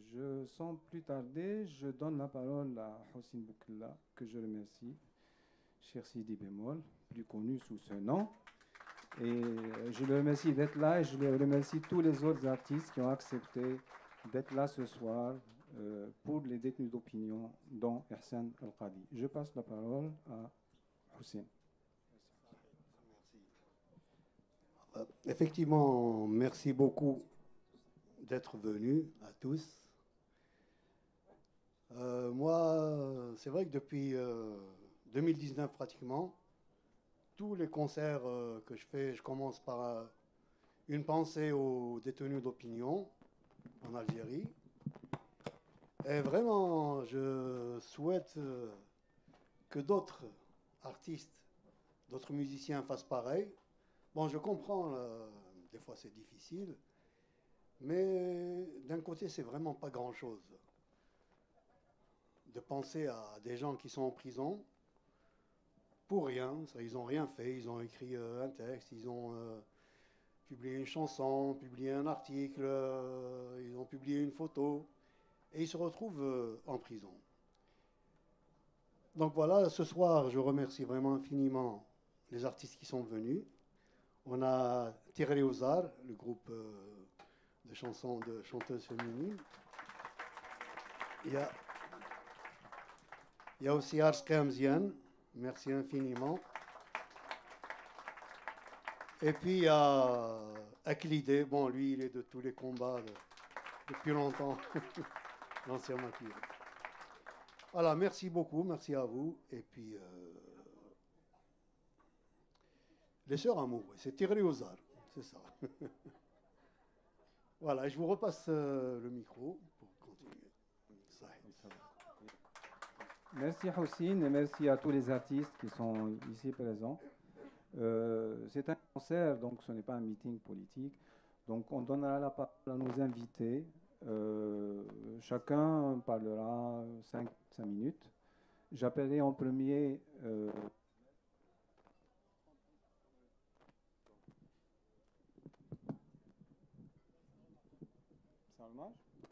Sans plus tarder, je donne la parole à Hossein Boukla, que je remercie, cher Sidi Bémol, plus connu sous ce nom. Et je le remercie d'être là et je le remercie tous les autres artistes qui ont accepté d'être là ce soir pour les détenus d'opinion, dont Ihsan Al-Qadi. Je passe la parole à Hossein. Effectivement, merci beaucoup d'être venus à tous. Moi, c'est vrai que depuis 2019 pratiquement, tous les concerts que je fais, je commence par une pensée aux détenus d'opinion en Algérie. Et vraiment, je souhaite que d'autres artistes, d'autres musiciens fassent pareil. Bon, je comprends, des fois c'est difficile, mais d'un côté, c'est vraiment pas grand-chose de penser à des gens qui sont en prison pour rien. Ils n'ont rien fait, ils ont écrit un texte, ils ont publié une chanson, publié un article, ils ont publié une photo, et ils se retrouvent en prison. Donc voilà, ce soir, je remercie vraiment infiniment les artistes qui sont venus. On a Tiré Ouzar, le groupe de chansons de chanteuses féminines. Il y a aussi Ars Kamzian, merci infiniment. Et puis il y a Aklidé, bon lui il est de tous les combats depuis longtemps, l'ancien maquilleur. Voilà, merci beaucoup, merci à vous. Et puis les sœurs amour, c'est Tiré Ouzar, c'est ça. Voilà, je vous repasse le micro pour continuer. Merci Hossein et merci à tous les artistes qui sont ici présents. C'est un concert, donc ce n'est pas un meeting politique. Donc on donnera la parole à nos invités. Chacun parlera 5 minutes. J'appellerai en premier Salman.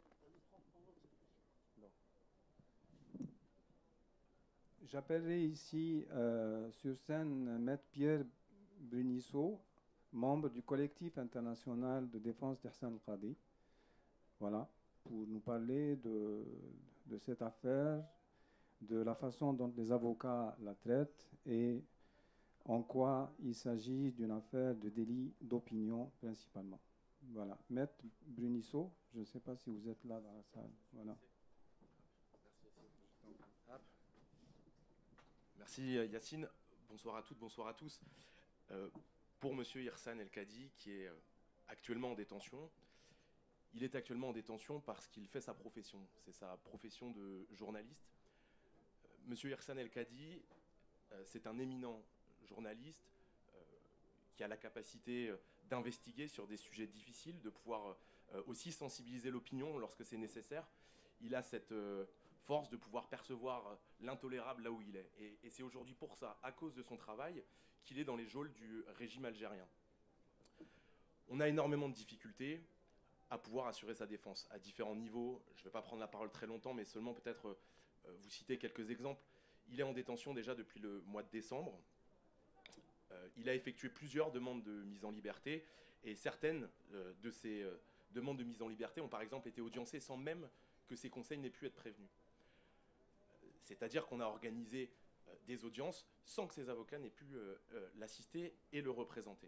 J'appellerai ici sur scène Maître Pierre Brunisso, membre du collectif international de défense d'Ihsan Al-Qadi. Voilà, pour nous parler de cette affaire, de la façon dont les avocats la traitent et en quoi il s'agit d'une affaire de délit d'opinion principalement. Voilà, Maître Brunisso, je ne sais pas si vous êtes là dans la salle. Voilà. Merci Yacine, bonsoir à toutes, bonsoir à tous. Pour monsieur Ihsan El-Kadi, qui est actuellement en détention, il est actuellement en détention parce qu'il fait sa profession, c'est sa profession de journaliste. Monsieur Ihsan El-Kadi, c'est un éminent journaliste qui a la capacité d'investiguer sur des sujets difficiles, de pouvoir aussi sensibiliser l'opinion lorsque c'est nécessaire. Il a cette force de pouvoir percevoir l'intolérable là où il est. Et c'est aujourd'hui pour ça, à cause de son travail, qu'il est dans les geôles du régime algérien. On a énormément de difficultés à pouvoir assurer sa défense à différents niveaux. Je ne vais pas prendre la parole très longtemps, mais seulement peut-être vous citer quelques exemples. Il est en détention déjà depuis le mois de décembre. Il a effectué plusieurs demandes de mise en liberté, et certaines de ces demandes de mise en liberté ont par exemple été audiencées sans même que ses conseils n'aient pu être prévenus. C'est-à-dire qu'on a organisé des audiences sans que ses avocats n'aient pu l'assister et le représenter.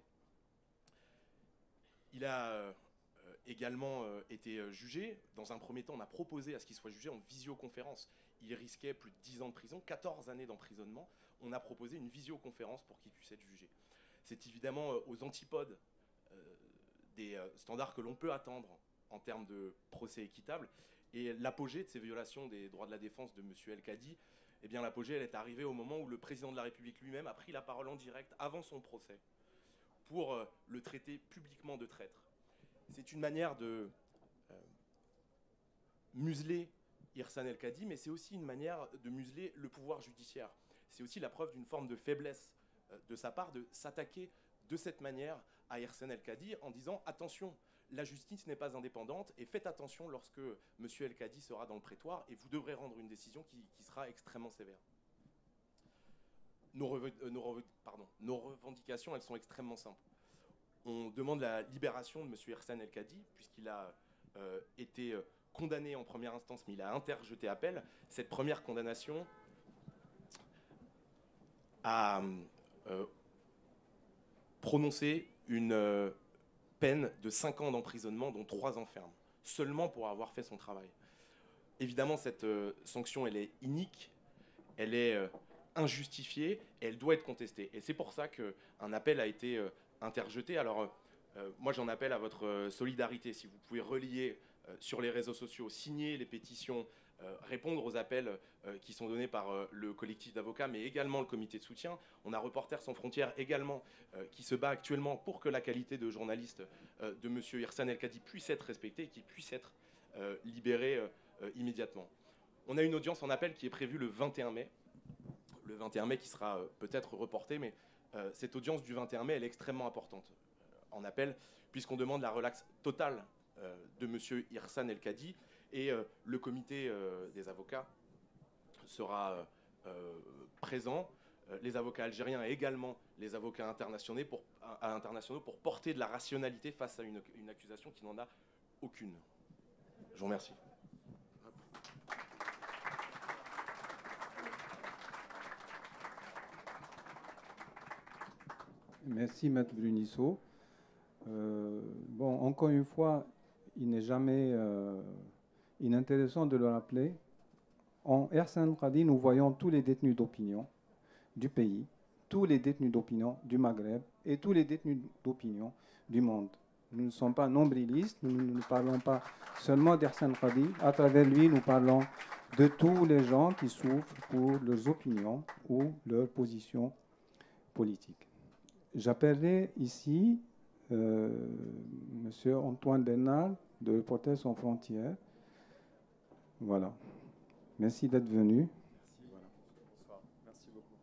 Il a également été jugé. Dans un premier temps, on a proposé à ce qu'il soit jugé en visioconférence. Il risquait plus de 10 ans de prison, 14 années d'emprisonnement. On a proposé une visioconférence pour qu'il puisse être jugé. C'est évidemment aux antipodes des standards que l'on peut attendre en termes de procès équitable. Et l'apogée de ces violations des droits de la défense de M. El-Kadi, eh bien l'apogée, elle est arrivée au moment où le président de la République lui-même a pris la parole en direct avant son procès pour le traiter publiquement de traître. C'est une manière de museler Ihsan El-Kadi, mais c'est aussi une manière de museler le pouvoir judiciaire. C'est aussi la preuve d'une forme de faiblesse de sa part de s'attaquer de cette manière à Ihsan El-Kadi en disant « Attention, la justice n'est pas indépendante et faites attention lorsque M. El-Kadi sera dans le prétoire et vous devrez rendre une décision qui sera extrêmement sévère. Nos revendications, elles sont extrêmement simples. On demande la libération de M. Hirsan El-Kadi, puisqu'il a été condamné en première instance, mais il a interjeté appel. Cette première condamnation a prononcé une peine de 5 ans d'emprisonnement, dont 3 ans fermes, seulement pour avoir fait son travail. Évidemment, cette sanction, elle est inique, elle est injustifiée, et elle doit être contestée. Et c'est pour ça qu'un appel a été interjeté. Alors, moi, j'en appelle à votre solidarité. Si vous pouvez relier sur les réseaux sociaux, signer les pétitions, répondre aux appels qui sont donnés par le collectif d'avocats, mais également le comité de soutien. On a Reporters sans frontières également qui se bat actuellement pour que la qualité de journaliste de M. Hirsan El-Kadi puisse être respectée et qu'il puisse être libéré immédiatement. On a une audience en appel qui est prévue le 21 mai. Le 21 mai qui sera peut-être reporté, mais cette audience du 21 mai, elle est extrêmement importante en appel, puisqu'on demande la relaxe totale de M. Hirsan El-Kadi, et le comité des avocats sera présent, les avocats algériens et également les avocats internationaux pour porter de la rationalité face à une accusation qui n'en a aucune. Je vous remercie. Merci, Maître Brunisso. Bon, encore une fois, il n'est jamais inintéressant de le rappeler. En Hirsan El-Kadi, nous voyons tous les détenus d'opinion du pays, tous les détenus d'opinion du Maghreb et tous les détenus d'opinion du monde. Nous ne sommes pas nombrilistes, nous ne parlons pas seulement d'Hirsan El-Kadi. À travers lui, nous parlons de tous les gens qui souffrent pour leurs opinions ou leurs positions politiques. J'appellerai ici M. Antoine Bernard de Reporters sans frontières. Voilà. Merci d'être venu. Merci. Voilà. Bonsoir. Merci beaucoup.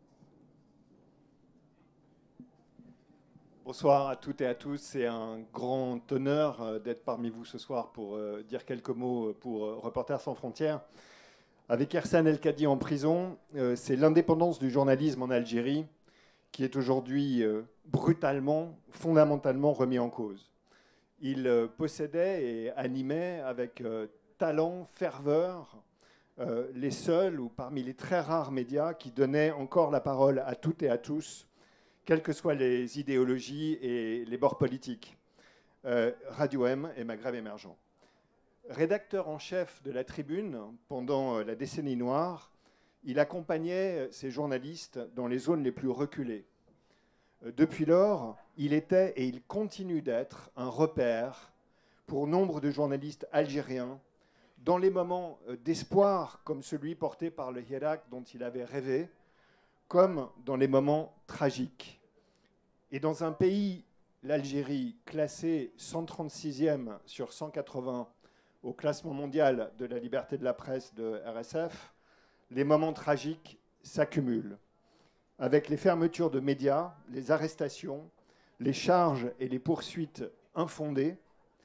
Bonsoir à toutes et à tous. C'est un grand honneur d'être parmi vous ce soir pour dire quelques mots pour Reporters sans frontières. Avec Hirsan El-Kadi en prison, c'est l'indépendance du journalisme en Algérie qui est aujourd'hui brutalement, fondamentalement remis en cause. Il possédait et animait avec talent, ferveur, les seuls ou parmi les très rares médias qui donnaient encore la parole à toutes et à tous, quelles que soient les idéologies et les bords politiques. Radio M et Maghreb émergent. Rédacteur en chef de la Tribune pendant la décennie noire, il accompagnait ces journalistes dans les zones les plus reculées. Depuis lors, il était et il continue d'être un repère pour nombre de journalistes algériens dans les moments d'espoir comme celui porté par le Hirak dont il avait rêvé, comme dans les moments tragiques. Et dans un pays, l'Algérie, classée 136e sur 180 au classement mondial de la liberté de la presse de RSF, les moments tragiques s'accumulent. Avec les fermetures de médias, les arrestations, les charges et les poursuites infondées,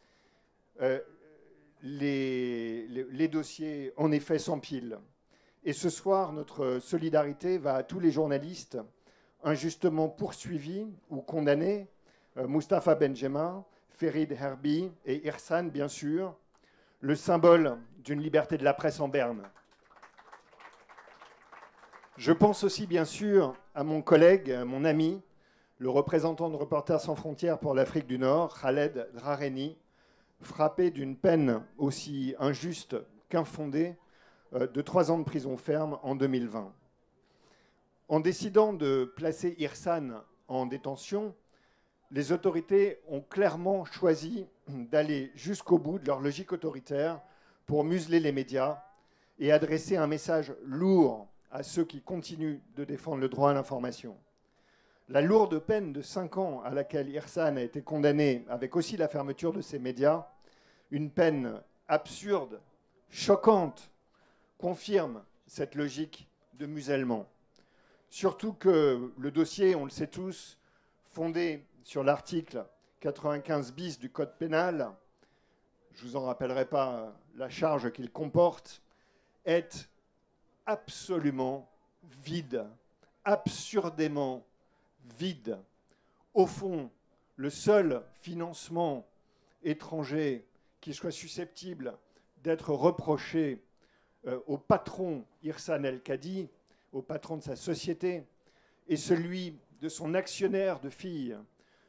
les dossiers, en effet, s'empilent. Et ce soir, notre solidarité va à tous les journalistes injustement poursuivis ou condamnés, Mustapha Benjema, Ferid Herbi et Hirsan, bien sûr, le symbole d'une liberté de la presse en berne. Je pense aussi, bien sûr, à mon collègue, mon ami, le représentant de Reporters sans frontières pour l'Afrique du Nord, Khaled Drareni, frappé d'une peine aussi injuste qu'infondée de 3 ans de prison ferme en 2020. En décidant de placer Hirsan en détention, les autorités ont clairement choisi d'aller jusqu'au bout de leur logique autoritaire pour museler les médias et adresser un message lourd à ceux qui continuent de défendre le droit à l'information. La lourde peine de 5 ans à laquelle Hirsan a été condamné, avec aussi la fermeture de ses médias, une peine absurde, choquante, confirme cette logique de musellement. Surtout que le dossier, on le sait tous, fondé sur l'article 95 bis du Code pénal, je ne vous en rappellerai pas la charge qu'il comporte, est absolument vide, absurdément vide. Au fond, le seul financement étranger qui soit susceptible d'être reproché au patron Irsan El-Kadi, au patron de sa société, est celui de son actionnaire de fille,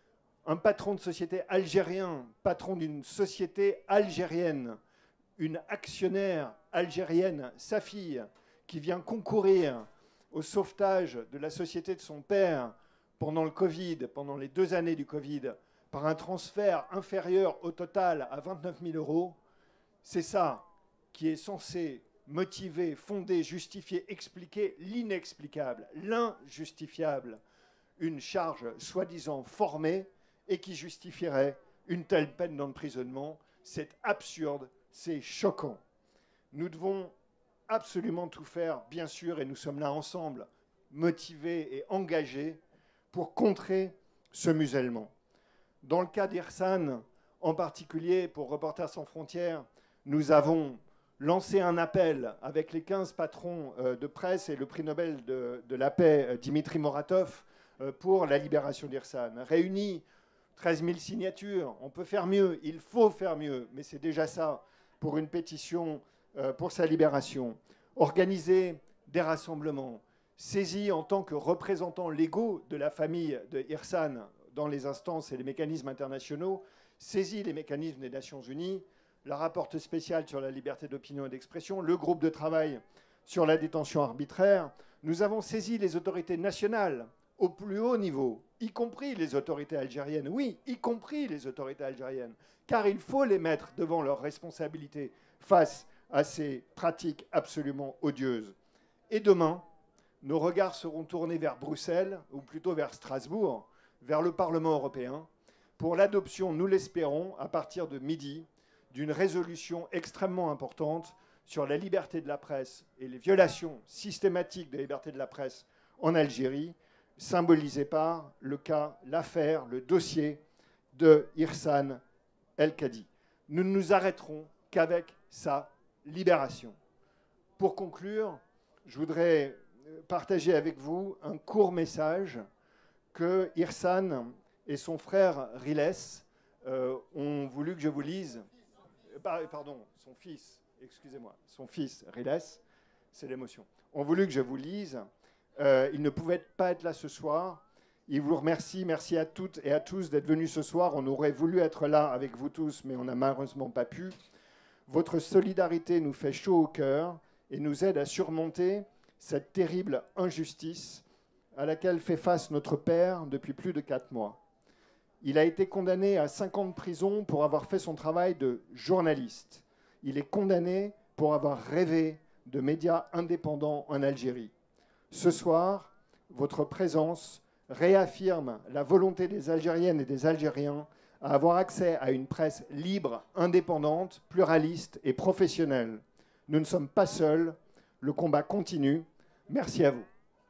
un patron de société algérien, patron d'une société algérienne, une actionnaire algérienne, sa fille, qui vient concourir au sauvetage de la société de son père pendant le Covid, pendant les 2 années du Covid, par un transfert inférieur au total à 29 000 €, c'est ça qui est censé motiver, fonder, justifier, expliquer l'inexplicable, l'injustifiable, une charge soi-disant formée et qui justifierait une telle peine d'emprisonnement. C'est absurde, c'est choquant. Nous devons absolument tout faire, bien sûr, et nous sommes là ensemble, motivés et engagés pour contrer ce musellement. Dans le cas d'Irsan, en particulier pour Reporters sans frontières, nous avons lancé un appel avec les 15 patrons de presse et le prix Nobel de la paix, Dimitri Moratov, pour la libération d'Irsan. Réunis 13 000 signatures, on peut faire mieux, il faut faire mieux, mais c'est déjà ça pour une pétition pour sa libération. Organiser des rassemblements, saisi en tant que représentants légaux de la famille de Irsan dans les instances et les mécanismes internationaux, saisi les mécanismes des Nations Unies, la rapporteure spéciale sur la liberté d'opinion et d'expression, le groupe de travail sur la détention arbitraire. Nous avons saisi les autorités nationales au plus haut niveau, y compris les autorités algériennes. Oui, y compris les autorités algériennes, car il faut les mettre devant leurs responsabilités face à ces pratiques absolument odieuses. Et demain, nos regards seront tournés vers Bruxelles, ou plutôt vers Strasbourg, vers le Parlement européen, pour l'adoption, nous l'espérons, à partir de midi, d'une résolution extrêmement importante sur la liberté de la presse et les violations systématiques de la liberté de la presse en Algérie, symbolisée par le cas, l'affaire, le dossier de Irsan El-Kadi. Nous ne nous arrêterons qu'avec sa libération. Pour conclure, je voudrais partager avec vous un court message que Irsan et son frère Riles ont voulu que je vous lise. Pardon, son fils, excusez-moi, son fils Riles, c'est l'émotion, ont voulu que je vous lise. Il ne pouvait pas être là ce soir. Il vous remercie. Merci à toutes et à tous d'être venus ce soir. On aurait voulu être là avec vous tous, mais on n'a malheureusement pas pu. Votre solidarité nous fait chaud au cœur et nous aide à surmonter cette terrible injustice à laquelle fait face notre père depuis plus de 4 mois. Il a été condamné à 5 ans de prison pour avoir fait son travail de journaliste. Il est condamné pour avoir rêvé de médias indépendants en Algérie. Ce soir, votre présence réaffirme la volonté des Algériennes et des Algériens à avoir accès à une presse libre, indépendante, pluraliste et professionnelle. Nous ne sommes pas seuls, le combat continue. Merci à vous.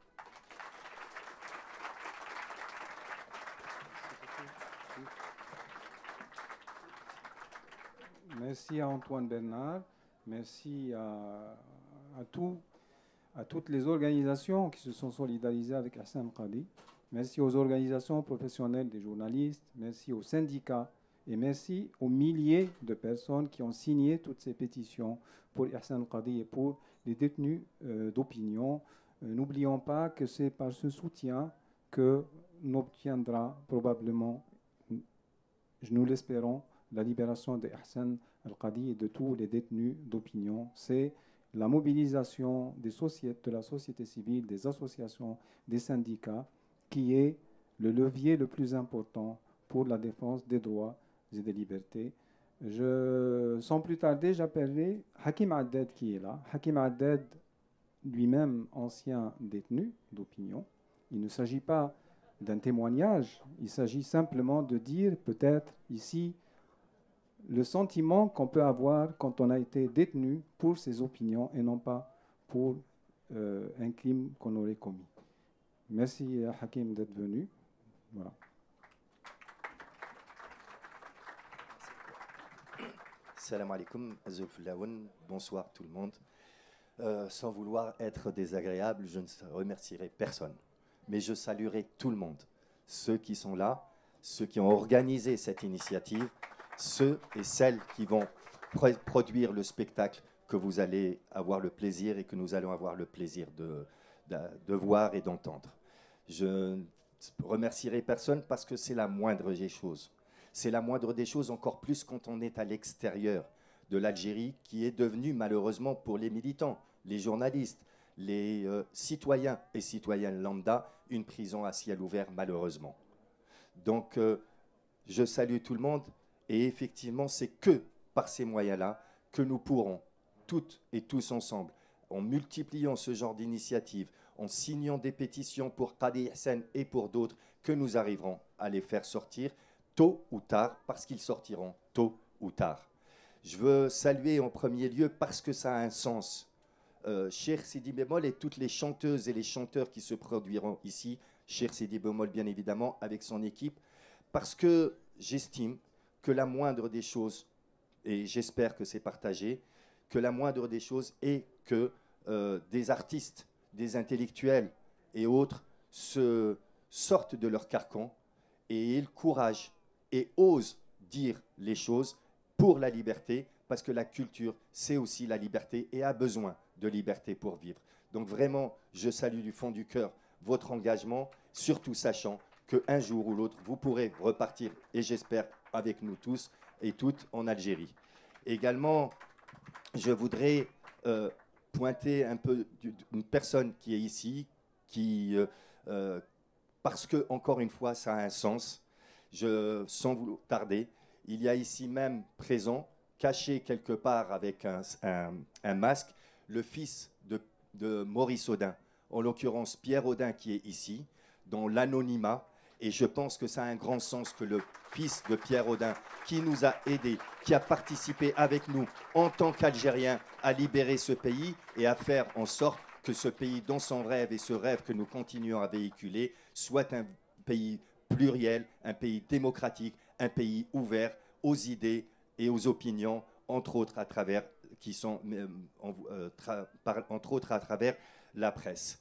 Merci à Antoine Bernard, merci à toutes les organisations qui se sont solidarisées avec Irsan Qadi. Merci aux organisations professionnelles des journalistes, merci aux syndicats et merci aux milliers de personnes qui ont signé toutes ces pétitions pour Irsan Qadi et pour les détenus d'opinion. N'oublions pas que c'est par ce soutien que nous obtiendra probablement, nous l'espérons, la libération d'Irsan Al-Qadi et de tous les détenus d'opinion. C'est la mobilisation de la société civile, des associations, des syndicats, qui est le levier le plus important pour la défense des droits et des libertés. Sans plus tarder, j'appellerai Hakim Haddad qui est là. Hakim Haddad, lui-même ancien détenu d'opinion. Il ne s'agit pas d'un témoignage, il s'agit simplement de dire peut-être ici le sentiment qu'on peut avoir quand on a été détenu pour ses opinions et non pas pour un crime qu'on aurait commis. Merci Hakim d'être venu. Voilà. Salam alaikum, bonsoir tout le monde. Sans vouloir être désagréable, je ne remercierai personne. Mais je saluerai tout le monde. Ceux qui sont là, ceux qui ont organisé cette initiative, ceux et celles qui vont produire le spectacle que vous allez avoir le plaisir et que nous allons avoir le plaisir de voir et d'entendre. Je ne remercierai personne parce que c'est la moindre des choses. C'est la moindre des choses, encore plus quand on est à l'extérieur de l'Algérie, qui est devenue malheureusement pour les militants, les journalistes, les citoyens et citoyennes lambda, une prison à ciel ouvert malheureusement. Donc je salue tout le monde et effectivement c'est que par ces moyens-là que nous pourrons, toutes et tous ensemble, en multipliant ce genre d'initiatives, en signant des pétitions pour Qadi Ihsan et pour d'autres, que nous arriverons à les faire sortir tôt ou tard, parce qu'ils sortiront tôt ou tard. Je veux saluer en premier lieu, parce que ça a un sens, Cheikh Sidi Bémol et toutes les chanteuses et les chanteurs qui se produiront ici, Cheikh Sidi Bémol bien évidemment, avec son équipe, parce que j'estime que la moindre des choses, et j'espère que c'est partagé, que la moindre des choses est que des artistes, des intellectuels et autres se sortent de leur carcan et aient le courage et osent dire les choses pour la liberté, parce que la culture, c'est aussi la liberté et a besoin de liberté pour vivre. Donc vraiment, je salue du fond du cœur votre engagement, surtout sachant qu'un jour ou l'autre, vous pourrez repartir, et j'espère avec nous tous et toutes, en Algérie. Également, je voudrais pointer un peu une personne qui est ici, qui, parce que, encore une fois, ça a un sens. Sans vouloir tarder, il y a ici même présent, caché quelque part avec un masque, le fils de Maurice Audin, en l'occurrence Pierre Audin qui est ici, dans l'anonymat. Et je pense que ça a un grand sens que le fils de Pierre Audin, qui nous a aidés, qui a participé avec nous en tant qu'Algériens à libérer ce pays et à faire en sorte que ce pays, dans son rêve et ce rêve que nous continuons à véhiculer, soit un pays pluriel, un pays démocratique, un pays ouvert aux idées et aux opinions, entre autres à travers, entre autres à travers la presse.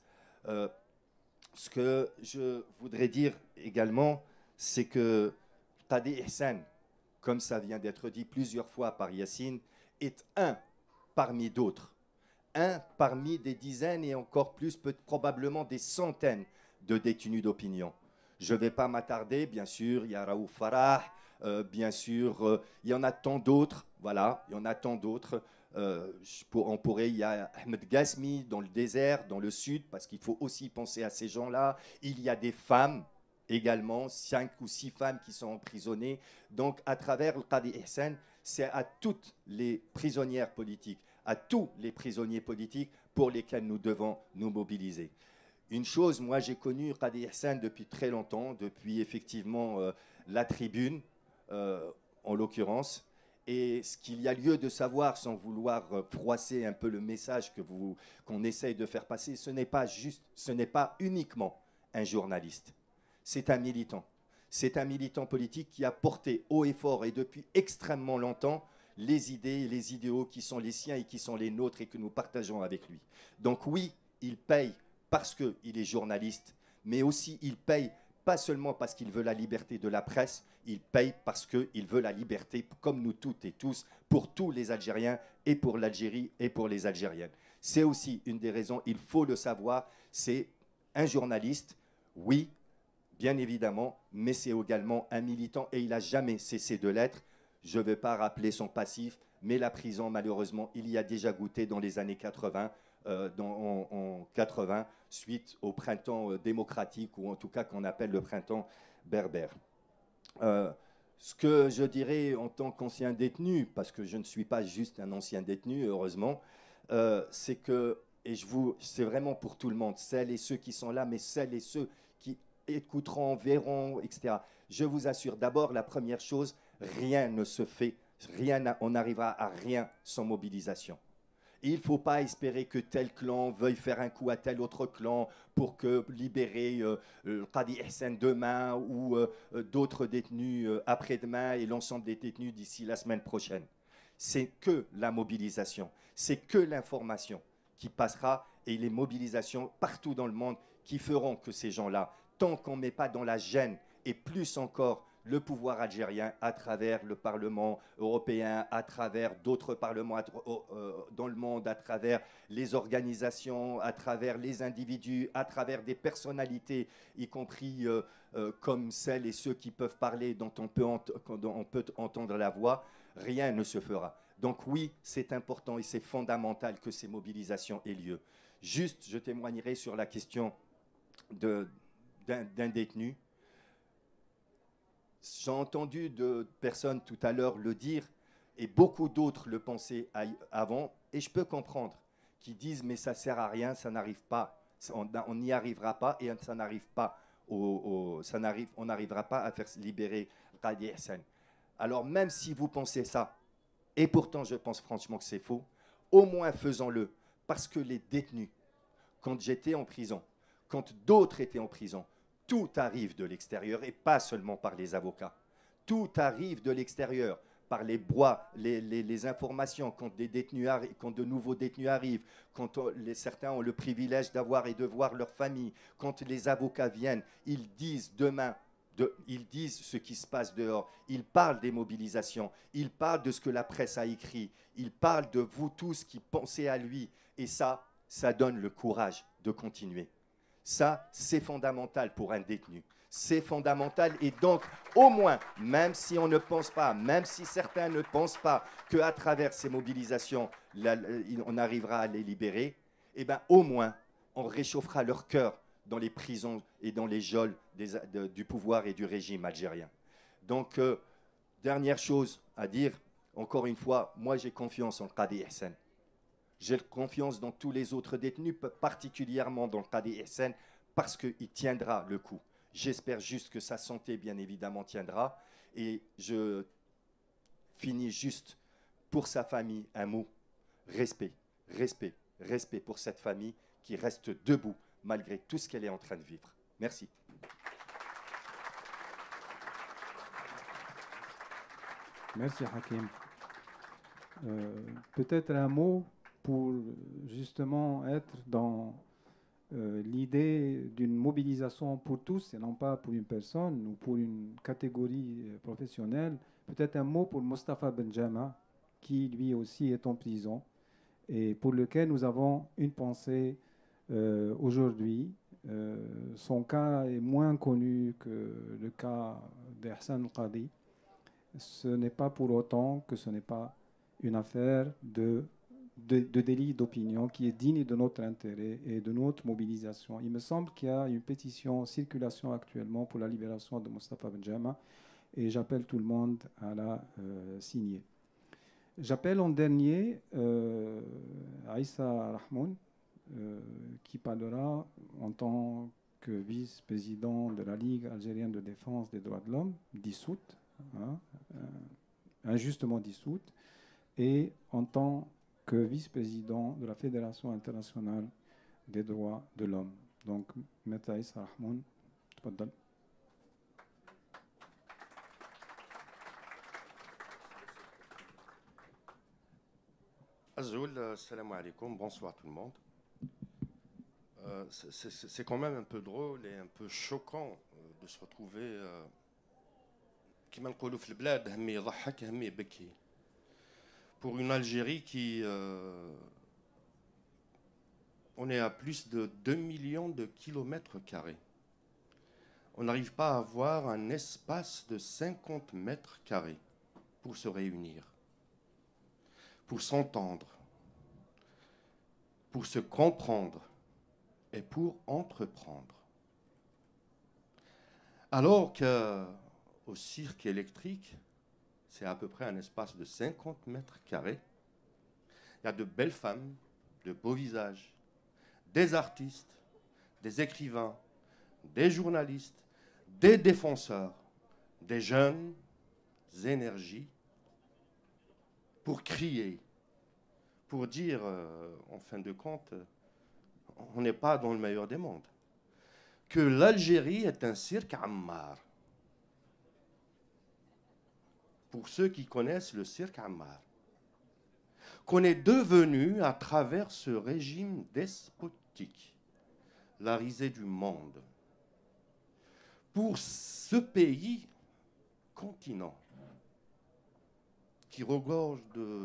Ce que je voudrais dire également, c'est que Qadi Ihsan, comme ça vient d'être dit plusieurs fois par Yassine, est un parmi d'autres. Un parmi des dizaines et encore plus, probablement des centaines de détenus d'opinion. Je ne vais pas m'attarder, bien sûr, il y a Raouf Farah, bien sûr, il y en a tant d'autres, voilà, il y en a tant d'autres. On pourrait, il y a Ahmed Ghasmi dans le désert, dans le sud, parce qu'il faut aussi penser à ces gens-là. Il y a des femmes également, 5 ou 6 femmes qui sont emprisonnées. Donc, à travers le Qadi Ihsan, c'est à toutes les prisonnières politiques, à tous les prisonniers politiques pour lesquels nous devons nous mobiliser. Une chose, moi j'ai connu Qadi Ihsan depuis très longtemps, depuis effectivement la tribune, en l'occurrence. Et ce qu'il y a lieu de savoir, sans vouloir froisser un peu le message qu'on essaye de faire passer, ce n'est pas uniquement un journaliste. C'est un militant. C'est un militant politique qui a porté haut et fort et depuis extrêmement longtemps les idées et les idéaux qui sont les siens et qui sont les nôtres et que nous partageons avec lui. Donc oui, il paye parce qu'il est journaliste, mais aussi il paye pas seulement parce qu'il veut la liberté de la presse, il paye parce qu'il veut la liberté, comme nous toutes et tous, pour tous les Algériens et pour l'Algérie et pour les Algériennes. C'est aussi une des raisons, il faut le savoir, c'est un journaliste, oui, bien évidemment, mais c'est également un militant et il n'a jamais cessé de l'être. Je ne vais pas rappeler son passif, mais la prison, malheureusement, il y a déjà goûté dans les années 80, en 80, suite au printemps démocratique, ou en tout cas qu'on appelle le printemps berbère. Ce que je dirais en tant qu'ancien détenu, parce que je ne suis pas juste un ancien détenu, heureusement, c'est que, et c'est vraiment pour tout le monde, celles et ceux qui sont là, mais celles et ceux qui écouteront, verront, etc. Je vous assure, d'abord, la première chose, rien ne se fait, on n'arrivera à rien sans mobilisation. Il ne faut pas espérer que tel clan veuille faire un coup à tel autre clan pour libérer Qadi Ihsan demain ou d'autres détenus après-demain et l'ensemble des détenus d'ici la semaine prochaine. c'est que la mobilisation, c'est que l'information qui passera et les mobilisations partout dans le monde qui feront que ces gens-là, tant qu'on ne met pas dans la gêne et plus encore le pouvoir algérien à travers le Parlement européen, à travers d'autres parlements dans le monde, à travers les organisations, à travers les individus, à travers des personnalités, y compris comme celles et ceux qui peuvent parler, dont on peut entendre la voix, rien ne se fera. Donc oui, c'est important et c'est fondamental que ces mobilisations aient lieu. Juste, je témoignerai sur la question d'un détenu. J'ai entendu de personnes tout à l'heure le dire, et beaucoup d'autres le pensaient avant, et je peux comprendre, qui disent mais ça ne sert à rien, ça n'arrive pas, on n'y arrivera pas, et ça n'arrive pas, on n'arrivera pas à faire libérer Qadi Hassan. Alors même si vous pensez ça, et pourtant je pense franchement que c'est faux, au moins faisons-le, parce que les détenus, quand j'étais en prison, quand d'autres étaient en prison, tout arrive de l'extérieur et pas seulement par les avocats. Tout arrive de l'extérieur, par les broies, les informations, quand de nouveaux détenus arrivent, quand certains ont le privilège d'avoir et de voir leur famille, quand les avocats viennent, ils disent ils disent ce qui se passe dehors, ils parlent des mobilisations, ils parlent de ce que la presse a écrit, ils parlent de vous tous qui pensez à lui, et ça donne le courage de continuer. Ça, c'est fondamental pour un détenu. C'est fondamental. Et donc, au moins, même si on ne pense pas, même si certains ne pensent pas qu'à travers ces mobilisations, on arrivera à les libérer, eh bien, au moins, on réchauffera leur cœur dans les prisons et dans les geôles du pouvoir et du régime algérien. Donc, dernière chose à dire, encore une fois, moi, j'ai confiance en Qadi Hassan. J'ai confiance dans tous les autres détenus, particulièrement dans le Qadi Hassan, parce qu'il tiendra le coup. J'espère juste que sa santé, bien évidemment, tiendra. Et je finis juste pour sa famille un mot. Respect, respect, respect pour cette famille qui reste debout malgré tout ce qu'elle est en train de vivre. Merci. Merci Hakim. Peut-être un mot pour justement être dans l'idée d'une mobilisation pour tous et non pas pour une personne ou pour une catégorie professionnelle. Peut-être un mot pour Mostafa Benjama, qui lui aussi est en prison et pour lequel nous avons une pensée aujourd'hui. Son cas est moins connu que le cas d'Hassan Qadi. Ce n'est pas pour autant que ce n'est pas une affaire de délit d'opinion qui est digne de notre intérêt et de notre mobilisation. Il me semble qu'il y a une pétition en circulation actuellement pour la libération de Mostafa Benjama et j'appelle tout le monde à la signer. J'appelle en dernier Aïssa Rahmoun qui parlera en tant que vice-président de la Ligue algérienne de défense des droits de l'homme, dissoute, injustement dissoute, et en tant que vice-président de la Fédération internationale des droits de l'homme. Donc, Maître Aïssa Rahmoun, tfaddal. Azoul, salam alaikum, bonsoir tout le monde. C'est quand même un peu drôle et un peu choquant de se retrouver كما نقولوا في البلاد همي يضحك همي يبكي pour une Algérie qui on est à plus de 2 millions de kilomètres carrés. On n'arrive pas à avoir un espace de 50 mètres carrés pour se réunir, pour s'entendre, pour se comprendre et pour entreprendre. Alors qu'au cirque électrique, c'est à peu près un espace de 50 mètres carrés. Il y a de belles femmes, de beaux visages, des artistes, des écrivains, des journalistes, des défenseurs, des jeunes énergies pour crier, pour dire, en fin de compte, on n'est pas dans le meilleur des mondes, que l'Algérie est un cirque Ammar. Pour ceux qui connaissent le cirque Ammar, qu'on est devenu à travers ce régime despotique, la risée du monde. Pour ce pays, continent, qui regorge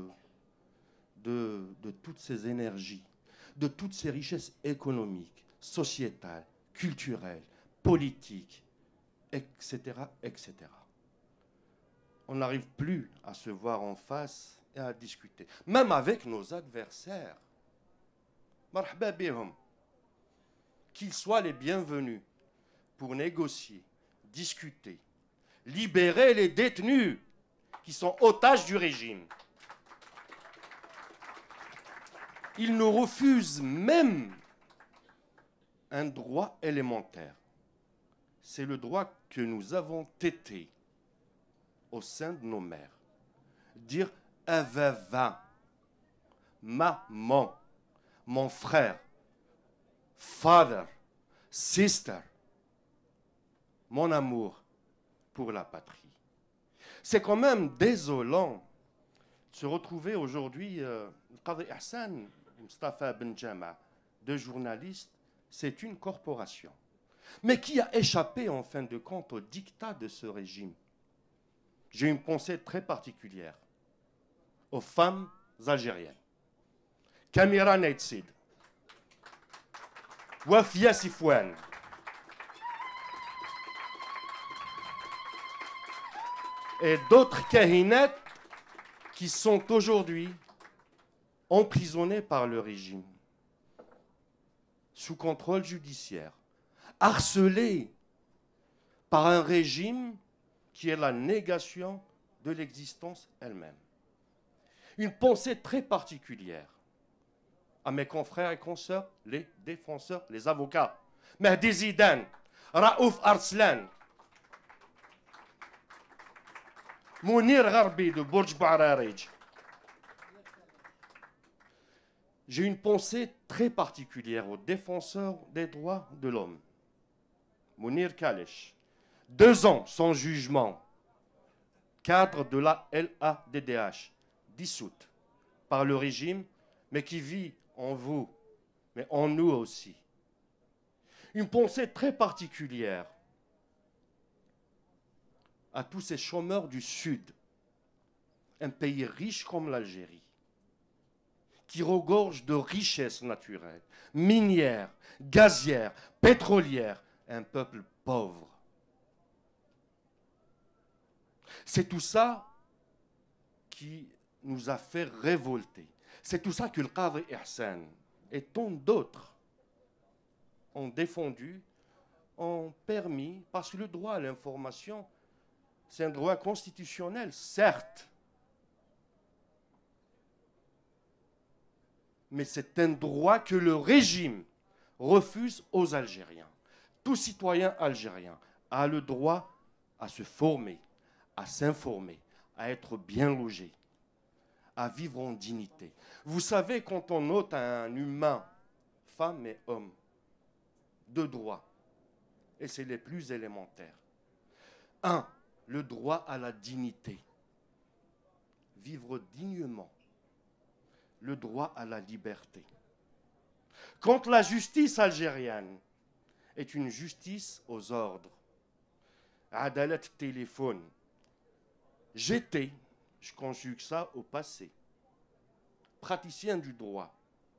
de toutes ces énergies, de toutes ces richesses économiques, sociétales, culturelles, politiques, etc., etc. On n'arrive plus à se voir en face et à discuter, même avec nos adversaires. Marhaba bihum, qu'ils soient les bienvenus pour négocier, discuter, libérer les détenus qui sont otages du régime. Ils nous refusent même un droit élémentaire. C'est le droit que nous avons tété au sein de nos mères. Dire « avava », maman, mon frère, father, sister, mon amour pour la patrie. C'est quand même désolant de se retrouver aujourd'hui, Qadi Ihsan, Mustafa Benjama, deux journalistes, c'est une corporation. Mais qui a échappé en fin de compte au diktat de ce régime? J'ai une pensée très particulière aux femmes algériennes. Kamira Neitsid, Wafia Sifouane, et d'autres kahinettes qui sont aujourd'hui emprisonnés par le régime, sous contrôle judiciaire, harcelés par un régime qui est la négation de l'existence elle-même. Une pensée très particulière à mes confrères et consoeurs, les défenseurs, les avocats. Mehdi Zidane, Raouf Arslan, Mounir Gharbi de Bourj Bouararij. J'ai une pensée très particulière aux défenseurs des droits de l'homme. Mounir Kalesh, 2 ans sans jugement, cadre de la LADDH, dissoute par le régime, mais qui vit en vous, mais en nous aussi. Une pensée très particulière à tous ces chômeurs du Sud, un pays riche comme l'Algérie, qui regorge de richesses naturelles, minières, gazières, pétrolières, un peuple pauvre. C'est tout ça qui nous a fait révolter. C'est tout ça que le Qadi Ihsan et tant d'autres ont défendu, ont permis, parce que le droit à l'information, c'est un droit constitutionnel, certes, mais c'est un droit que le régime refuse aux Algériens. Tout citoyen algérien a le droit à se former, à s'informer, à être bien logé, à vivre en dignité. Vous savez, quand on note un humain, femme et homme, 2 droits, et c'est les plus élémentaires. 1, le droit à la dignité, vivre dignement. Le droit à la liberté. Quand la justice algérienne est une justice aux ordres, Adalat téléphone, j'étais, je conjugue ça au passé, praticien du droit.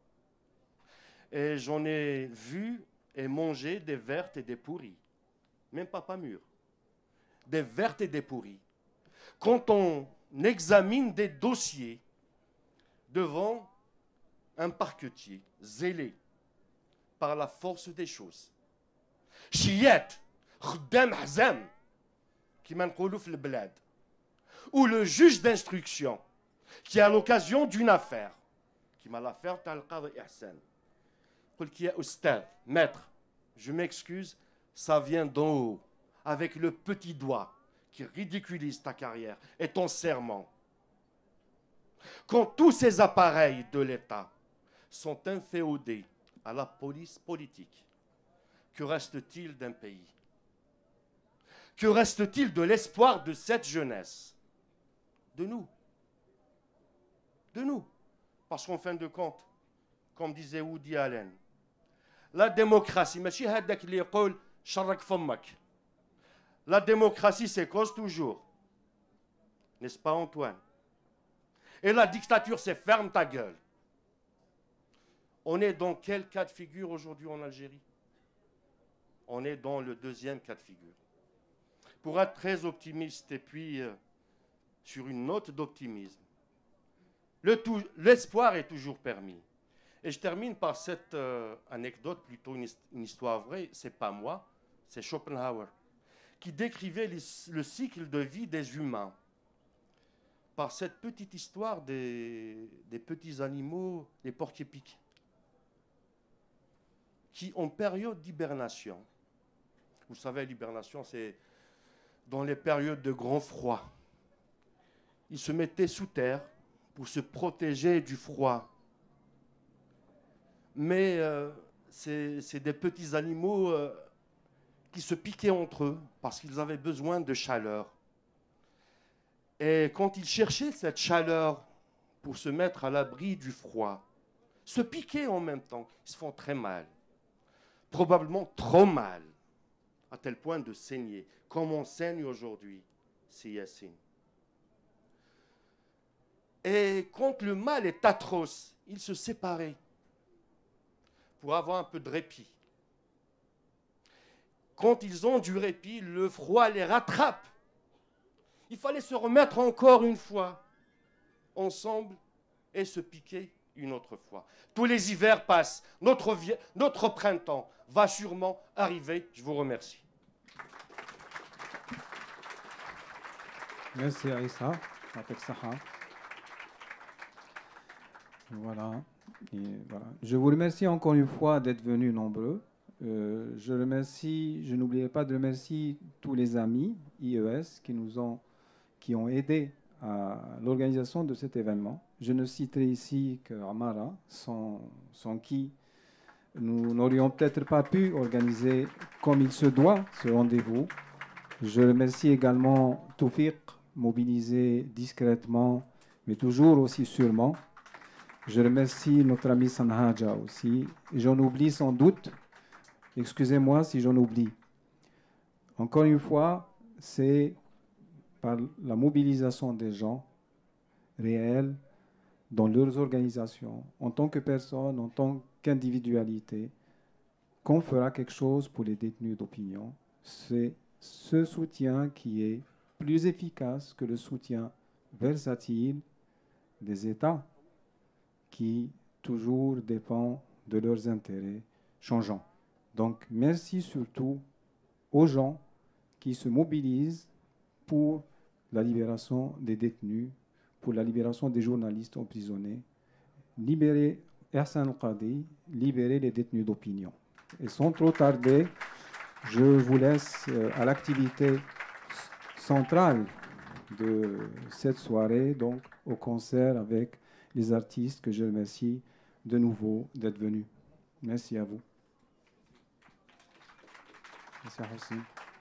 Et j'en ai vu et mangé des vertes et des pourries, même pas mûres, des vertes et des pourries. Quand on examine des dossiers devant un parquetier zélé par la force des choses. Chiyat, khdam hazam, qui m'encolou fil bled. Ou le juge d'instruction, qui à l'occasion d'une affaire, qui m'a l'affaire tal Qadi Ihsan, qui est ustad, maître, je m'excuse, ça vient d'en haut, avec le petit doigt qui ridiculise ta carrière et ton serment. Quand tous ces appareils de l'État sont inféodés à la police politique, que reste-t-il d'un pays? Que reste-t-il de l'espoir de cette jeunesse? De nous. De nous. Parce qu'en fin de compte, comme disait Woody Allen, la démocratie, ماشي هذاك اللي يقول شرك فمك. La démocratie, c'est cause toujours. N'est-ce pas, Antoine? Et la dictature, c'est ferme ta gueule. On est dans quel cas de figure aujourd'hui en Algérie? On est dans le deuxième cas de figure. Pour être très optimiste et puis sur une note d'optimisme, l'espoir est toujours permis. Et je termine par cette anecdote, plutôt une histoire vraie. C'est pas moi, c'est Schopenhauer, qui décrivait le cycle de vie des humains par cette petite histoire des petits animaux, les porcs-épics, qui, en période d'hibernation, vous savez, l'hibernation, c'est dans les périodes de grand froid, ils se mettaient sous terre pour se protéger du froid. Mais c'est des petits animaux qui se piquaient entre eux parce qu'ils avaient besoin de chaleur. Et quand ils cherchaient cette chaleur pour se mettre à l'abri du froid, se piquer en même temps, ils se font très mal. Probablement trop mal, à tel point de saigner, comme on saigne aujourd'hui, c'est Yassine. Et quand le mal est atroce, ils se séparaient pour avoir un peu de répit. Quand ils ont du répit, le froid les rattrape. Il fallait se remettre encore une fois ensemble et se piquer une autre fois. Tous les hivers passent. Notre printemps va sûrement arriver. Je vous remercie. Merci Aïssa. Voilà. Et voilà. Je vous remercie encore une fois d'être venus nombreux. Je n'oublierai pas de remercier tous les amis IES qui ont aidé à l'organisation de cet événement. Je ne citerai ici que Amara, sans qui nous n'aurions peut-être pas pu organiser comme il se doit ce rendez-vous. Je remercie également Toufiq, mobilisé discrètement, mais toujours aussi sûrement. Je remercie notre ami Sanhaja aussi. J'en oublie sans doute. Excusez-moi si j'en oublie. Encore une fois, c'est par la mobilisation des gens réels dans leurs organisations, en tant que personne, en tant qu'individualité, qu'on fera quelque chose pour les détenus d'opinion. C'est ce soutien qui est plus efficace que le soutien versatile des États qui toujours dépend de leurs intérêts changeants. Donc, merci surtout aux gens qui se mobilisent pour la libération des détenus, pour la libération des journalistes emprisonnés, libérer Ersan al-Qadi, libérer les détenus d'opinion. Et sans trop tarder, je vous laisse à l'activité centrale de cette soirée, donc au concert avec les artistes que je remercie de nouveau d'être venus. Merci à vous. Merci à Hossein.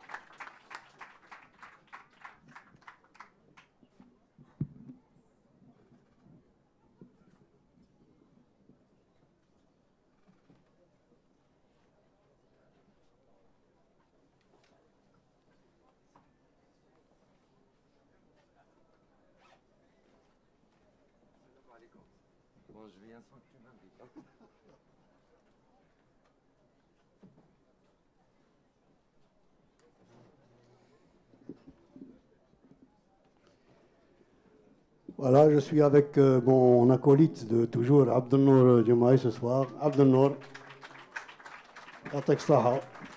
Bon, je viens sans que tu m'invites. Voilà, je suis avec mon acolyte de toujours, Abdelnour Djemaï, ce soir. Abdelnour, Atak Saha.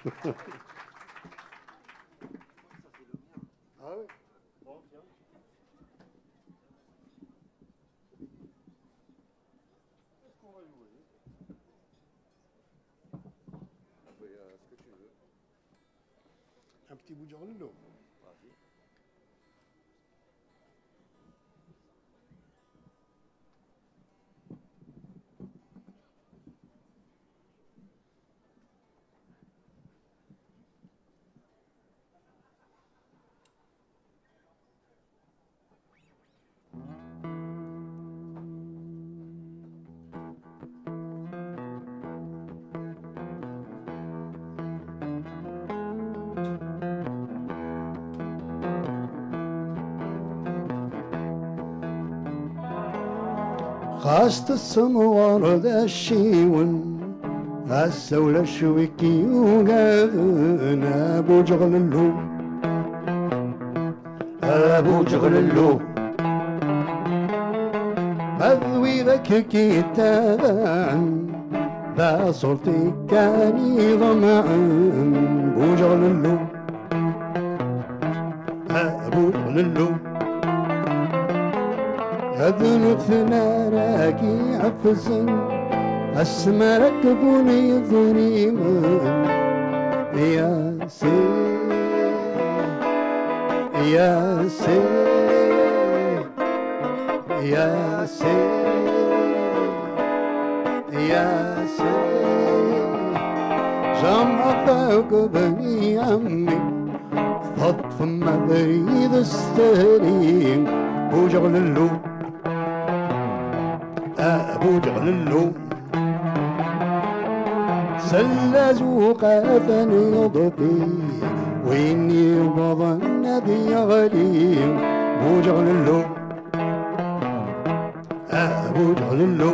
Un petit bout de rouleau. قاست السموار ذا الشيون السولة شويكي وقاذنا أبو جغللو أبو جغللو أذوي ذاك كتابان ذا صوتي كاني ضمعان أبو جغللو أبو جغللو أذن ثنا راكي عفزن أسمى ركبوني ظريما يا سيد يا سيد يا سيد يا سيد جمع فوق بني عمي فضف ما بريد السريم أبو جغللو أبو جغللو سلزوا قافني ضبي وإني بظن ذي غليم أبو جغللو أبو جغللو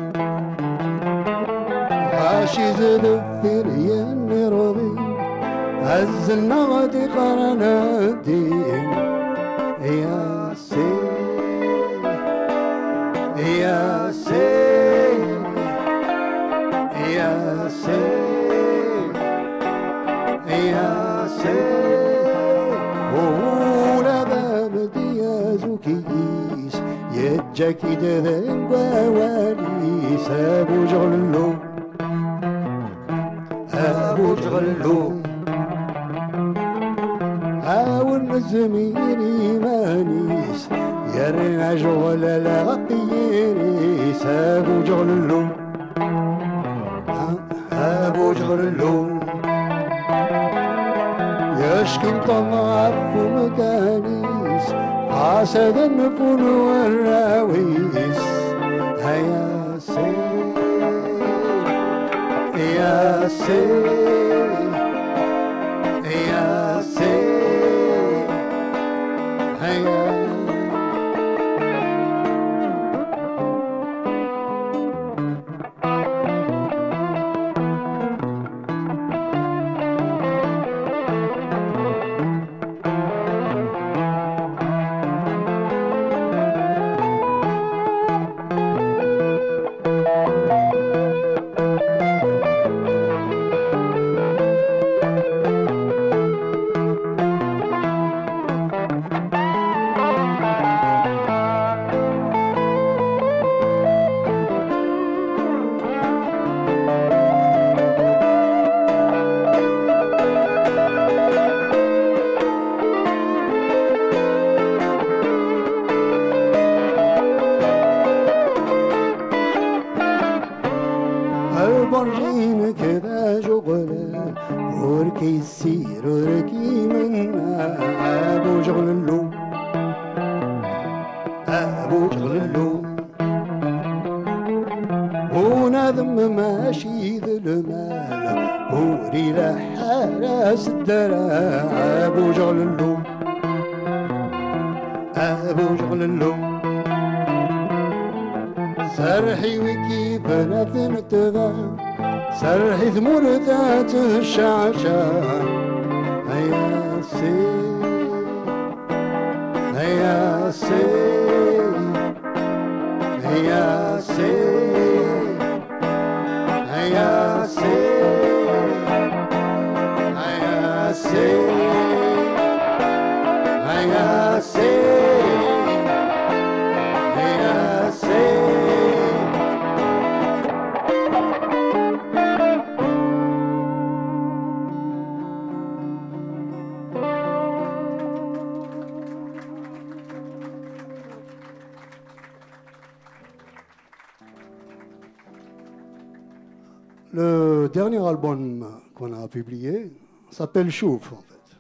عاشي زدفر يني رضي هز النغدي قرنا الدين يا سيد يا سيد يا سيد يا سيد ولا بابدي يا زكيس يجاكي دذن وواليس أبو جغللو أبو جغللو حاول نزميري مانيس يرنا جغل لغقيريس أبو جغللو أبو جغللو يشكي طمع مكانيس حاسد النفون والراويس يا سيد يا سيد يا سيد يا البرجين كذا جغلة وركي يسير وركي منا أبو جغللو أبو جغللو ونظم ماشي ذي المال وري لحارس الدرا أبو جغللو أبو جغللو سرحي وكيف نثن تبع سرحي ثمور ذات الشعشع يا سيد يا سيد يا سيد يا سيد يا سيد يا سيد يا سيد Le dernier album qu'on a publié s'appelle Chouf, en fait.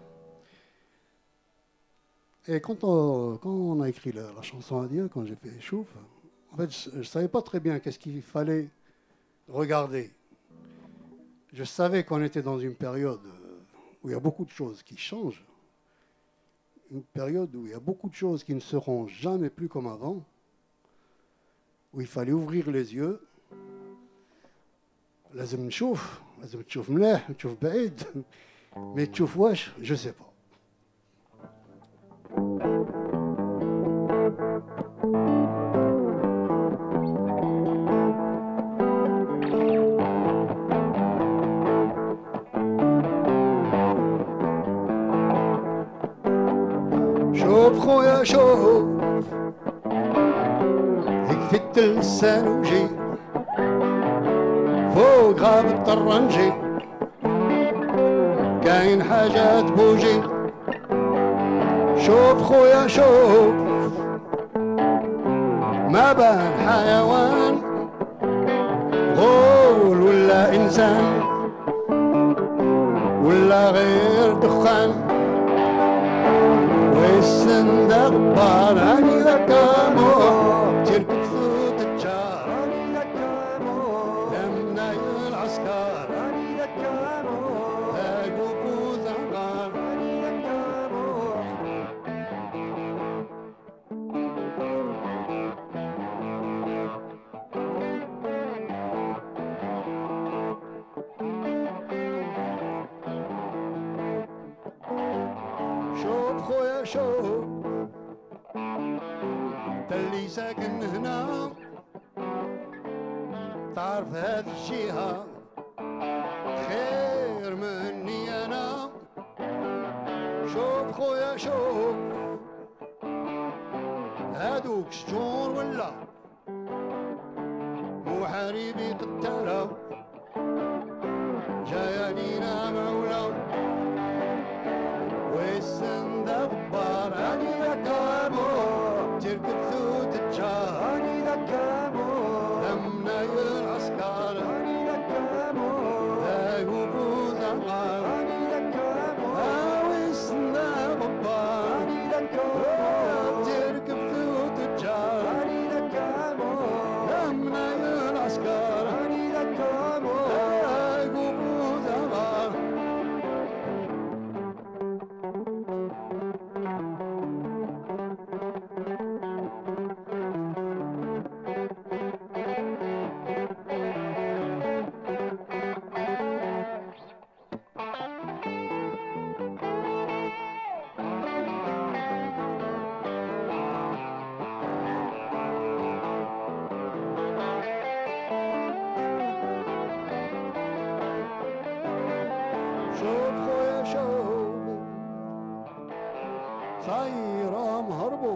Et quand on a écrit la chanson indienne, quand j'ai fait Chouf, en fait, je ne savais pas très bien qu'est-ce qu'il fallait regarder. Je savais qu'on était dans une période où il y a beaucoup de choses qui changent, une période où il y a beaucoup de choses qui ne seront jamais plus comme avant. où il fallait ouvrir les yeux. لازم تشوف مليح تشوف بعيد mais تشوف واش je sais pas. شوف خويا شوف هيك فت اللسان وجي فوق غاب الطرنجي كاين حاجات بوجي شوف خويا شوف ما بان حيوان غول ولا انسان ولا غير دخان والسندق بار هاني ذاك امور تركب صوت الجار هاني ذاك امور لمنا العسكر هاني ذاك امور ذاقوا زنقار هاني ذاك امور شوف خويا شوف تلي ساكن هنا تعرف هاد الجهة خير مني أنا شوف خويا شوف هادوك شجون ولا محاربي قتالة جاية لينا مولى والسندق بار هاني ذاك امور تركب ثوت الجار هاني ذاك امور لمنا العسكر هاني ذاك امور ذاقوا بوز الغار هاني ذاك امور هاوي السندق بار هاني ذاك امور تركب ثوت الجار هاني ذاك امور لمنا العسكر هاني ذاك امور ذاقوا بوز الغار شوف خويا شوف صايرة مهربو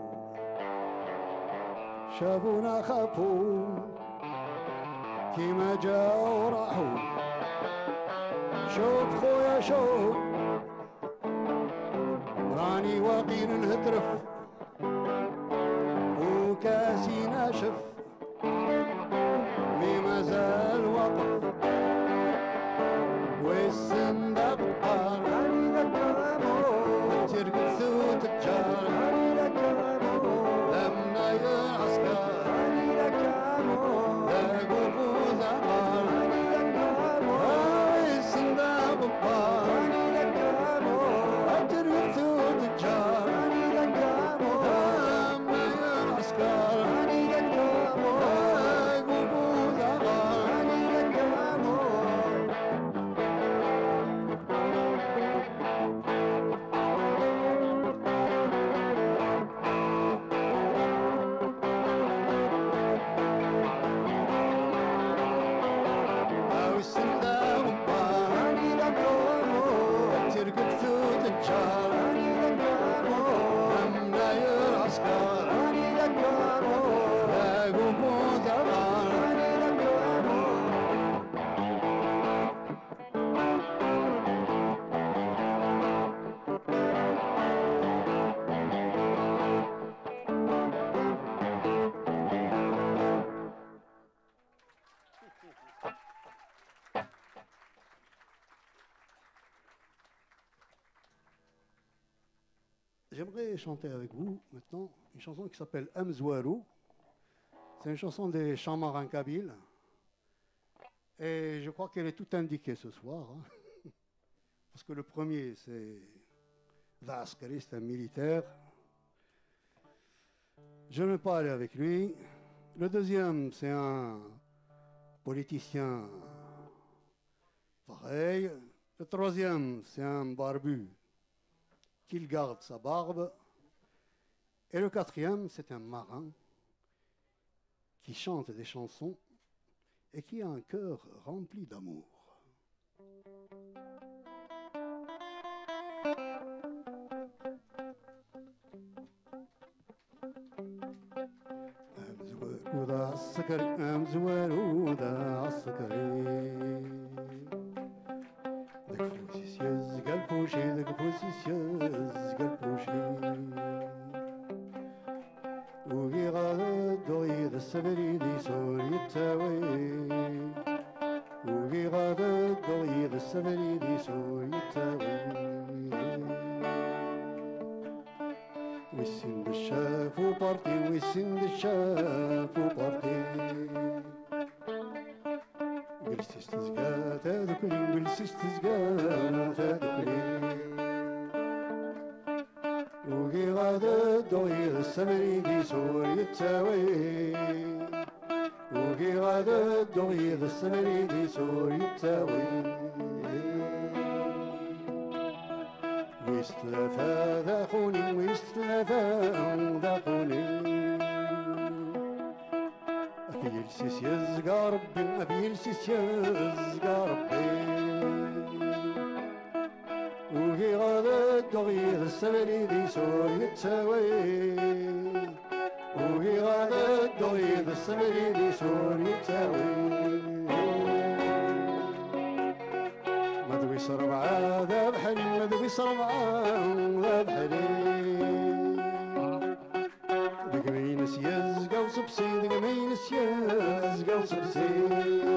شافونا خافوا كيما جاو راحوا شوف خويا شوف راني واقي نهترف وكاسي ناشف مي مازال واقف والسندق بار هاني ذاك امور ترقد ثوت الجار هاني ذاك امور لمنا العسكر هاني ذاك امور ذاقوا بوز الغار هاني ذاك امور هاي السندق بار هاني ذاك امور ترقد ثوت الجار هاني ذاك امور لمنا العسكر هاني ذاك امور ذاقوا بوز الغار هاني ذاك امور أو السندق بار هاني ذاك امور ترقد ثوت الجار هاني ذاك امور لمنا العسكر هاني ذاك امور ذاقوا بوز الغار هاني ذاك امور J'aimerais chanter avec vous maintenant une chanson qui s'appelle Amzouarou. C'est une chanson des chants marins kabyles. Et je crois qu'elle est tout indiquée ce soir. Parce que le premier, c'est Vaskari, c'est un militaire. Je ne vais pas aller avec lui. Le deuxième, c'est un politicien pareil. Le troisième, c'est un barbu qui garde sa barbe. Et le quatrième, c'est un marin qui chante des chansons et qui a un cœur rempli d'amour. وذا السكري مزوال وذا السكري ذاك فوسيسيز قال فوشي ذاك فوسيسيز قال فوشي وكي غاد دوغي ذا السبري دي سوري التاوي وكي غاد دوغي ذا السبري دي سوري التاوي ويسين بالشاف وبارتي ويسين بالشاف وبارتي جلسي استزقا تذكري جلسي استزقا تذكري وكي غادا دوغي السمري دي سوري التاوي وكي غادا دوغي السمري دي سوري التاوي ويستلفا ذا خوني ويستلفا ذا خوني أبي السيس يزقى ربي أبي السيس يزقى ربي وكي غادا دوغي السمري ذي سوري التاوي وكي غادا دوغي السمري ذي سوري التاوي مدوي صربعة ذا بحلي مدوي صربعة ذا بحلي دقمين سيزقا وصبسي دقمين سيزقا وصبسي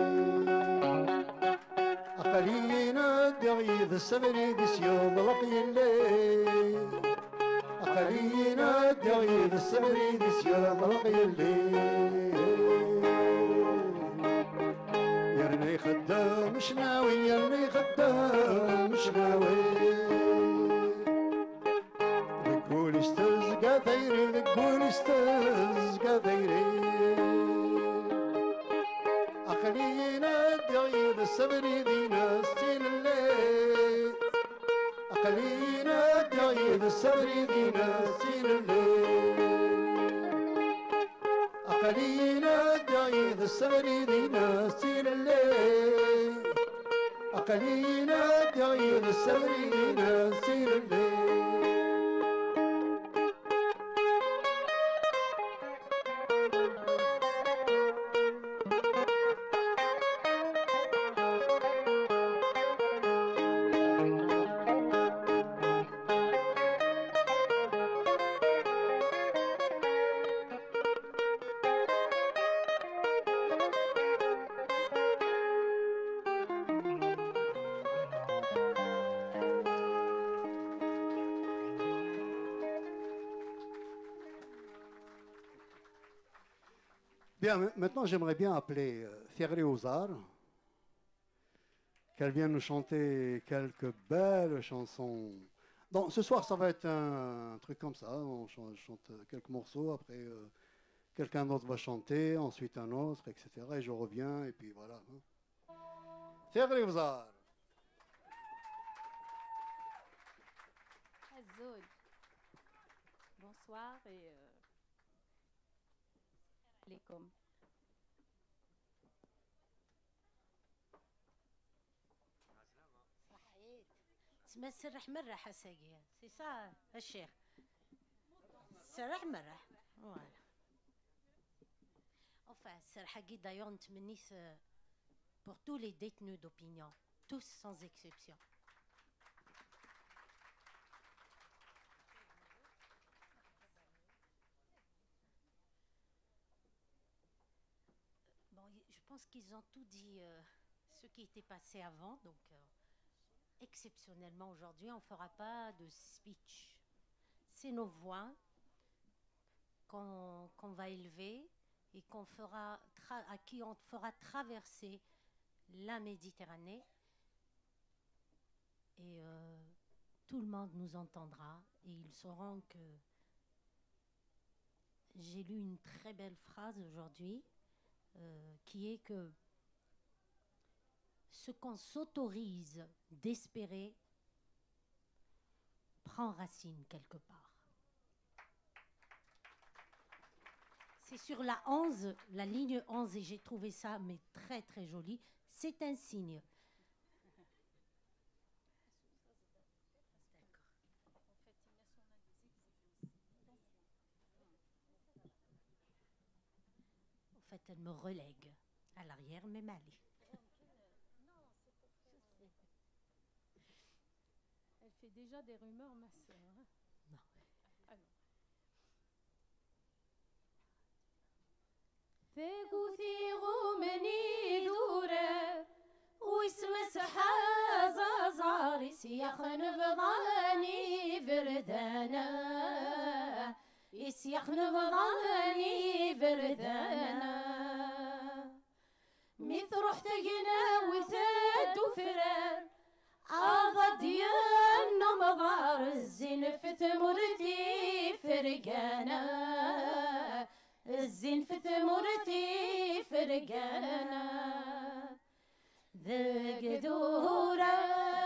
أقلينا دغيث السمري دي سيوض لقي الليل أقلينا دغيث السمري دي سيوض لقي الليل يرني خدام شناوي يرني خدام شناوي ذكول استزقى ثيري ذكول استزقى ثيري أخلينا دغيث السمري ذي ناستين الليل أخلينا دغيث السمري ذي ناستين الليل أقلينا دغيث السمري ذي ناستين الليل أقلينا دغيث السمري ذي ناستين الليل Bien, maintenant j'aimerais bien appeler Ferré Ozar, qu'elle vienne nous chanter quelques belles chansons. Donc ce soir ça va être un truc comme ça, on chante quelques morceaux, après quelqu'un d'autre va chanter, ensuite un autre, etc. Et je reviens, et puis voilà. Ferré Ozar. Azoud. Bonsoir et alaikum. تسمى سرح مرح حساقية سي صا الشيخ سرح مرح فوالا enfin سرحاقي d'ailleurs نتمنيت pour tous les détenus d'opinion tous sans exception. Bon, je pense qu'ils ont tout dit ce qui était passé avant, donc exceptionnellement aujourd'hui, on ne fera pas de speech. C'est nos voix qu'on va élever et à qui on fera traverser la Méditerranée. Et tout le monde nous entendra et ils sauront que j'ai lu une très belle phrase aujourd'hui qui est que ce qu'on s'autorise d'espérer prend racine quelque part. C'est sur la 11, la ligne 11, et j'ai trouvé ça mais très très joli. C'est un signe. En fait, elle me relègue à l'arrière, mais mal. Elle fait déjà des rumeurs, ma sœur. Hein? Non. Ah non. ثقوثيغو مني ذوره ويسمسح زازاري سياخ نبضاني فردانا يسياخ نبضاني فردانا مث رحت جنا وثاد وفرار أضد ينا مغار الزين في ثمرتي فرقانا الزين في ثمرتي فرقانا ذق دورة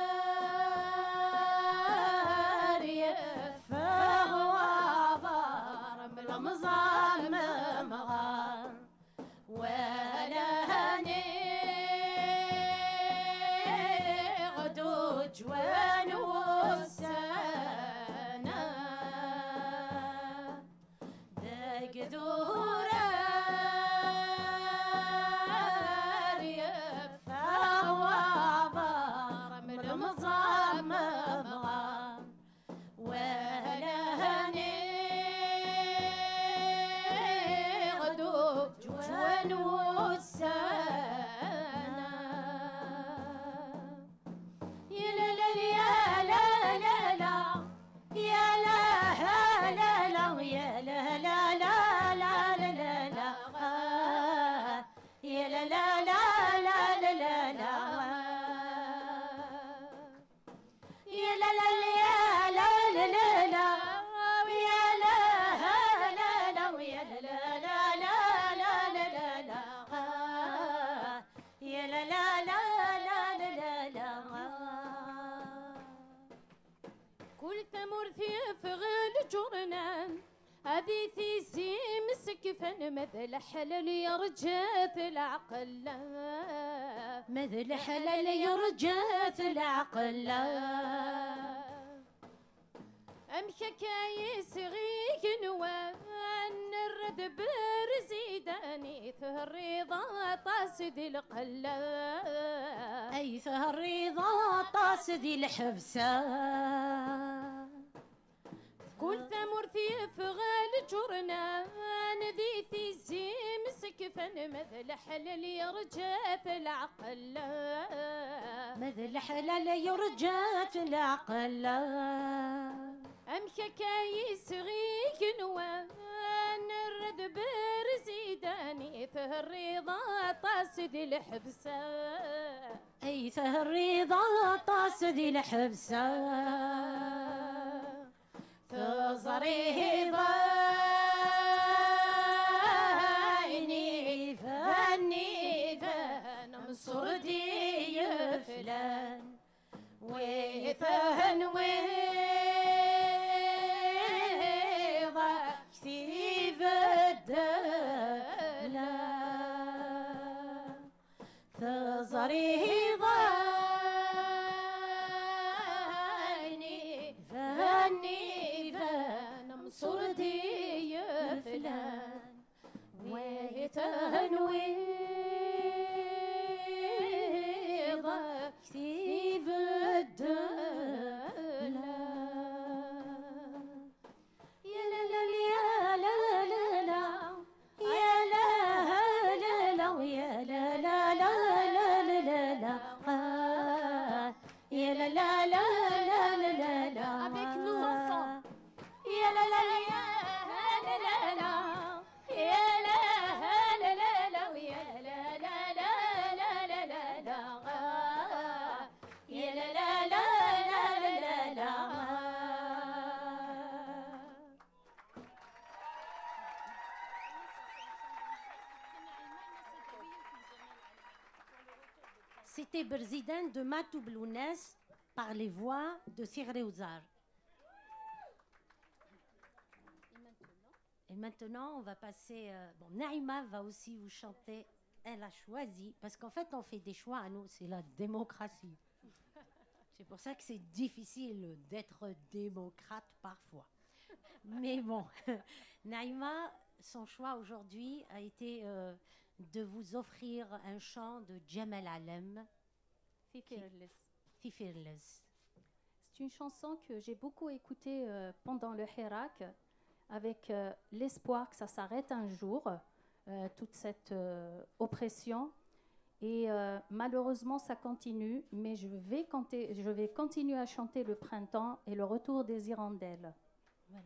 ريفة وعبار بالمظام مغار ولا غدو جوان والسنة ذق دورة ريفة وعبار بالمظام مغار ولا غدو جوان والسنة يا لا لا يا لا لا لا يا لا لا لا يا لا لا لا لا لا لا يا لا لا لا لا لا لا يا لا لا يا لا لا لا لا يا لا لا لا يا لا لا لا لا لا لا لا يا لا لا لا لا لا لا كل ثمر في غل جرنان هذه ثيسي مسك فن مثل حلال يرجات العقل مثل حلال يرجات العقل أم حكاية صغير نوان الرد برزيداني ثه الرضا طاسد القلة أي ثه الرضا طاسد الحبسة كل ثمر في غال جرنان ذي ثيزي مسك فن مثل حلال يرجات العقل مثل حلال يرجات العقل أم حكاية صغير نوان الرد برزيداني ثه الرضا طاسد الحبسة أي ثه الرضا طاسد الحبسة تزري ضايني فاني فان مصردي فلان وفان وضع كتيف الدلا تزري ضايني فاني صردي يا فلان ويتنوي كتيف الدلا يا لا لا يا لا لا لا يا لا لا لا يا لا لا لا لا لا c'était président de Matou Blounès par les voix de Sirreouzar. Et maintenant, on va passer... bon, Naïma va aussi vous chanter. Elle a choisi, parce qu'en fait, on fait des choix à nous, c'est la démocratie. C'est pour ça que c'est difficile d'être démocrate parfois. Mais bon, Naïma, son choix aujourd'hui a été de vous offrir un chant de Djemal Alem, Fifirles. C'est une chanson que j'ai beaucoup écoutée pendant le Hirak, avec l'espoir que ça s'arrête un jour, toute cette oppression. Et malheureusement, ça continue, mais je vais continuer à chanter le printemps et le retour des hirondelles. Voilà.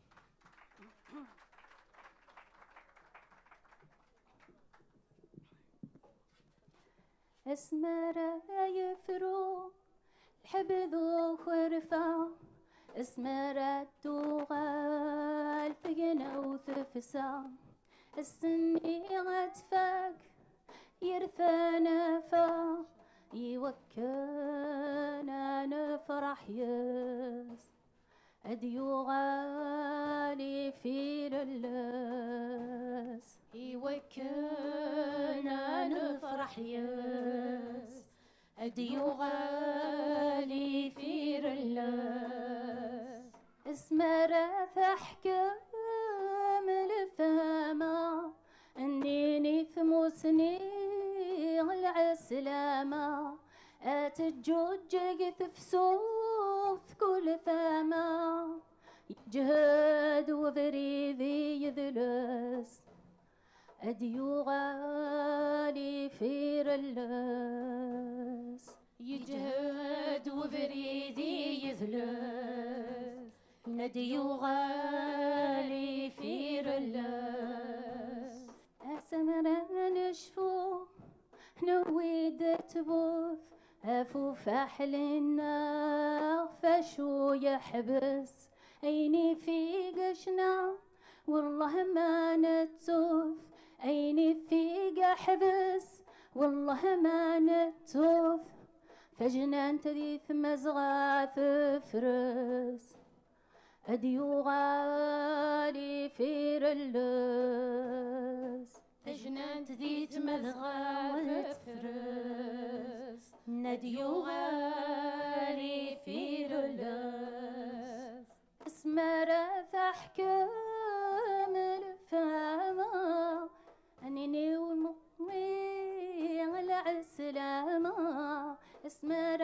اسمر يفرو الحبذ وخرفة اسمر الدوغال فينا وثفسا السني غتفاك يرثى نفا يوكنا نفرح يس أديو غالي في اللس يوكنا نفرح يس أديو غالي في اللس اسمر فحكم الفهمة أني ثموسني العسلامة أتجوج تفسوف كل فما يجهد وبريدي يذلس أديو غالي في رلس يجهد وبريدي يذلس نديو غالي في رلس أسمر نشفو نويد تبوث أفو فحل النار فشو يحبس عيني في قشنا والله ما نتوف عيني في قحبس والله ما نتوف فجنان تذيث مزغى تفرس أديو غالي في رلس فجنان تذيث مزغى تفرس نديو غالي في رلس اسمر فحكم الفهمة أنني والمؤمن على السلامة اسمر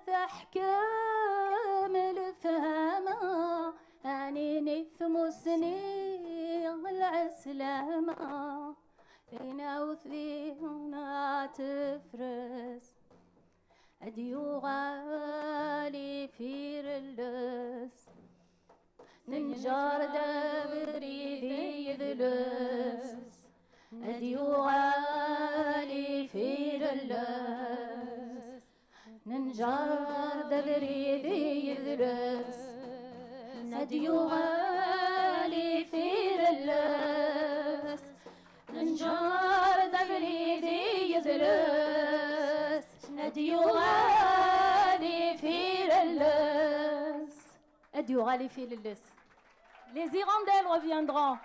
فحكم الفهمة أنني ثمسني على السلامة ثينا وثينا تفرس أديو غالي في رلس ننجار دبريدي يذلس أديو غالي في رلس ننجار دبريدي يذلس أديو غالي في رلس ننجار دبريدي يذلس أديو غالي في اللس أديو غالي في اللس. Les hirondelles reviendront.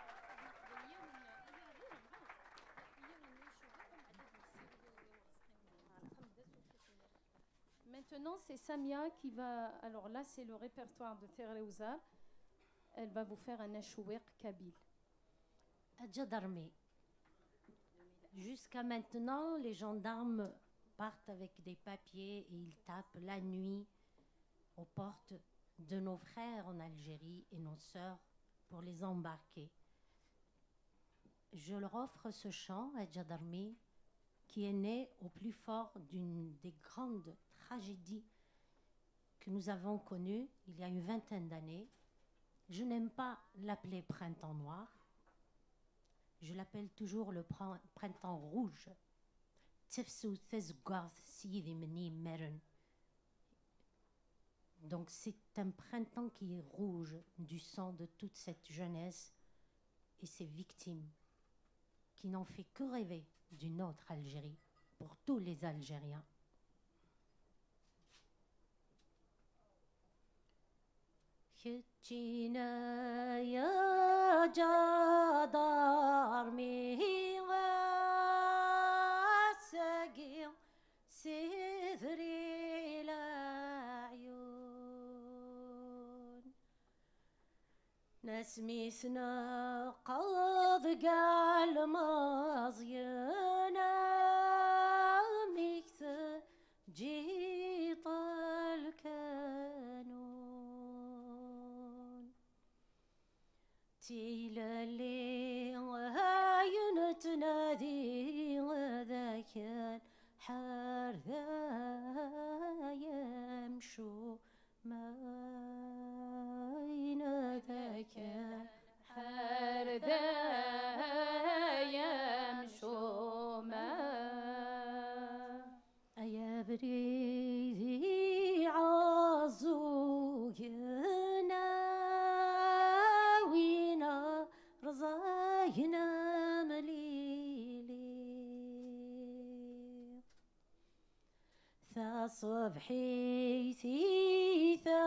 Maintenant, c'est Samia qui va... Alors là, c'est le répertoire de Terreouza. Elle va vous faire un achouer kabyle. Adjadarmé. Jusqu'à maintenant, les gendarmes partent avec des papiers et ils tapent la nuit aux portes de nos frères en Algérie et nos sœurs pour les embarquer. Je leur offre ce chant, Adjadarmi, qui est né au plus fort d'une des grandes tragédies que nous avons connues il y a une vingtaine d'années. Je n'aime pas l'appeler printemps noir. Je l'appelle toujours le printemps rouge. Donc c'est un printemps qui est rouge du sang de toute cette jeunesse et ces victimes qui n'ont fait que rêver d'une autre Algérie pour tous les Algériens. Hitchina ya jadar miwa sagir sidri العيون نسميسنا قاض قال مزينا ميكث جيط الكانون تيلا اللي هاين تنادي وذاك الحار ذا يمشو ماين ذاك الحار ذا يمشو ما يا بريدي عزوينا وينا رزاينا مليلي ثا صبحي ثا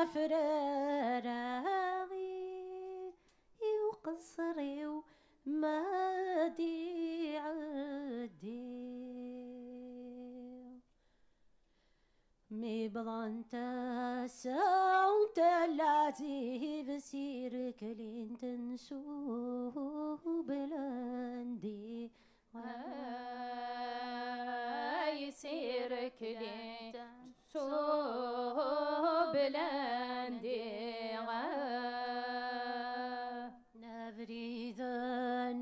فراغي وقصري وما دي عدي مي بضنت ساوت اللاتي بسيرك لين تنسو بلندي يسيرك لين تنسو بلندي نبريذا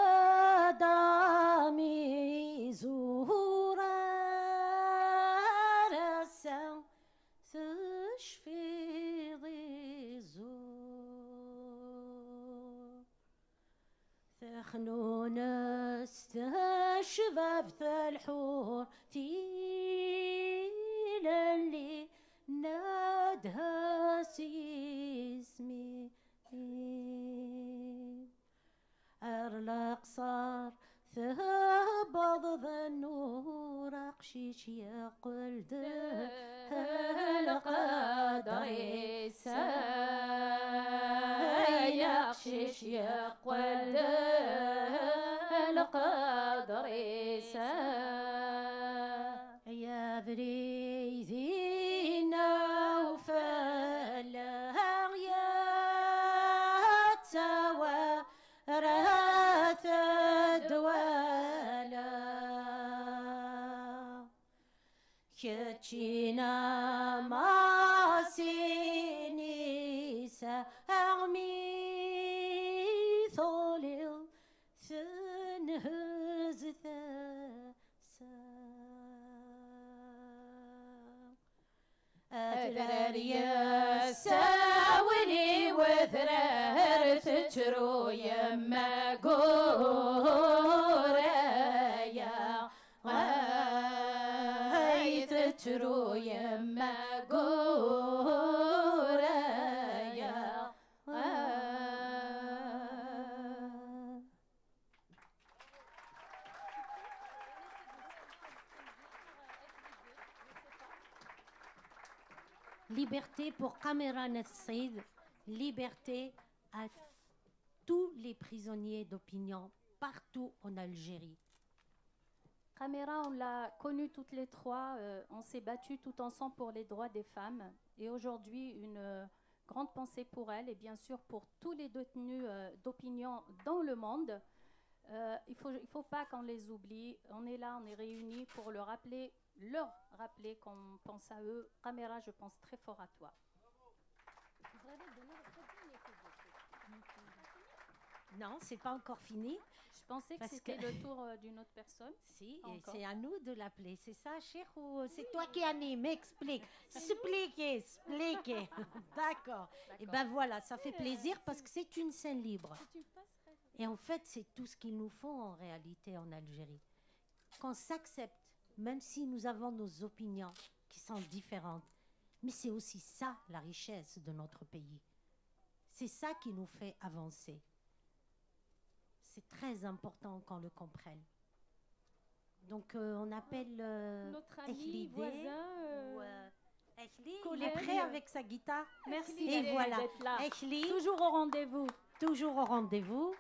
ودامي زهورا رسم تشفي ضي زور ثخنون استشباب الحور تيلا اللي نادها سيسمي أرلق صار ثبض ذنور أقشيش يقول القدر يقشيش يقول القدر يا بريدي نوفل يا توا راث الدوالا كتشينا ما سيني سأغمي ثولي ثنهز أثرر يا ساولي وثرر تجرو يما قوريا غاي تجرو يما قوريا Liberté pour Kamera Nasrid, liberté à tous les prisonniers d'opinion partout en Algérie. Kamera, on l'a connue toutes les trois, on s'est battus tout ensemble pour les droits des femmes. Et aujourd'hui, une grande pensée pour elle et bien sûr pour tous les détenus d'opinion dans le monde. Il faut pas qu'on les oublie. On est là, on est réunis pour leur rappeler qu'on pense à eux. Kamera, je pense très fort à toi. Non, c'est pas encore fini. Je pensais que c'était le tour d'une autre personne. Si, et c'est à nous de l'appeler. C'est ça, Cheikh, ou c'est toi qui anime? Explique. Expliquez. D'accord. Et ben voilà, ça fait plaisir parce que c'est une scène libre. Et en fait, c'est tout ce qu'il nous faut en réalité en Algérie. Qu'on s'accepte, même si nous avons nos opinions qui sont différentes. Mais c'est aussi ça, la richesse de notre pays. C'est ça qui nous fait avancer. C'est très important qu'on le comprenne. Donc, on appelle notre ami voisin, Il est prêt avec sa guitare. Merci Et voilà. d'être là. Echli, Toujours au rendez-vous. toujours au rendez-vous.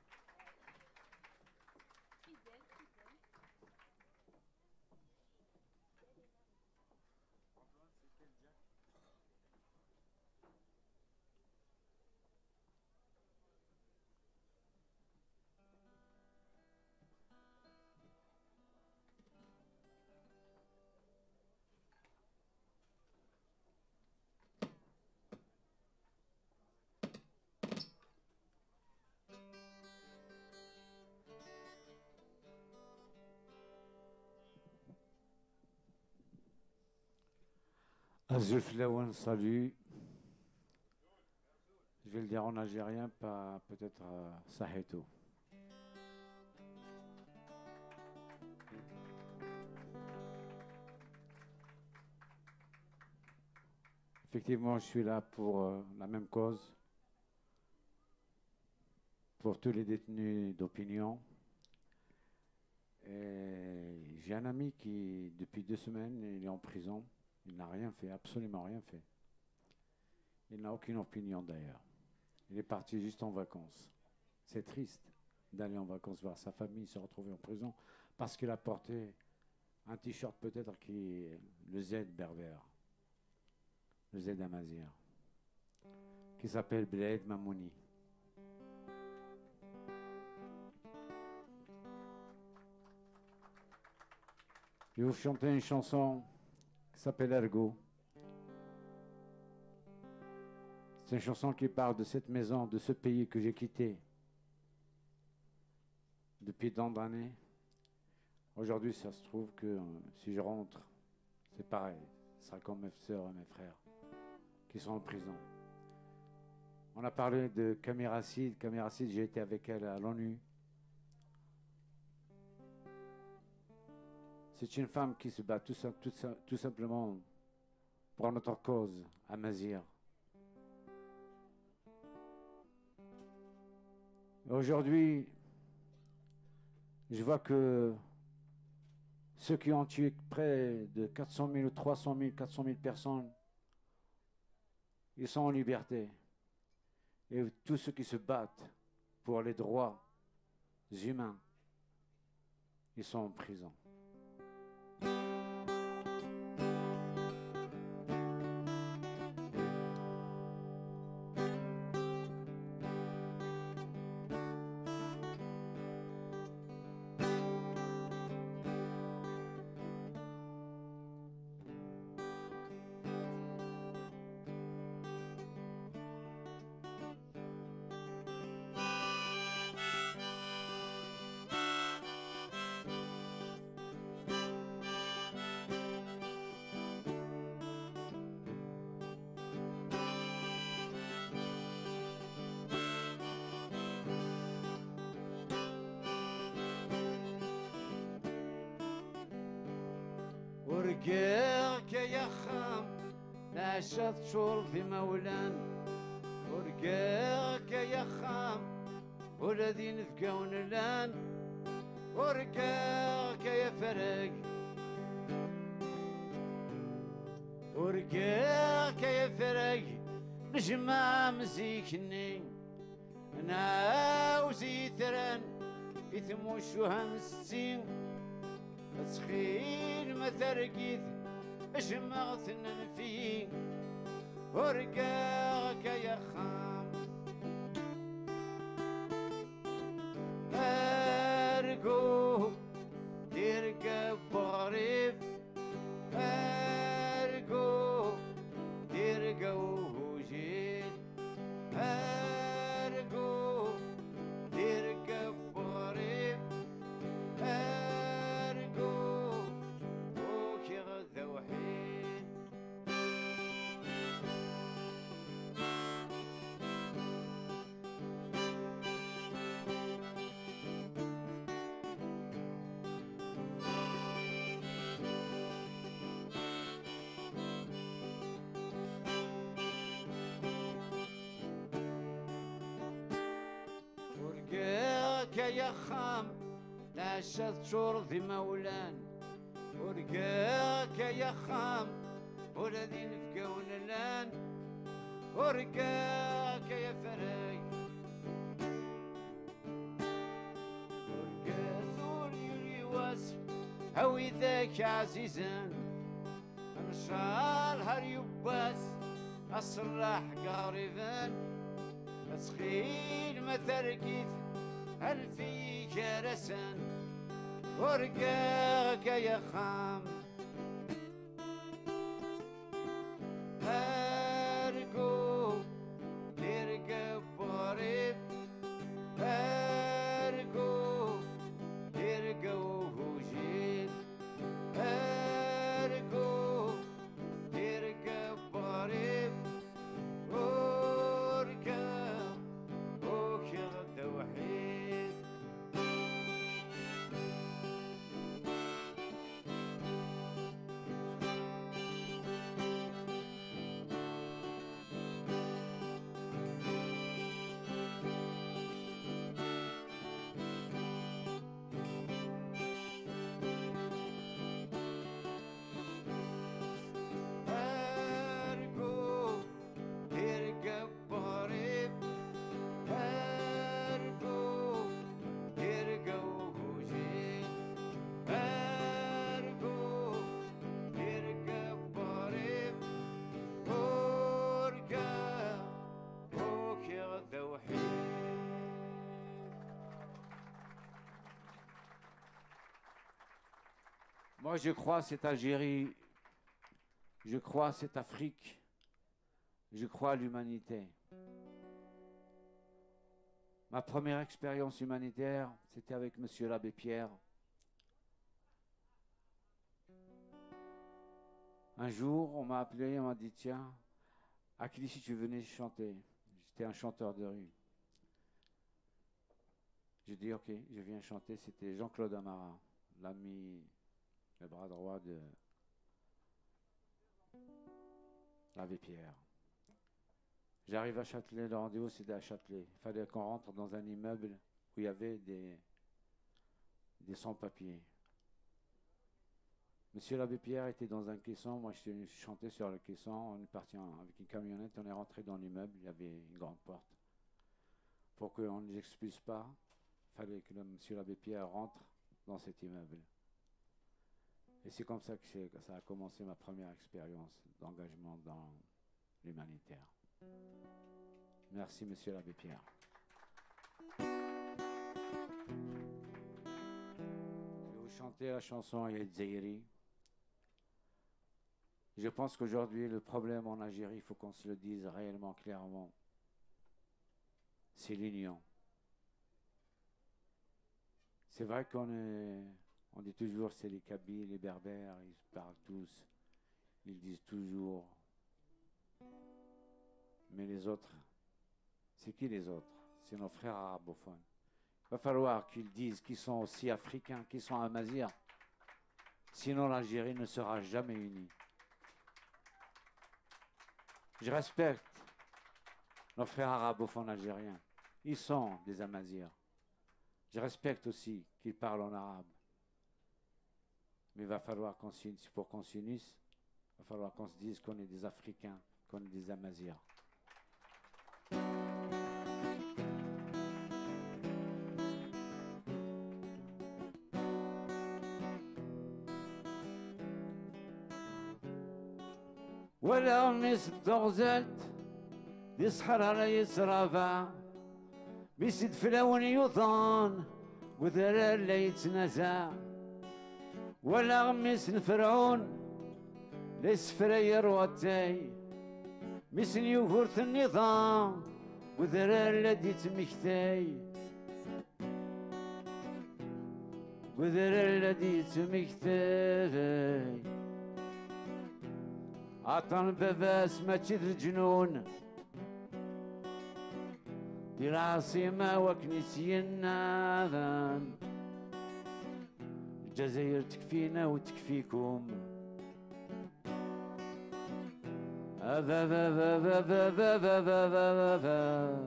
Azulf Lawan, salut. Je vais le dire en algérien, pas peut-être Saheto. Effectivement, je suis là pour la même cause, pour tous les détenus d'opinion. Et j'ai un ami qui, depuis 2 semaines, il est en prison. Il n'a rien fait, absolument rien fait. Il n'a aucune opinion d'ailleurs. Il est parti juste en vacances. C'est triste d'aller en vacances voir sa famille, se retrouver en prison, parce qu'il a porté un t-shirt peut-être qui est le Z berbère, le Z amazir, qui s'appelle Bled Mamouni. Je vais vous chanter une chanson qui s'appelle Ergo. C'est une chanson qui parle de cette maison, de ce pays que j'ai quitté depuis tant d'années. Aujourd'hui, ça se trouve que si je rentre, c'est pareil. Ce sera comme mes sœurs et mes frères qui sont en prison. On a parlé de Camille Racide. Camille Racide, j'ai été avec elle à l'ONU. C'est une femme qui se bat tout simplement pour notre cause, à Mazir. Aujourd'hui, je vois que ceux qui ont tué près de 400 000 ou 300 000, 400 000 personnes, ils sont en liberté. Et tous ceux qui se battent pour les droits humains, ils sont en prison. ورقاك يا خام ناشط شور في مولان ورقاك يا خام والذين فقاون الان ورقاك يا فرق ورقاك يا فرق نجمع مزيكني انا وزيتران يتموشوها مسين تسخين ما ترقيت اجمعت ننفي ورقاك يا خام ارقو ترقى بغريب ارقو ترقى وهوجين ارقو ترقى بغريب يا خام ناشط شرطي مولان ورقاك يا خام ولدي نفقون اللان ورقاك يا فري ورقا زور يولي واس هوي ذاك عزيزا انشال هر يباس الصلاح قريبا اسخيل ما تركيت هل في جرسا ورقاك يا خام أرجو تركب قريب أرجو ترجو هجين أرجو تركب قريب وركب وكغد وحيد أرجو تركب قريب أرجو ترجو هجين أرجو تركب قريب وركب وكغد وحيد. Moi, je crois cette Algérie, je crois cette Afrique, je crois à l'humanité. Ma première expérience humanitaire, c'était avec Monsieur l'abbé Pierre. Un jour, on m'a appelé, on m'a dit, tiens, à Clichy, tu venais chanter. J'étais un chanteur de rue. J'ai dit, ok, je viens chanter. C'était Jean-Claude Amara, l'ami, le bras droit de l'abbé Pierre. J'arrive à Châtelet, le rendez-vous c'était à Châtelet. Il fallait qu'on rentre dans un immeuble où il y avait des sans-papiers. Monsieur l'abbé Pierre était dans un caisson, moi je chantais sur le caisson, on est parti avec une camionnette, on est rentré dans l'immeuble, il y avait une grande porte. Pour qu'on ne les expulse pas, il fallait que monsieur l'abbé Pierre rentre dans cet immeuble. Et c'est comme ça que ça a commencé ma première expérience d'engagement dans l'humanitaire. Merci, monsieur l'abbé Pierre. Je vais vous chanter la chanson Yedzeiri. Je pense qu'aujourd'hui, le problème en Algérie, il faut qu'on se le dise réellement clairement. C'est l'union. C'est vrai qu'on dit toujours c'est les Kabyles, les Berbères, ils parlent tous, ils disent toujours. Mais les autres, c'est qui les autres? C'est nos frères arabophones. Il va falloir qu'ils disent qu'ils sont aussi africains, qu'ils sont amazirs. Sinon l'Algérie ne sera jamais unie. Je respecte nos frères arabophones algériens. Ils sont des amazirs. Je respecte aussi qu'ils parlent en arabe. Mais il va falloir pour qu'on s'unisse, il va falloir qu'on se dise qu'on est des Africains, qu'on est des amazirs. ولا مس الدغزلت يسحر على يسرافا بيسد فلاون يوطان وذرا لا يتنازع ولا غمس الفرعون ليس فرير واتاي مسن يوفرت النظام وذرا لا ديت مكتاي وذرا لا ديت مكتاي عطان باباس ما تشد الجنون دي العاصمة وكنيسينا الجزائر تكفينا وتكفيكم أبا بابا بابا بابا بابا بابا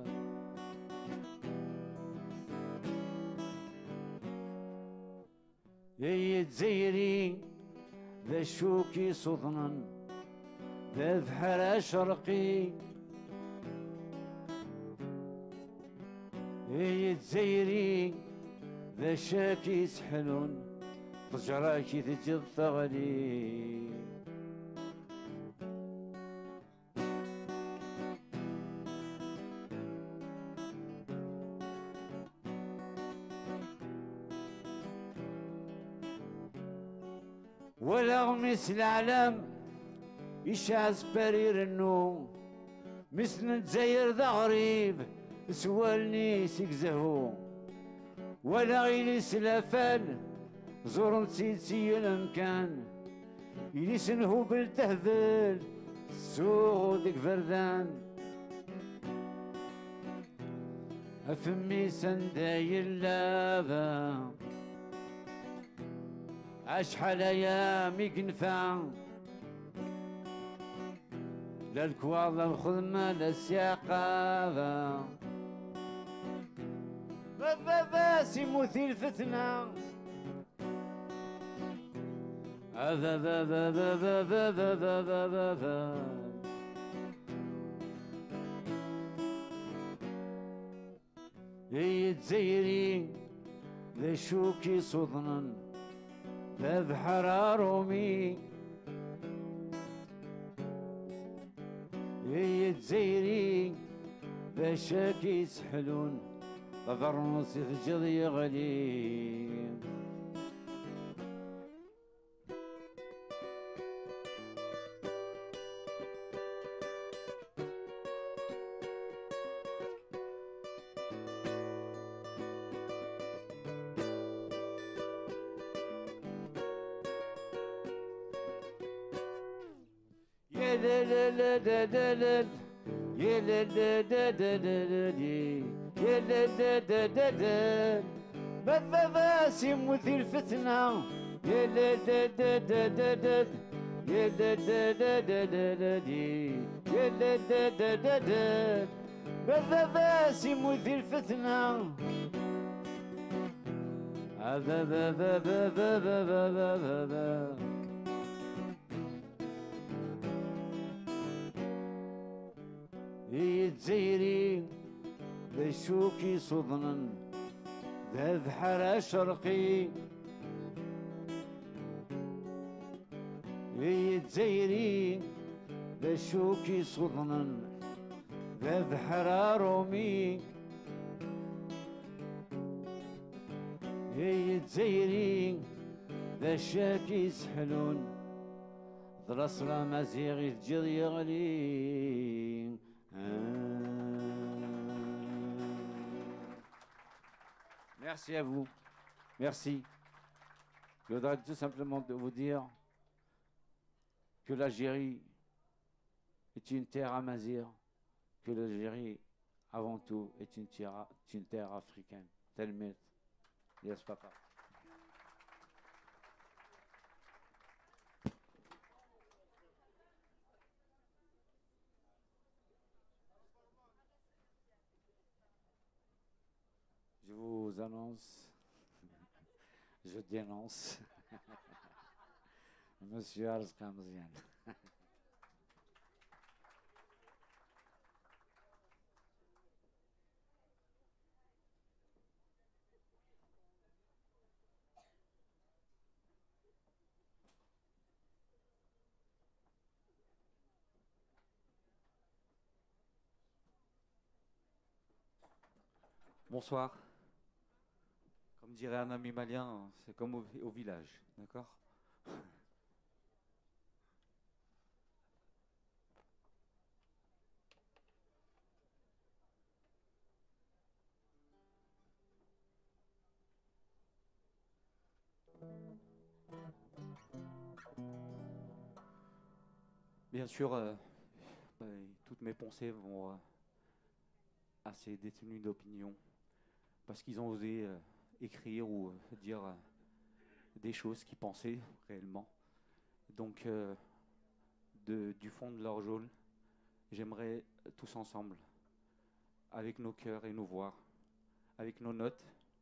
يا الجزائري ذا الشوكي صدنا ذا بحر شرقي يتزيري ذا شاكي يسحلون فجراكي تجد ثغلي ولا غمس العالم يشعز برير النوم مثل نتزاير ذا غريب سوالني سيكزهو ولا غيلي سلافان زور نسيتي المكان إلي سنهو بالتهذل سوق ديك فردان أفمي سنداي اللابا أشحال أيامي كنفع لا الكواض لا الخدمة لا السياقة بس يموت الفتنة يتزيري ذا شوكي صدنا ذا بحر رومي يتزيري ذا شاكي يسحلون غفرنص يفجض يغلي يا لا لا لا لا لا لا يا لا لا لا لا لا لا يا لا لا لا لا لا ماذا باسم وذي الفتنة يا لا لا لا لا لا لا يا لا لا لا لا لا لا يا لا لا لا لا لا ماذا باسم وذي الفتنة با با با با با با با با با يتزيري ذا شوكي صدنا ذا بحر شرقي يتزيري ذا شوكي صدنا ذا بحر رومي يتزيري ذا شاكي يسحلون ضرسلا مزيغ يتجد يغلي Merci à vous. Merci. Je voudrais tout simplement de vous dire que l'Algérie est une terre amazigh, que l'Algérie, avant tout, est une terre africaine. Tel mythe. Yes, papa. Je vous annonce, je dénonce Monsieur Arzkamzian. Bonsoir. Comme dirait un ami malien, c'est comme au village, d'accord? Bien sûr, toutes mes pensées vont à ces détenus d'opinion parce qu'ils ont osé écrire ou dire des choses qu'ils pensaient réellement. Donc, du fond de leur geôle, j'aimerais tous ensemble, avec nos cœurs et nos voix, avec nos notes,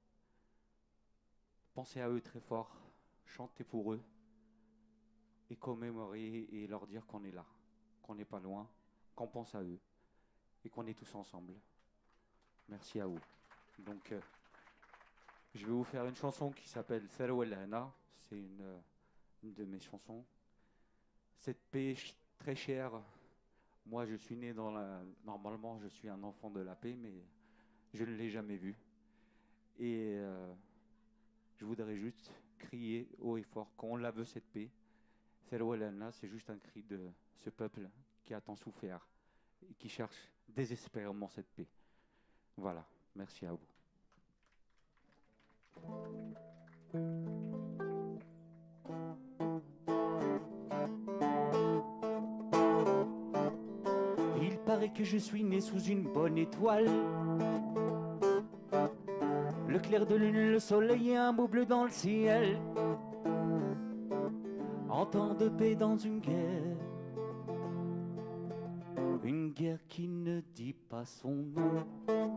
penser à eux très fort, chanter pour eux et commémorer et leur dire qu'on est là. qu'on n'est pas loin, qu'on pense à eux et qu'on est tous ensemble. Merci à vous. Donc, je vais vous faire une chanson qui s'appelle Tharwa Hana. C'est une de mes chansons. Cette paix très chère. Moi, je suis né dans la... Normalement, je suis un enfant de la paix, mais je ne l'ai jamais vue. Et je voudrais juste crier haut et fort qu'on la veut, cette paix. Tharwa Hana, c'est juste un cri de ce peuple qui a tant souffert et qui cherche désespérément cette paix. Voilà, merci à vous. Il paraît que je suis né sous une bonne étoile. Le clair de lune, le soleil et un beau bleu dans le ciel. En temps de paix dans une guerre. Une guerre qui ne dit pas son nom.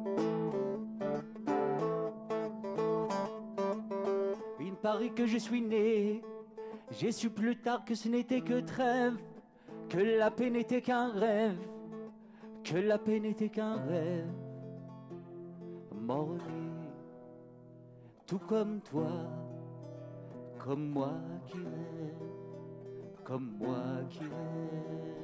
Il paraît que je suis né. J'ai su plus tard que ce n'était que trêve, que la paix n'était qu'un rêve, que la paix n'était qu'un rêve. Mort, tout comme toi, comme moi qui rêve, comme moi qui rêve.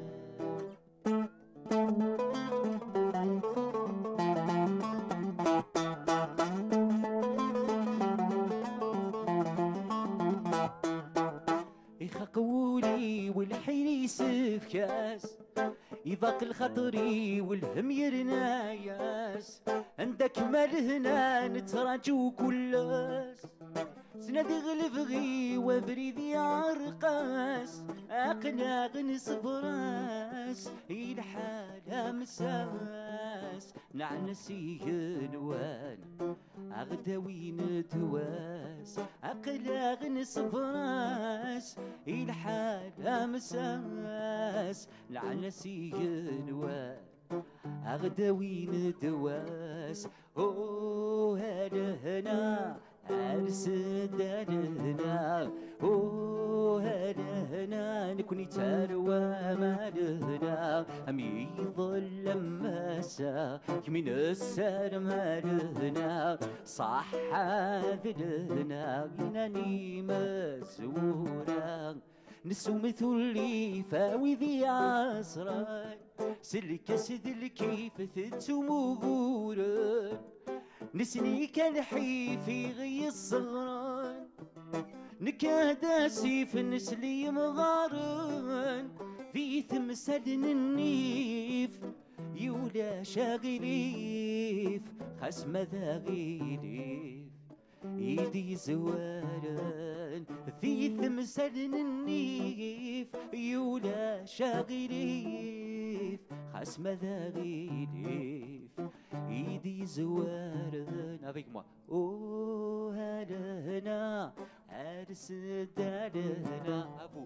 يخقولي والحين يسف كاس يضاق الخطري والهم يرناياس عندك مال هنا نتراجو كلاس سنادي غلفغي وبريدي عرقاس أقناغ نصبراس الحالة مساس نعنسي نوان أغداوين تواس أقلاغ نصبراس الحالة مساس نعنسي نوان أغداوين تواس أوه هلا هنا أرسد هنا أوه هلا هنا نكوني تروى مالهنا أم يظل لما سا يمين السار مالهنا صح ذلهنا يناني مزورا نسو مثلي فاوي ذي عصران سلك سد الكيف ثتو مغورا نسني كالحي في غي الصغران نكاد سيف نسلي مغارن في ثمسل النيف يولا شاغليف خسم ذا غيليف ايدي زوارن في ثمسل النيف يولا شاغليف خسم ذا غيليف ايدي زوارن avec moi oh هنا ارسد هنا ابو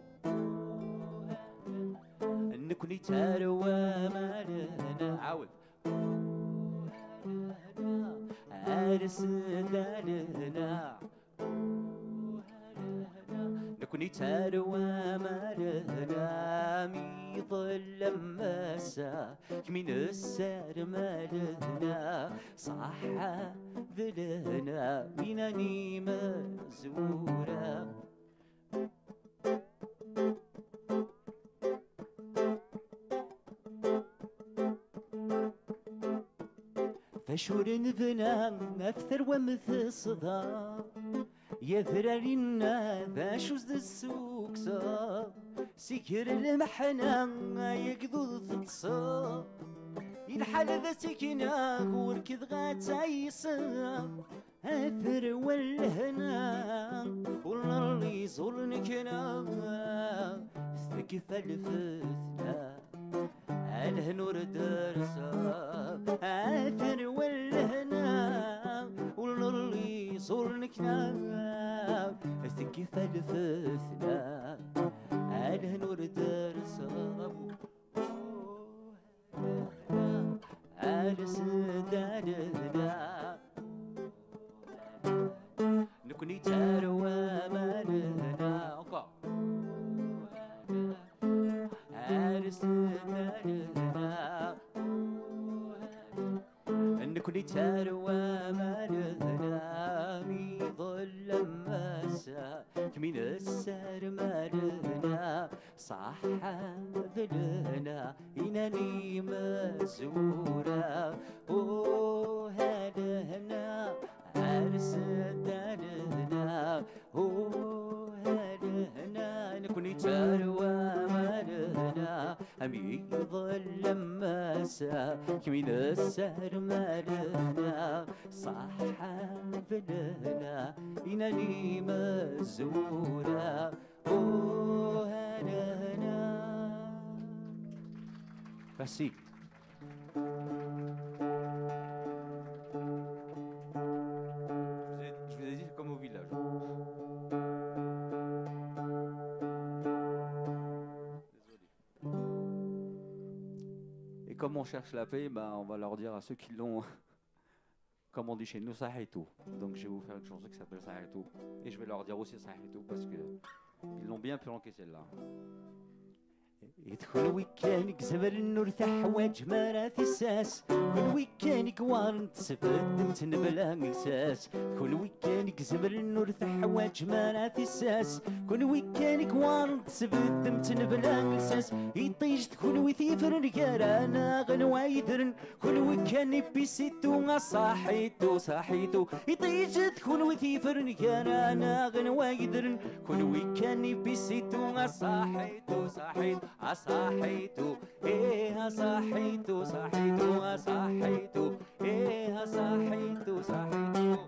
نكوني تروى مالنا عاود ارسد هنا نكوني تروى مالنا ميظل لما سا يمين السار مالنا صح ذلنا ميناني مزورا فشور نذنا أكثر ومثل صدى يذررنا باشوز السوق صا سكر المحنة يقضو ثقصا الحال ذا سكنا وركض غاتا يسا أثر والهنا والله يزورنك أنا ثقف الفتنة الهنور درسا أثر والهنا والله يزورنك أنا ثقف الفتنة الهنور درسا أرسدنا نكوني تروى مالنا أرسدنا كل تروى مالنا ميظل مسا كمين السر مالنا صح ذلنا إنني مزورة وهلهنا عرس دلنا وهلهنا نكون تروى مالنا ميظل مسا كمين السر مالنا صح ذلنا إنني مزورة وهلهنا. Merci. Je vous ai dit comme au village. Et comme on cherche la paix, ben, on va leur dire à ceux qui l'ont, comme on dit chez nous, Sahitou. Donc je vais vous faire une chanson qui s'appelle Sahitou. Et je vais leur dire aussi Sahitou parce qu'ils l'ont bien planqué celle-là. يدخل ويكانك زبر النور حواج مرات الساس كل ويكانك وارنت سفد تنبلا مساس كل ويكانك زبر النور حواج مرات الساس كل ويكانك وارنت سفد تنبلا مساس يطيج كل ويثيفر رجالانا غنوا يدرن كل ويكاني بيسيتو صاحيتو صاحيتو يطيج كل ويثيفر رجالانا غنوا يدرن كل ويكاني بيسيتو صاحيتو صاحيتو أصحيتو إيه أصحيتو صحيتو أصحيتو إيه أصحيتو صحيتو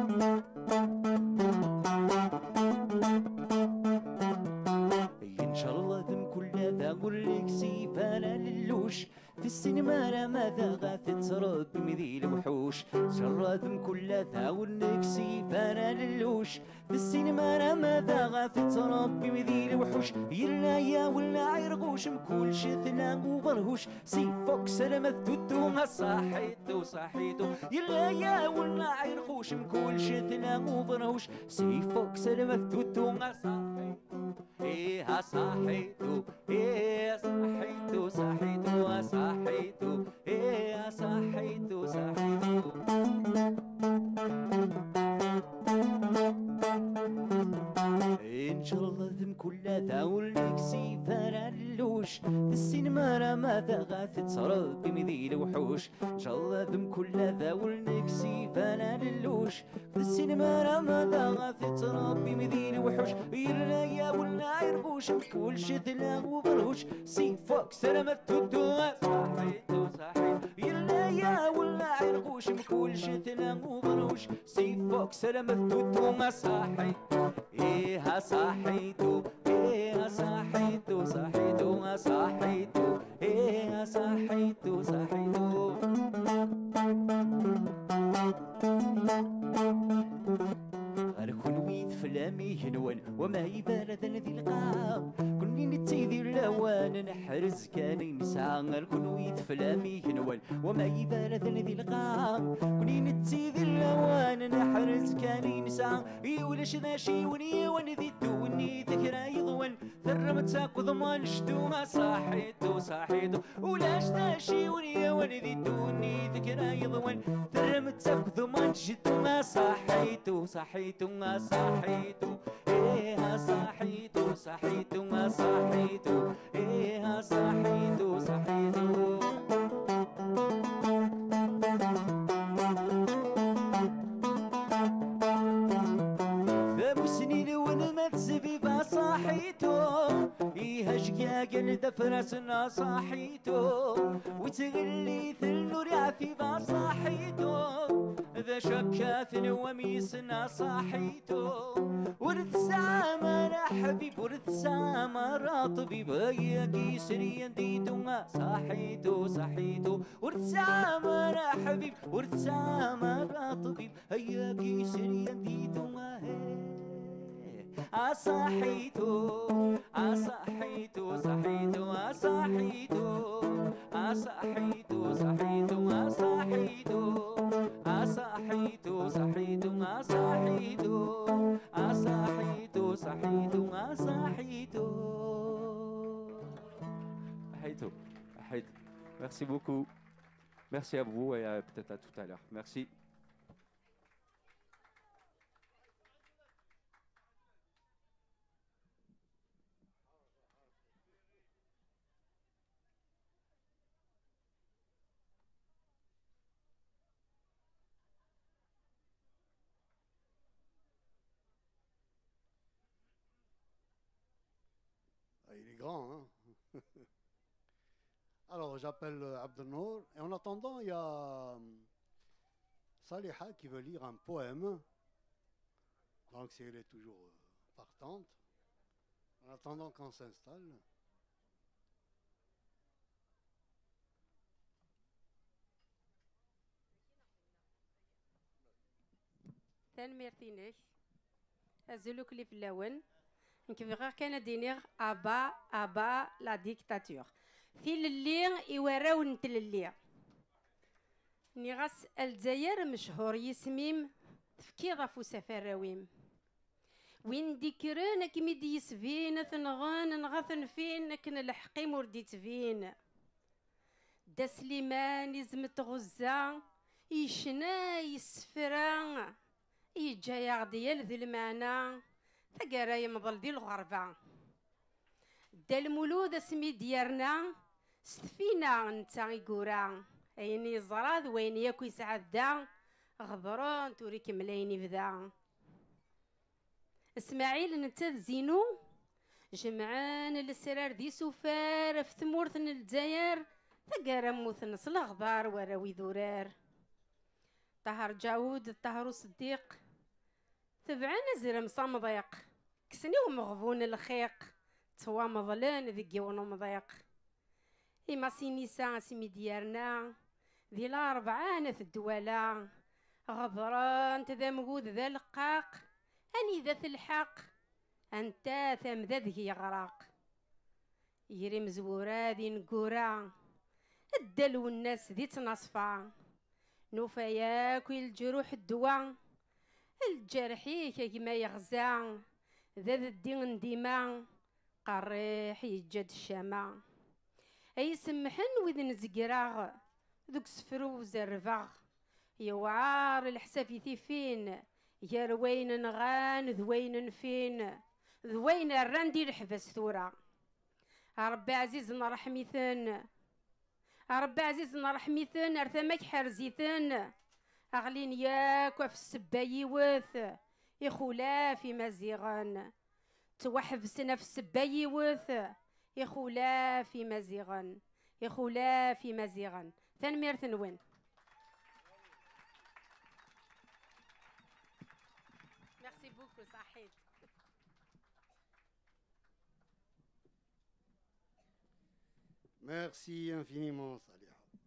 إن شاء الله ذم كل ذا قول لك سيفانا للوش في السينما ماذا غاث تسرب بمذيل وحوش شرادم كل ثاونك سيفانا للوش في السينما ماذا غاث تسرب بمذيل وحوش يلا يا ولا عيرغوش مكل شثنا وبرهوش سيفوك سلامة توتو صحيتو صحيتو يلا يا ولا عيرغوش مكل شثنا وبرهوش سيفوك سلامة توتو صحيتو إيه صحيتو إيه صحيتو صحيتو صحيتو إيه صحيتو صحيتو إن شاء الله ذم كل ذاولك سيفانا اللوش في السينما ماذا غاث تسرب بمذيل وحوش إن شاء الله ذم كل ذاولك سيفانا اللوش في السينما ماذا غاث تسرب بمذيل وحوش يلا يا ولا يرغوش كل شثلا وبرهوش سيفوك سلامة توتو صحيتو صحيتو يلا يا ولا يرغوش كل شثلا وبرهوش سيفوك سلامة توتو صحيتو إيه صحيتو إيه صحيتو صحيتو صحيتو إيه صحيتو صحيتو الكل فلامي هنوان وما يبارد ذي القام كل نتيذي اللوان نحرز كان نسعى الكل فلامي هنوان وما يبارد ذي القام كل نتيذي اللوان نحرز كان نسعى يولش ناشي وني ونذي وني ذكرى يضوان ثرمت ساق ضمان شتوما صحيتو صحيتو ولاش ناشي وني ونذي وني ذكرى يضوان ثرمت ساق ضمان شتوما صحيتو صحيتو صحيتو إيه صحيتو صحيتو صحيتو إيه صحيتو صحيتو ذابو سنين وانا متزبي صحيتو إيه شقاق الدفرسنا صحيتو وتغلي ثلو ريعثي صحيتو ذا شكاث وميسنا صحيتو ورث سامر حبيب ورث سامر طبيب يا كيسري ديتو صحيتو صحيتو ورث سامر حبيب ورث سامر طبيب يا كيسري ديتو أصحيتو أصحيتو صحيتو أصحيتو أصحيتو صحيتو أصحيتو أصحيتو صحيتو أصحيتو أصحيتو صحيتو أصحيتو أحيتو أحيتو. Merci beaucoup. Merci à vous et peut-être à tout à l'heure. Merci. Il est grand, hein. Alors, j'appelle Abdelnour. Et en attendant, il y a Saliha qui veut lire un poème. Donc, si elle est toujours partante. En attendant qu'on s'installe. تنميرتينيك أزلوك لي في اللون نكفي غير كان دينيغ أبا لا ديكتاتور في اللي يوراو نتللي ني غاس الجزائر مشهور يسميم تفكي غفو سفراويم وين ديكرون كيمي دي يسفين ثنغان نغثن فين كن الحقي موردي تفين دا سليمان يزمت غزة يشنا يسفران يجا يغديال ذي المعنى ثقرا يمضل ذي الغربة دا المولود اسمي ديارنا ستفينا نتا يقورا ايني زراد وين ياكو يسعدا غبران توريك ملايني بدا اسماعيل نتا زينو جمعان السرار ذي سفار في ثمورثن الجزائر ثقرا موثن صلغبار وراوي ذرار طهر جاود طهر صديق تبعنا زرم صمضيق كسني ومغفون الخيق توا مظلان ذي ونمضيق إما سينيسا سمي ديارنا ذي الأربعة في الدولة غبران تذا مقود ذا القاق أني ذا الحق أنت ثم ذا ذي يغرق يري مزورا ذي نقورا الدلو الناس ذي تنصفا نوفياك الجروح الدواء الجرحي كما يغزى ذا الدين ديما قريح يجد الشمع اي سمحن وذن زقراغ ذوك سفرو زرفاغ يوعار الحساب فين يا روين نغان ذوين فين ذوين الرندي الحبس ثورة ربي عزيز نرحميثن ربي عزيز نرحميثن ارثمك حرزيثن أغلين ياك في السبايي وث يخولا في مزيغن توحبسنا في السبايي وث يخولا في مزيغن يخولا في مزيغن تنمير ثنوين ميرسي بوكو صحيت Merci infiniment, Saliha.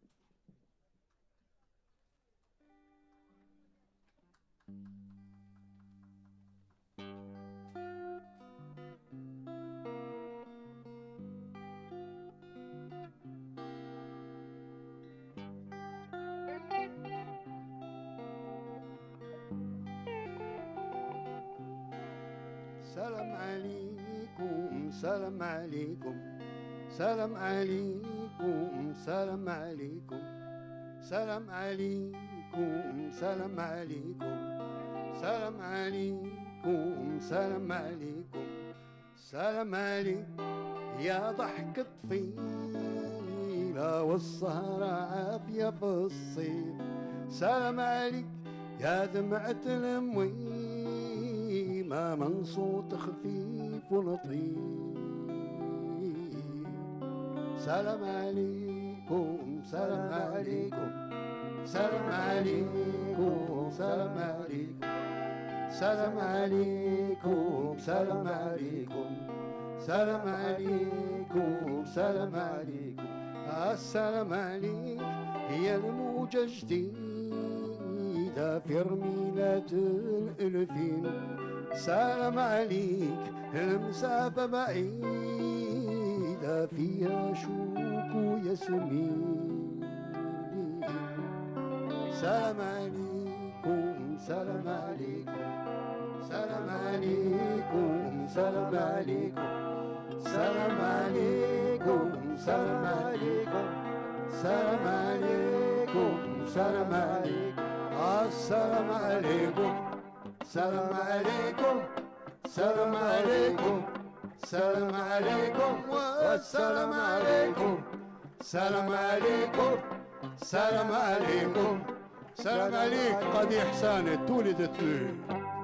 سلام عليكم سلام عليكم سلام عليكم سلام عليكم سلام عليكم سلام عليكم سلام عليكم سلام عليكم سلام عليكم يا ضحك طفيلة والسهرة عافية في الصيف سلام عليك يا دمعة المويمة من صوت خفيف ولطيف سلام عليكم سلام عليكم سلام عليكم سلام عليكم سلام عليكم سلام عليكم سلام عليكم سلام عليكم السلام عليك هي الموجة جديدة في رميلة الألفين سلام عليك المسافة بعيدة فيها شوك وياسمين سلام عليكم سلام عليكم سلام عليكم سلام عليكم سلام عليكم سلام عليكم سلام عليكم السلام عليكم السلام عليكم السلام عليكم السلام عليكم السلام عليكم والسلام عليكم السلام عليكم السلام عليكم السلام عليك قاضي حسان تولدت له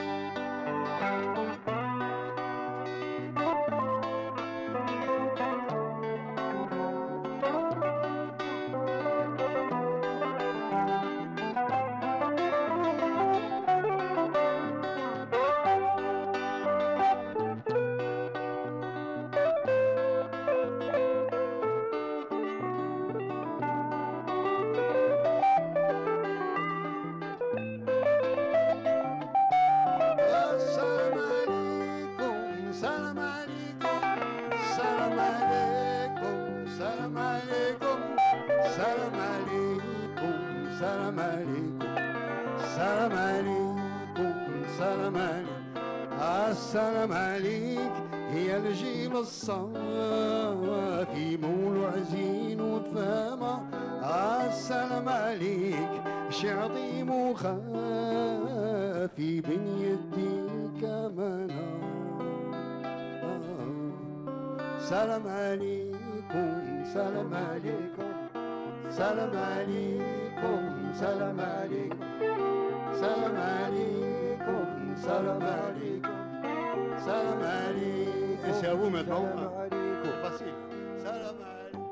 السلام عليك يا الجيل الصافي مولوع زين وفامة السلام عليك شي عظيم وخافي بين يديك امانة سلام عليكم سلام عليكم سلام عليكم سلام عليكم سلام عليكم سلام عليكم سلام عليكم ايش يا ابو مدعو فصيل سلام عليكم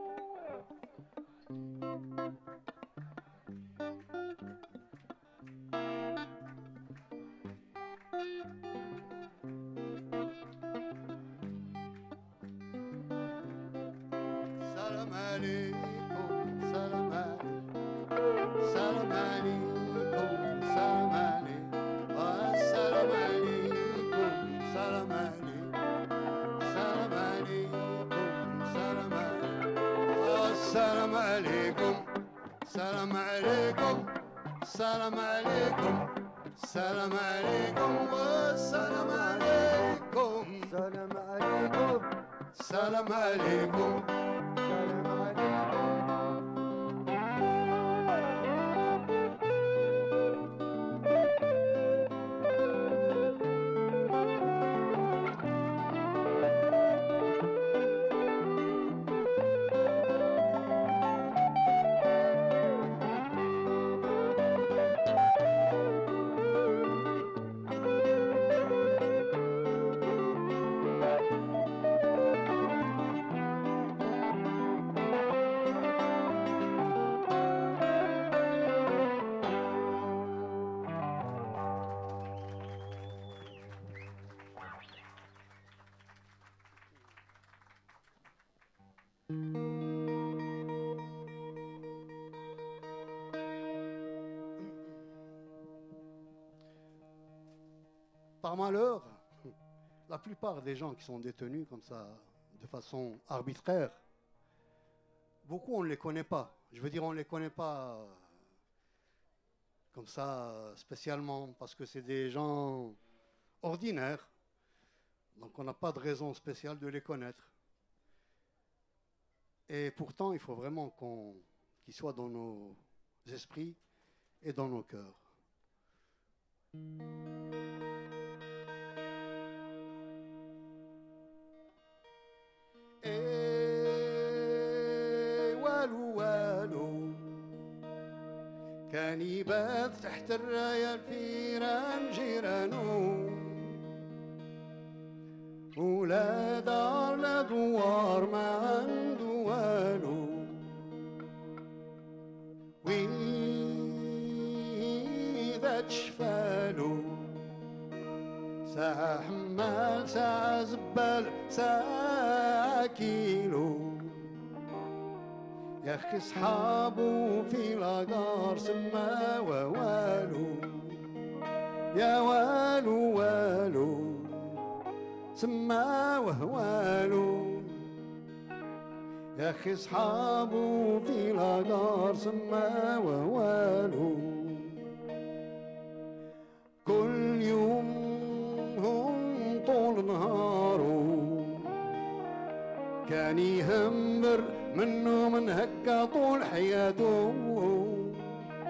سلام عليكم سلام عليكم سلام عليكم سلام عليكم السلام عليكم سلام عليكم سلام عليكم سلام عليكم السلام عليكم السلام عليكم والسلام عليكم السلام عليكم السلام عليكم السلام عليكم Par malheur, la plupart des gens qui sont détenus comme ça, de façon arbitraire, beaucoup on ne les connaît pas. Je veux dire, on ne les connaît pas comme ça spécialement, parce que c'est des gens ordinaires. Donc on n'a pas de raison spéciale de les connaître. Et pourtant, il faut vraiment qu'ils soient dans nos esprits et dans nos cœurs. والو والو كان يبات تحت الراية الفيران جيرانو ولا دار لا دوار ما عنده والو وإذا تشفالو ساعة حمال ساعة زبال ساعة كيلو يا أخي صحابو في الأدار سما ووالو يا والو والو سما وهوالو يا أخي صحابو في الأدار سما ووالو كل يوم هم طول نهارو كان يهمر منه من هكا طول حياته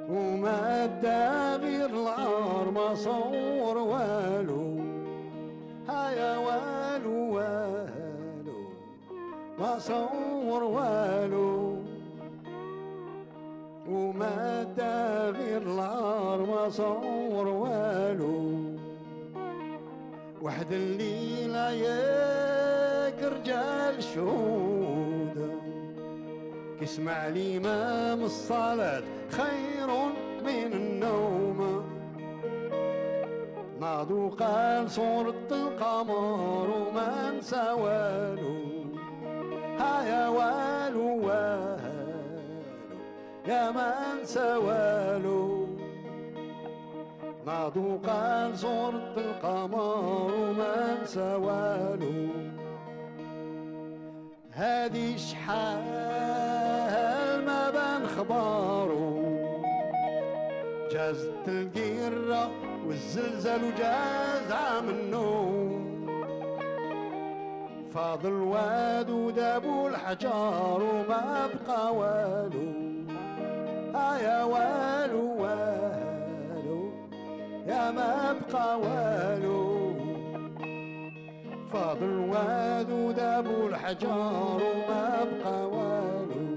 وما دا غير العار ما صور والو هيا والو والو ما صور والو وما دا غير العار ما صور والو وحد الليلة ياك رجال شهودة كسمع الإمام الصلاة خير من النوم ناضو قال صورة القمر وما نسى والو هيا والو والو يا ما نسى والو ناضو قال صورة القمر وما نسى والو هادي شحال ما بان خبارو جازت القيرة والزلزال وجاز عام النوم فاض الواد ودابو الحجار وما بقى والو يا والو والو يا ما بقى والو فاض الواد ودابو الحجار وما بقى والو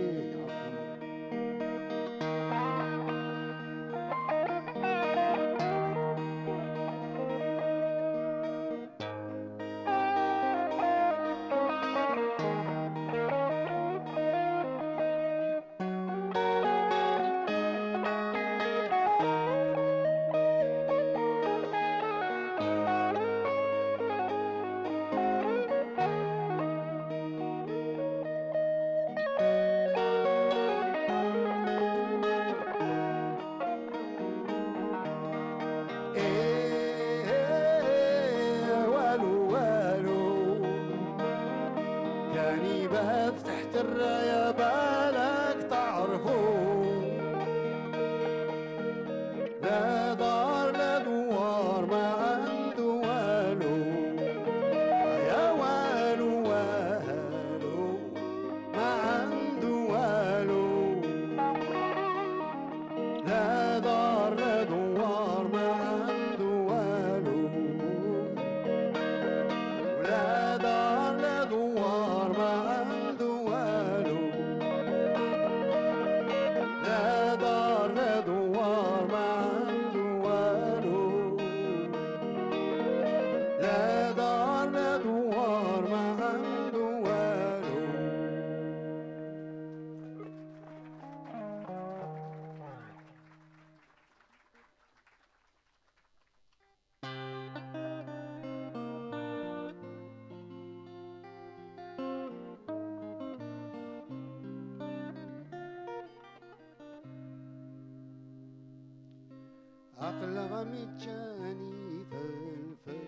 عقل غمي جاني فلفل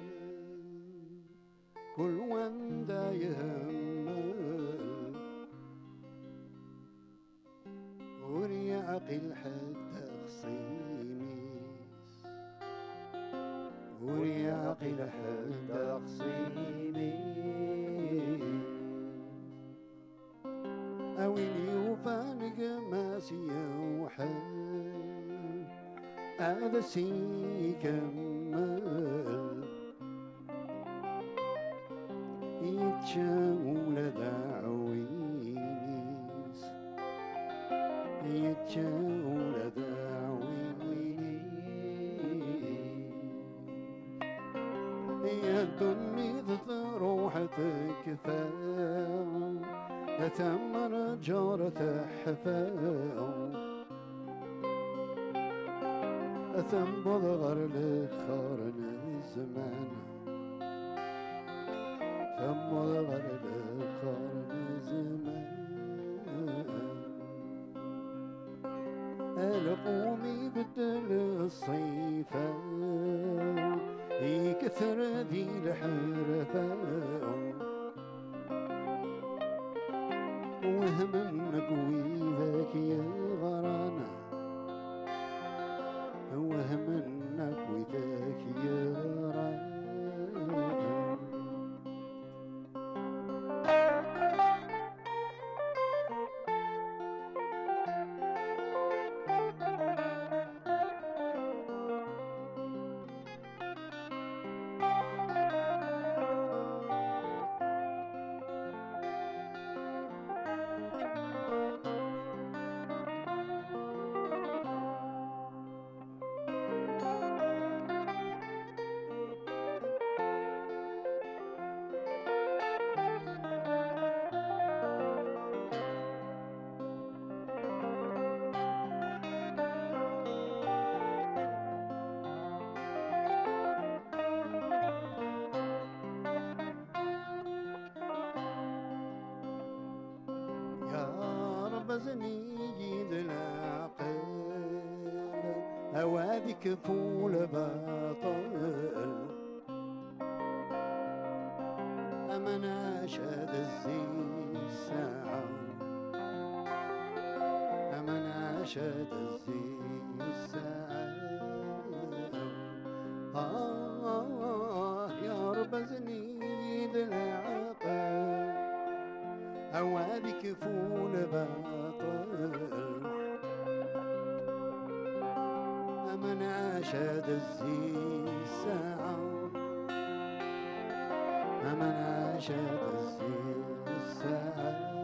كل وندا يهمل وري عقل حتى خصيميس وري عقل حتى خصيميس أويلي وفانق ماسية وحل هذا سيكمل يتشاول دعوينيس يتشاول دعوينيس يا دني ذات روحتك فاو يتمر جارة حفاو أثنبض غر لخارن الزمان ثنبض غر لخارن الزمان القومي بدل الصيفة يكثر ذي الحرفة وهم نقوي ذاك يا غرانا وهم نقوي ذاك يا غرانا بزني ذي العقل أوادك فول باطل أمن أشهد الزين الساعة أمن أشهد الزين الساعة يا رب زنيد العقل أوادك فول باطل أمن أشهد الزين الساعة أمن أشهد الزين الساعة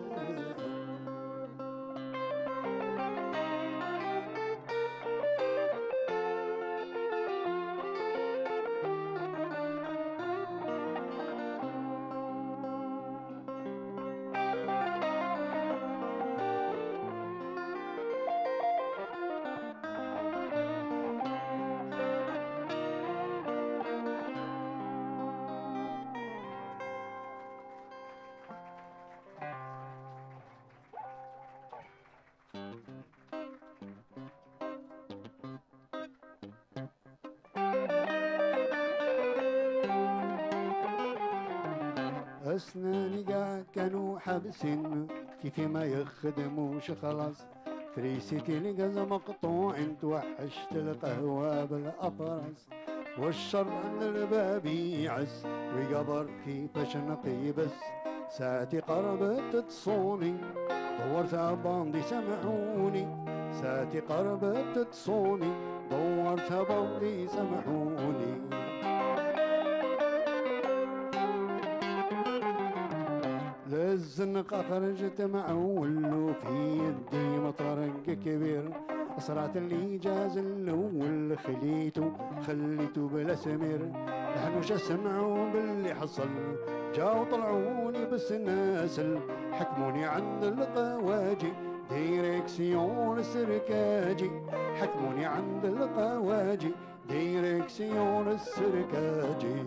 أسناني قاع كانوا حابسين كيف ما يخدموش خلاص تريسيتي القز مقطوع توحشت القهوة بالأفراس والشر عند الباب يعس ويقبر كيفاش نقيبس ساعتي قربت تصوني دورتها باندي سامحوني ساعتي قربت تصوني دورتها باندي سامحوني للزنقة خرجت معول وفي يدي مطرق كبير أسرعت اللي جاز الأول خليته بلا سمير نحن جا سمعوا باللي حصل جاو طلعوني بالسناسل حكموني عند القواجي ديريكسيون السركاجي حكموني عند القواجي ديريكسيون السركاجي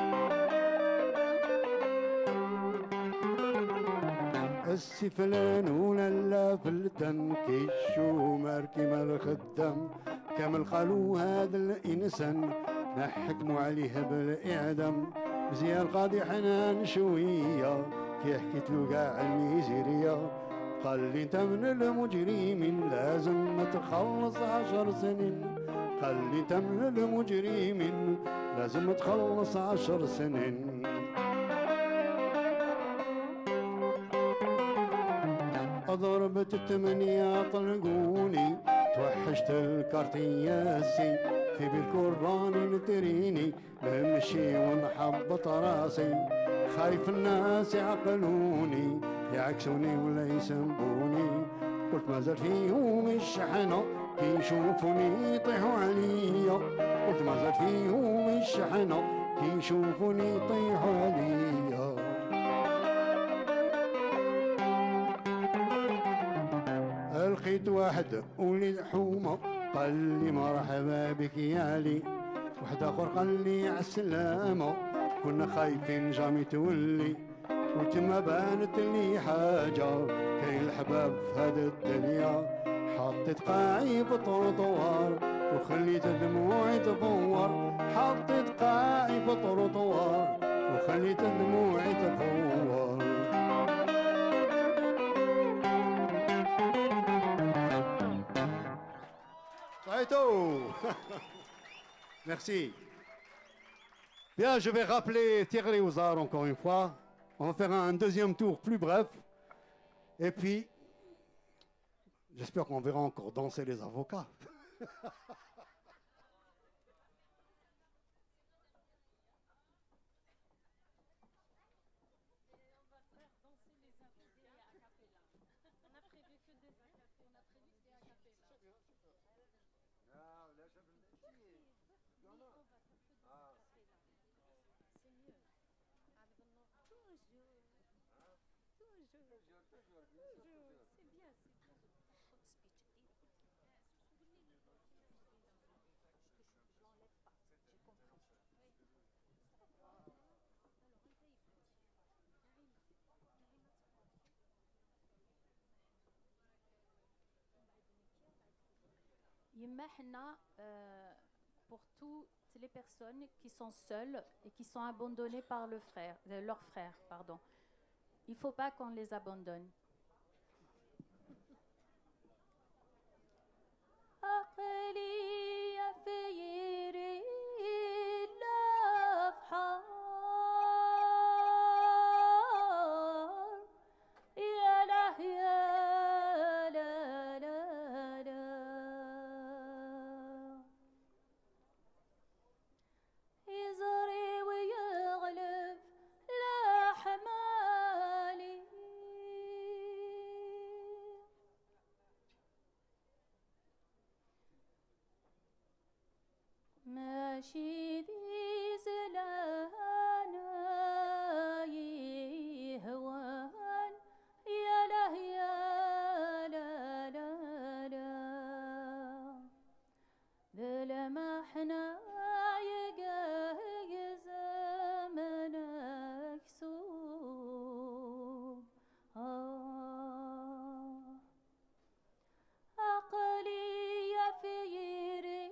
السفلان ولا فلتن كيشو ماركي مال الخدام كامل قالوا هذا الإنسان نحكموا عليه بالإعدام زيان قاضي حنان شوية كي حكيت له قاع الميزيرية قال لي انت من المجرمين لازم تخلص 10 سنين قال لي انت من المجرمين لازم تخلص 10 سنين ضربت 8 طلقوني توحشت الكارتياسي في بالكراني نتريني بمشي ونحبط راسي خايف الناس يعقلوني يعكسوني ولا يسبوني قلت ما زال فيهم الشحنة كي يشوفوني يطيحوا عليا قلت ما زال فيهم الشحنة كي يشوفوني يطيحوا عليا لقيت واحد وليد حومة قال لي مرحبا بك يا علي واحد اخر قال لي عالسلامة كنا خايفين جامي تولي قلت ما بانت لي حاجة كاين الحباب في هاد الدنيا حطيت قاعي في الطروطوار وخليت دموعي تفور حطيت قاعي في الطروطوار وخليت دموعي تفور Merci. Bien, je vais rappeler Thierry Léozard encore une fois. On va faire un deuxième tour plus bref. Et puis, j'espère qu'on verra encore danser les avocats. يما حنا pour toutes les personnes qui sont seules et qui sont abandonnées par leur frère, pardon. Il faut pas qu'on les abandonne. عقلي يا فيري الأفحار يا له يا لا لا لا يزري ويغلب لا حمالي ماشي ذي زلانا يهوان يا له يا لا لا لا ذا لما حنا يقاه زمنك سوء عقلي يا فيري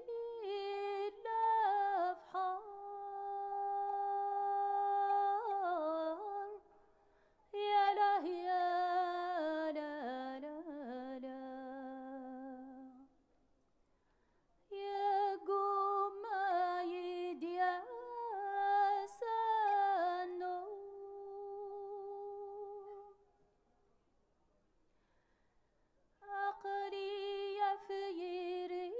الأفحار يا له يا لا لا لا يا قوم يديا سنو عقلي يا فيري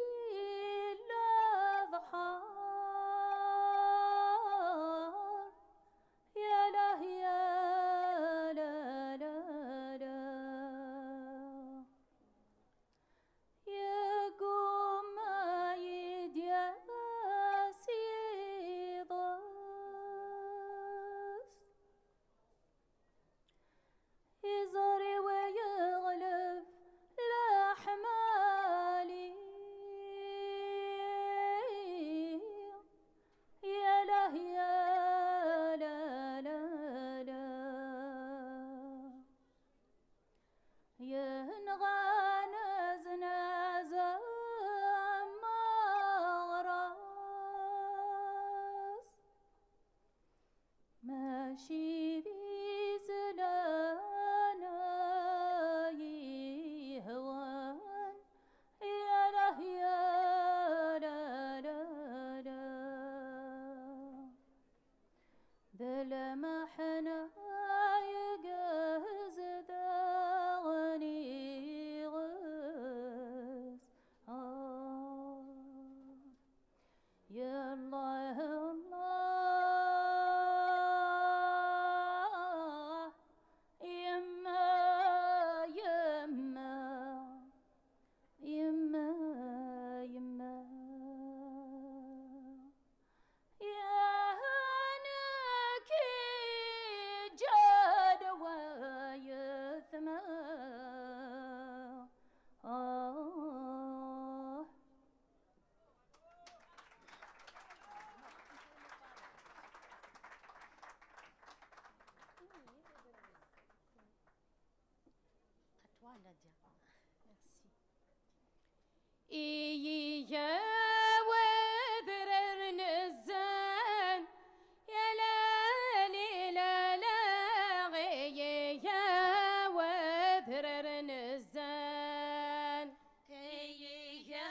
الأضحار يا له يا لا لا لا يا قوم يديا سيضاس يزري ويغلب لا حمالي يا له يا لا لا لا يا نغانز نازا مغراس ماشي ذي زلانا يهوان يا له يا لا لا لا ذا لما حنا يقهز داغني غز يا الله الله يما يما يما يما يا هناك جاد ويثمى À toi, Nadia. Merci. يا وذرر نزان يا لالي لا لا يا وذرر نزان يا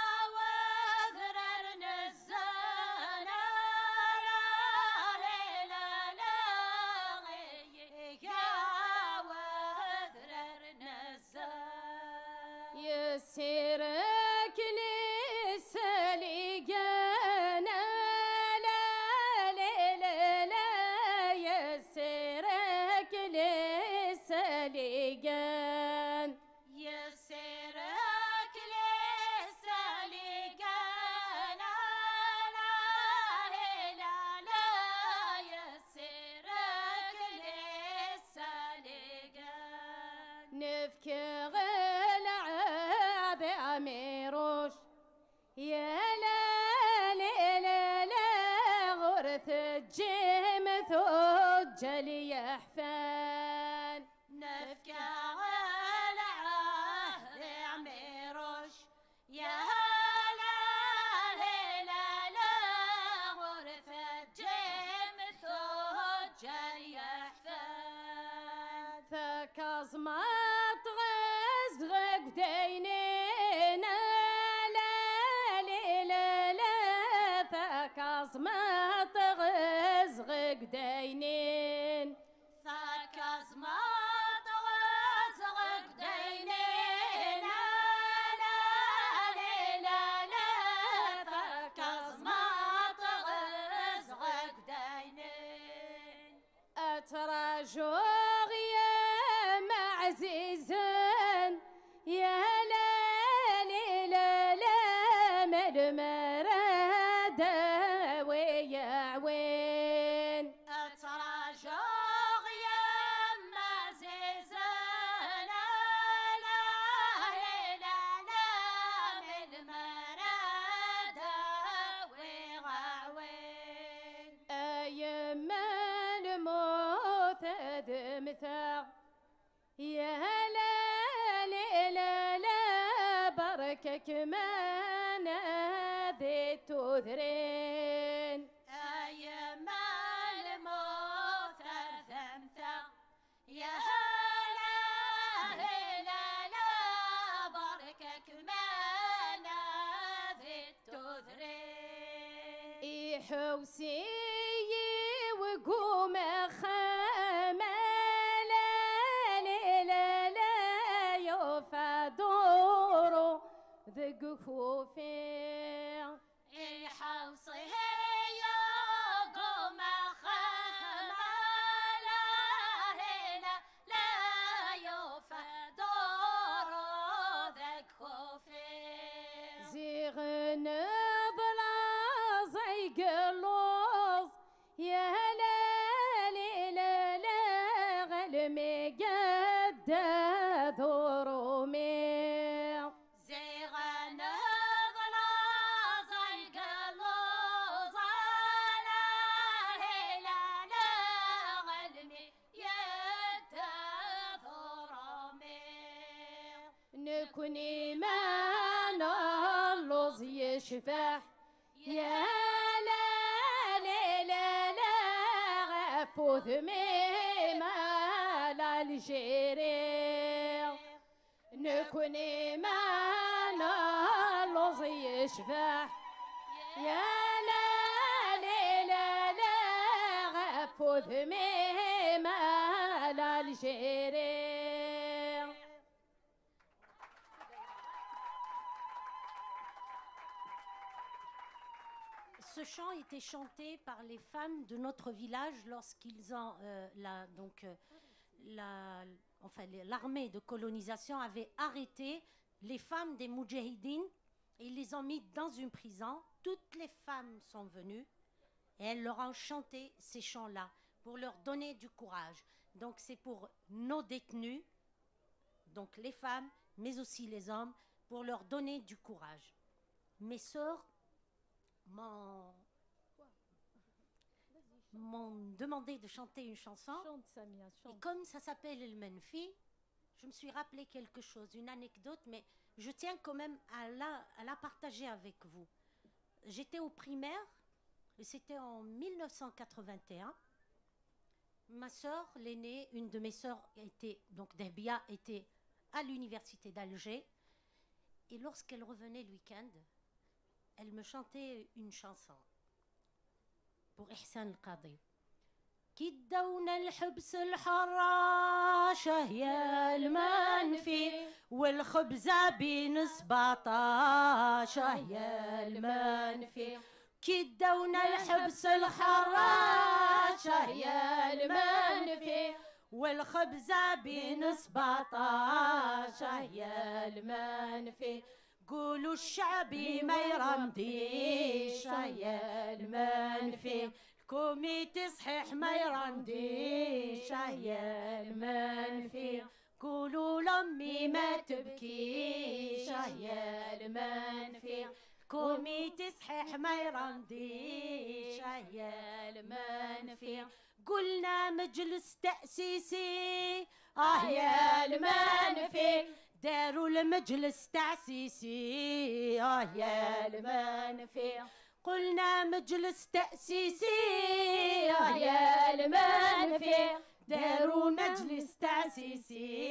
وذرر نزان لا لا لا يا وذرر نزان يسيرك لسه لقانا لا لا لا لا يسيرك لسه لقان يسرك لسه لقانا لا لا لا يسرك لسه لقانا نفكي غلعب عميروش يا لا لا لا لا غرث الجيم ثجل يحفان نفكى ولا عهد عميروش يا عزيزا يا لالي لا لا مدمرة ويا عوين أتراجع يا معزيزا لا لا لا لا مدمرة ويغعوين أيام الموت دمثع يا لا لا لا بركك ما نادي تذرين أيام الموت ثمثا يا لا لا لا بركك ما نادي تذرين حوسي وقوم خامة لا لا لا يوفى دورو ذق خوفي الحوصي هي قوم خامة لا لا لا يوفى دور ذاك خوفي زيغن ضلا زيق اللوز يا لا لا لا غلمي قد ذرومي زيغن ضلا زيق اللوز لا لا لا غلمي يد ذرمي نكوني ما اللوز يشفح يا لا لا لا لا غفوث ميما الجيري نكوني ما اللوز يشفح يا لا لا لا لا غفوث ميما الجيري. Ce chant était chanté par les femmes de notre village lorsqu'ils ont l'armée de colonisation avait arrêté les femmes des Moudjahidines et ils les ont mis dans une prison. Toutes les femmes sont venues et elles leur ont chanté ces chants-là pour leur donner du courage. Donc c'est pour nos détenus, donc les femmes, mais aussi les hommes, pour leur donner du courage. Mes sœurs m'ont demandé de chanter une chanson. Chante, Samia, chante. Et comme ça s'appelle El Menfi, je me suis rappelé quelque chose, une anecdote, mais je tiens quand même à la partager avec vous. J'étais au primaire, et c'était en 1981. Ma sœur, l'aînée, une de mes sœurs, donc Dehbia, était à l'université d'Alger. Et lorsqu'elle revenait le week-end, elle me chantait une chanson pour Ihsan al-Qadi. كدونا الحبس الحراشة يا المنفي والخبزة بين 17 يا المنفي كدونا الحبس الحراشة يا المنفي والخبزة بين 17 يا المنفي قولوا الشعبي ما يرمديش يا المنفي الكوميتي صحيح ما يرمديش يا المنفي قولوا لامي ما تبكيش يا المنفي الكوميتي صحيح ما يرمديش يا المنفي قلنا مجلس تأسيسي يا المنفي داروا المجلس تأسيسي يا المنفي قلنا مجلس تأسيسي يا المنفي داروا مجلس تأسيسي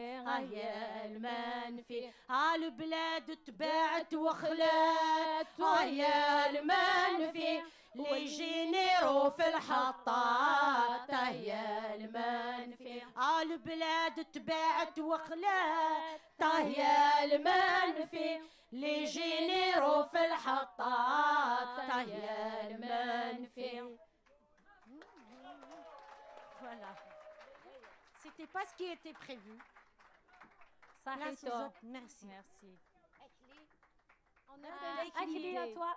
يا المنفي عالبلاد تباعت وخلات يا المنفي لي جينيرو في الحطات يا المنفي عالبلاد تباعت وخلات يا المنفي لي جينيرو في الحطات يا المنفي. Voilà. C'était pas ce qui était prévu. Place aux صحيتو. autres. Merci. Merci. On Akili à toi.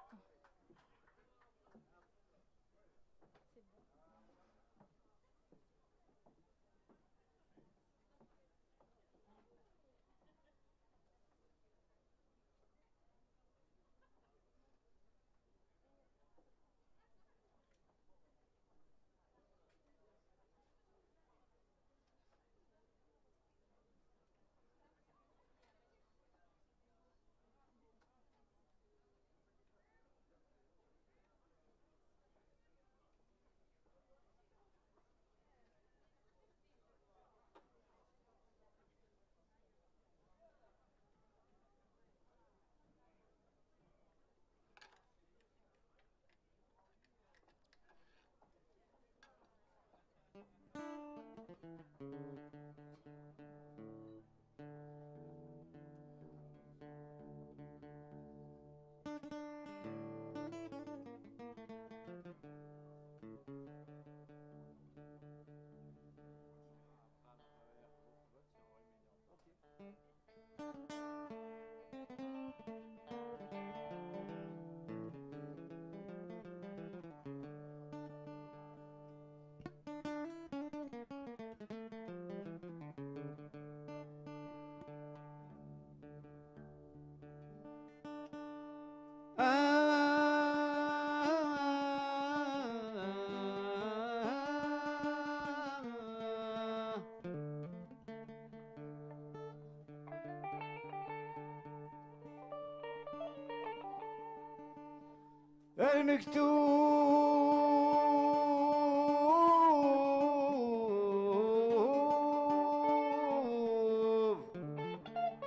المكتوب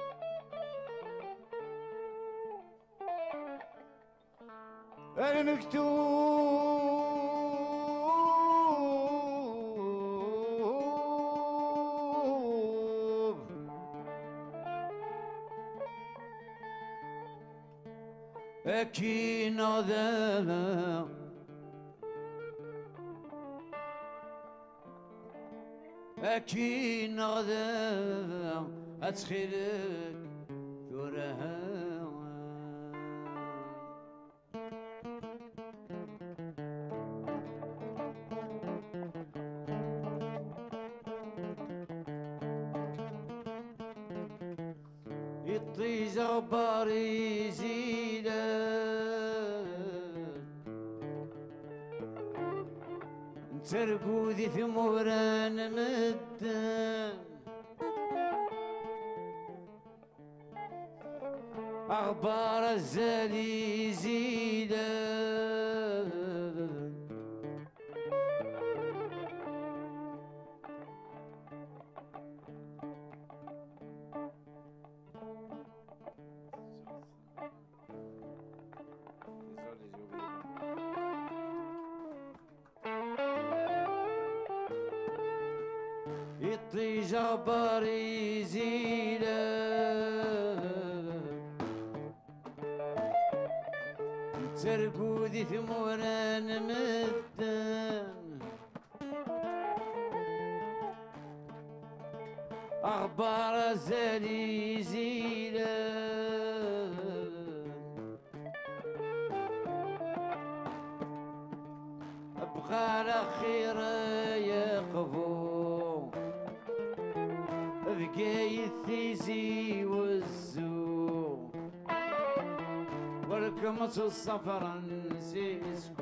أكي نغذا أكي نغذا أتخيلك ثورها يطيز غباري ترقودي ثموران مدن أخبار الزالي يطي جباري ترقودي ثموران مدن أخبار زالي أبغى الأخير يقفو بقاي الثيزي والزو وركمت الصفر نسيسكو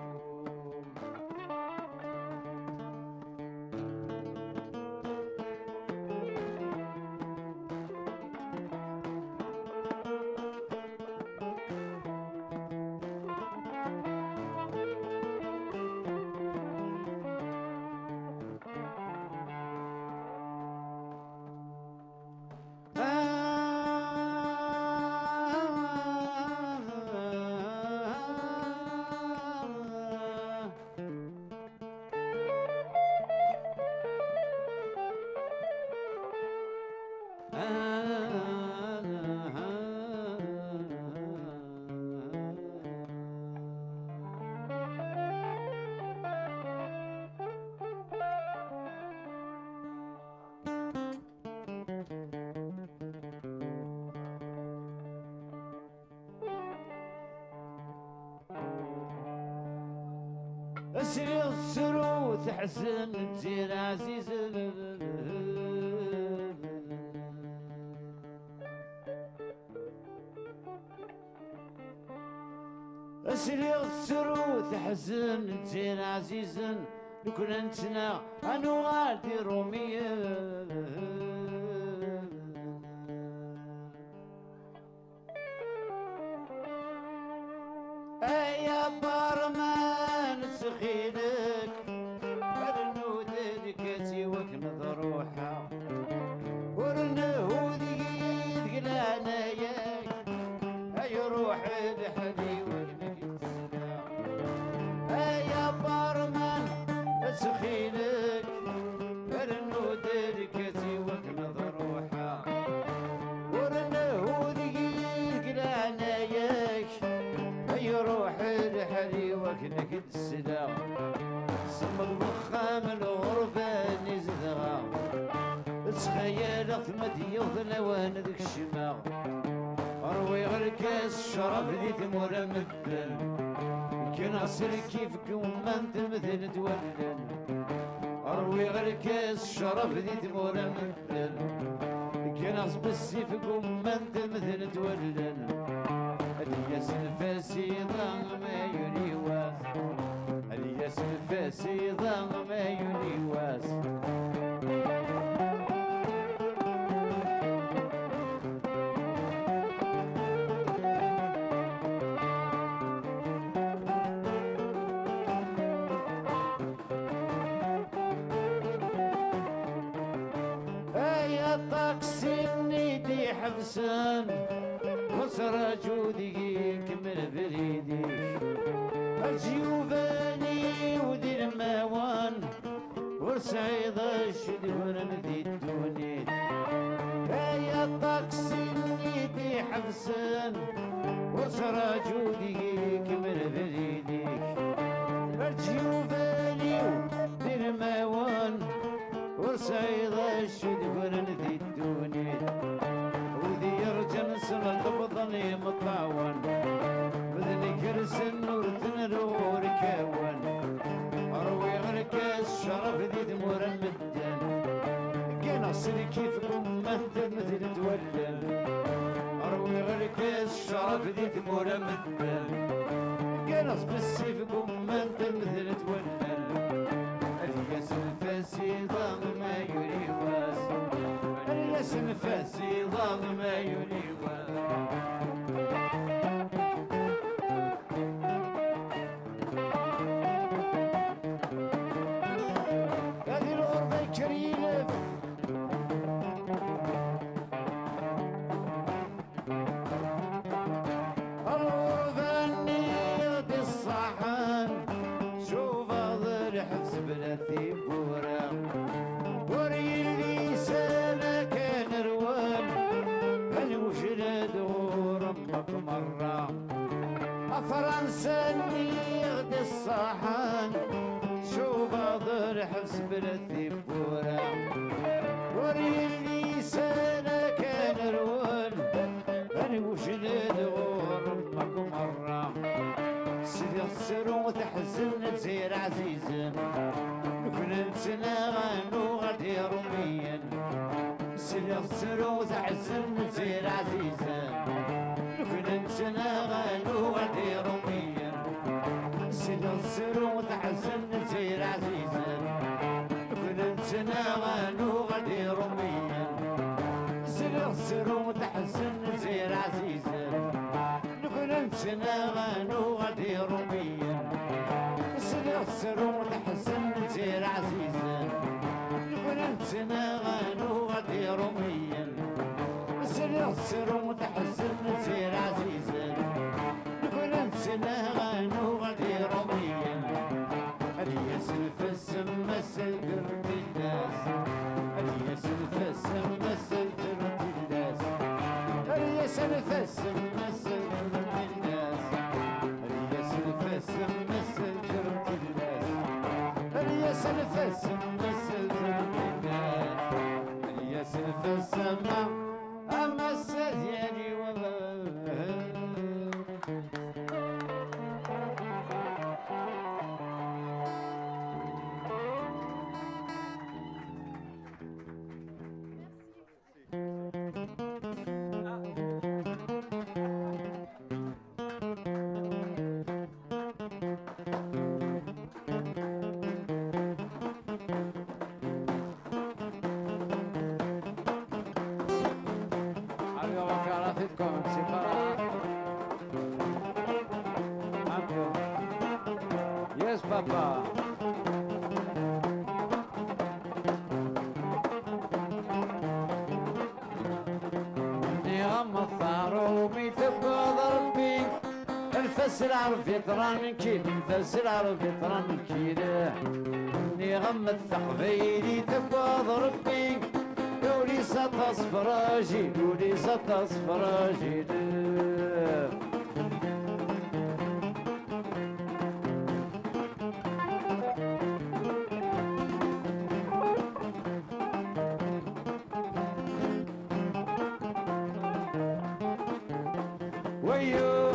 اسري السرو تحسن تزير عزيز اسري السرو تحسن تزير عزيز لو كنتنا انو غادي روميه يا برمان سخيلك ورنود دكاتي وكن ضروحة ورنهود يدقلانا ياك اي روح لحدي وكنك تسلا يا برمان سخيلك ورنود دكاتي وكن ضروحة ورنهود يدقلانا ياك يروح لحالي وكنك تسلا صمد وخام الغربة نزدغا تخيل ثمدي وثنوان ذك الشماغ اروي غير كاس الشرف ذي ثمورة مدل كان عصر كيفك وما انت مثل تولن اروي غير كاس الشرف ذي ثمورة مدل كان عصب السيفك وما انت مثل تولن الياس الفاسيضة ما يليواس الياس الفاسيضة ما يليواس يا الطاكسي نيدي حبسان وصر جودي كمل بريدي الجيوباني ودي الموان ورسعيد الشدور ذي الدوني يا الطاكسي نيدي حبسان وصر جودي كمل بريدي الجيوباني ودي الموان ورسعيد الشدور ذي الدوني وذي يرجع سنة بضني مطاون بذني كرس النور تنرور كون اروي غير كاس شرف ذي ثمور المدن كان اصلي كيفكم ما انت مثل تولن اروي غير كاس شرف ذي ثمور المدن كان اصب السيفكم ما انت مثل تولن الياس الفاسيضة ما يري واس الياس الفاسيضة ما يري هذه الغربة كريلة الغربة النيض الصحن شوف هذا الحبس بلا ثيبورة وريلي سنة كان روان أنا وش دور أمك مرة فرنسا النيغ الصحن شوف هذا الحبس بلا ثيبورة وريلي سنة كان روان أنا وش دور أمك مرة سيدي السرو تحزن زير عزيزا كنت نغنو غادي روميا سيدي السرو تحزن زير عزيزا كنت نغنو غادي روميا سيدي السرو تحزن زير عزيزا كنت نغنو غادي روميا سيدي السرو تحزن زير عزيزا كنت نغنو غادي روميا سيدي السرو تحزن زير عزيزا كنت نغنو غادي روميا سيدي السرو تحزن زير عزيزا كنت نغنو غادي روميا الياس الفسم مسل قرب الناس الياس الفسم مسل قرب الناس الياس الفسم مسل قرب الناس الياس الفسم مسل قرب الناس الياس الفسم مسل قرب الناس الياس الفسم أمسل ديالي والله comme c'est pas. Un peu. Yes, papa. نغم الثارو ميثبض ربي الفس العرف يطران كيد الفس العرف يطران كيد نغم الثقفيلي تبض ربي دولي سطس فراجي دولي سطس فراجي ويو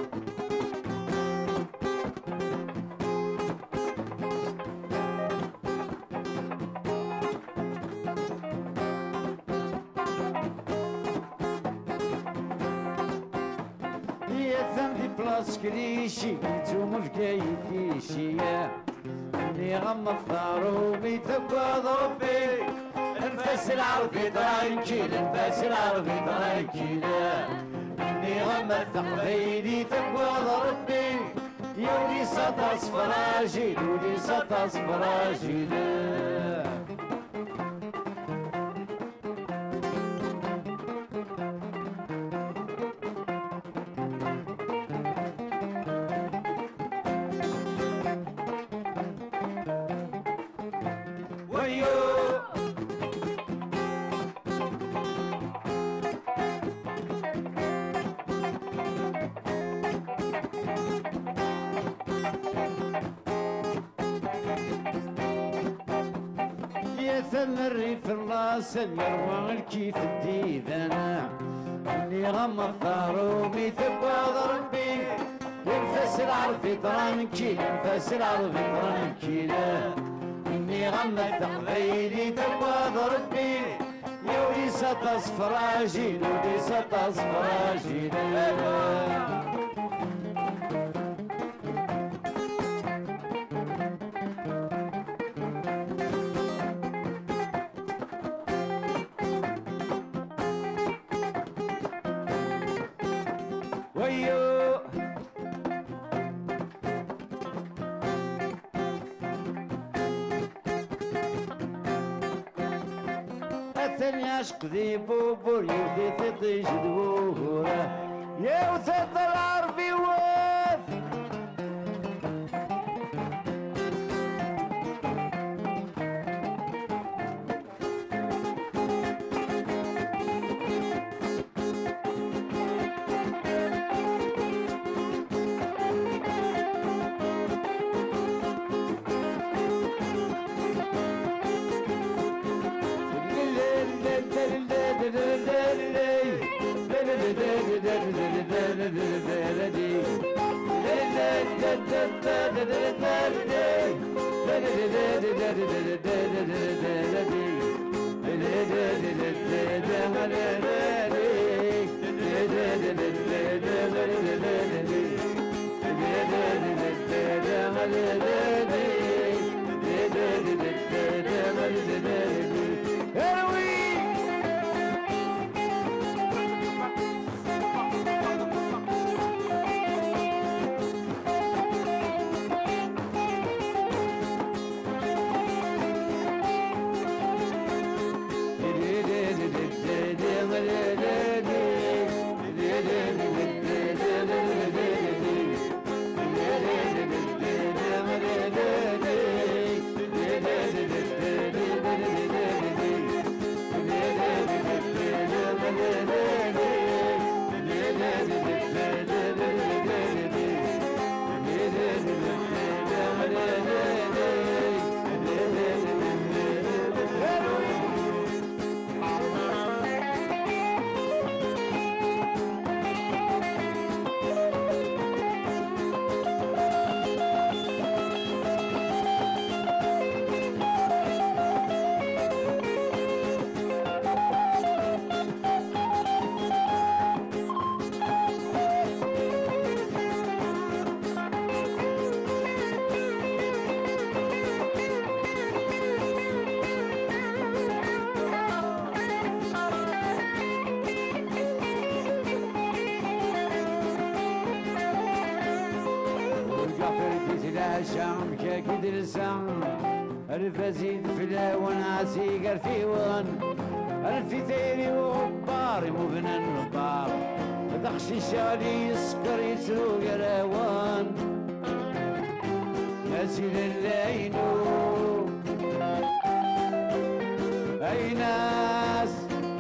كريشي نتوما في كايتيشي اللي غم الثارو بيتبض ربي انفاس العربي ترانكيل انفاس العربي ترانكيل اللي غم الثقفيلي تبض ربي يولي سطس فراجيل يولي سطس فراجيل الريف الراس يروى الكيف الديدنا اللي غم الثارو بيثبض ربي ينفس العرف ترانكيل ينفس العرف ترانكيل اللي غم الثقفيلي تبض ربي يولي سطس فراجيل يولي سطس فراجيل عشق ذي بوبور يودي تطيش دبوره يا وثق العربي وث Yeah. العشام كاكي درسان الفزيد فلا وناسي قرفيوان الفي ثيري وغباري مبنى النبار دخشي شالي يسكر يسرو قراوان ناسي للعينو اي ناس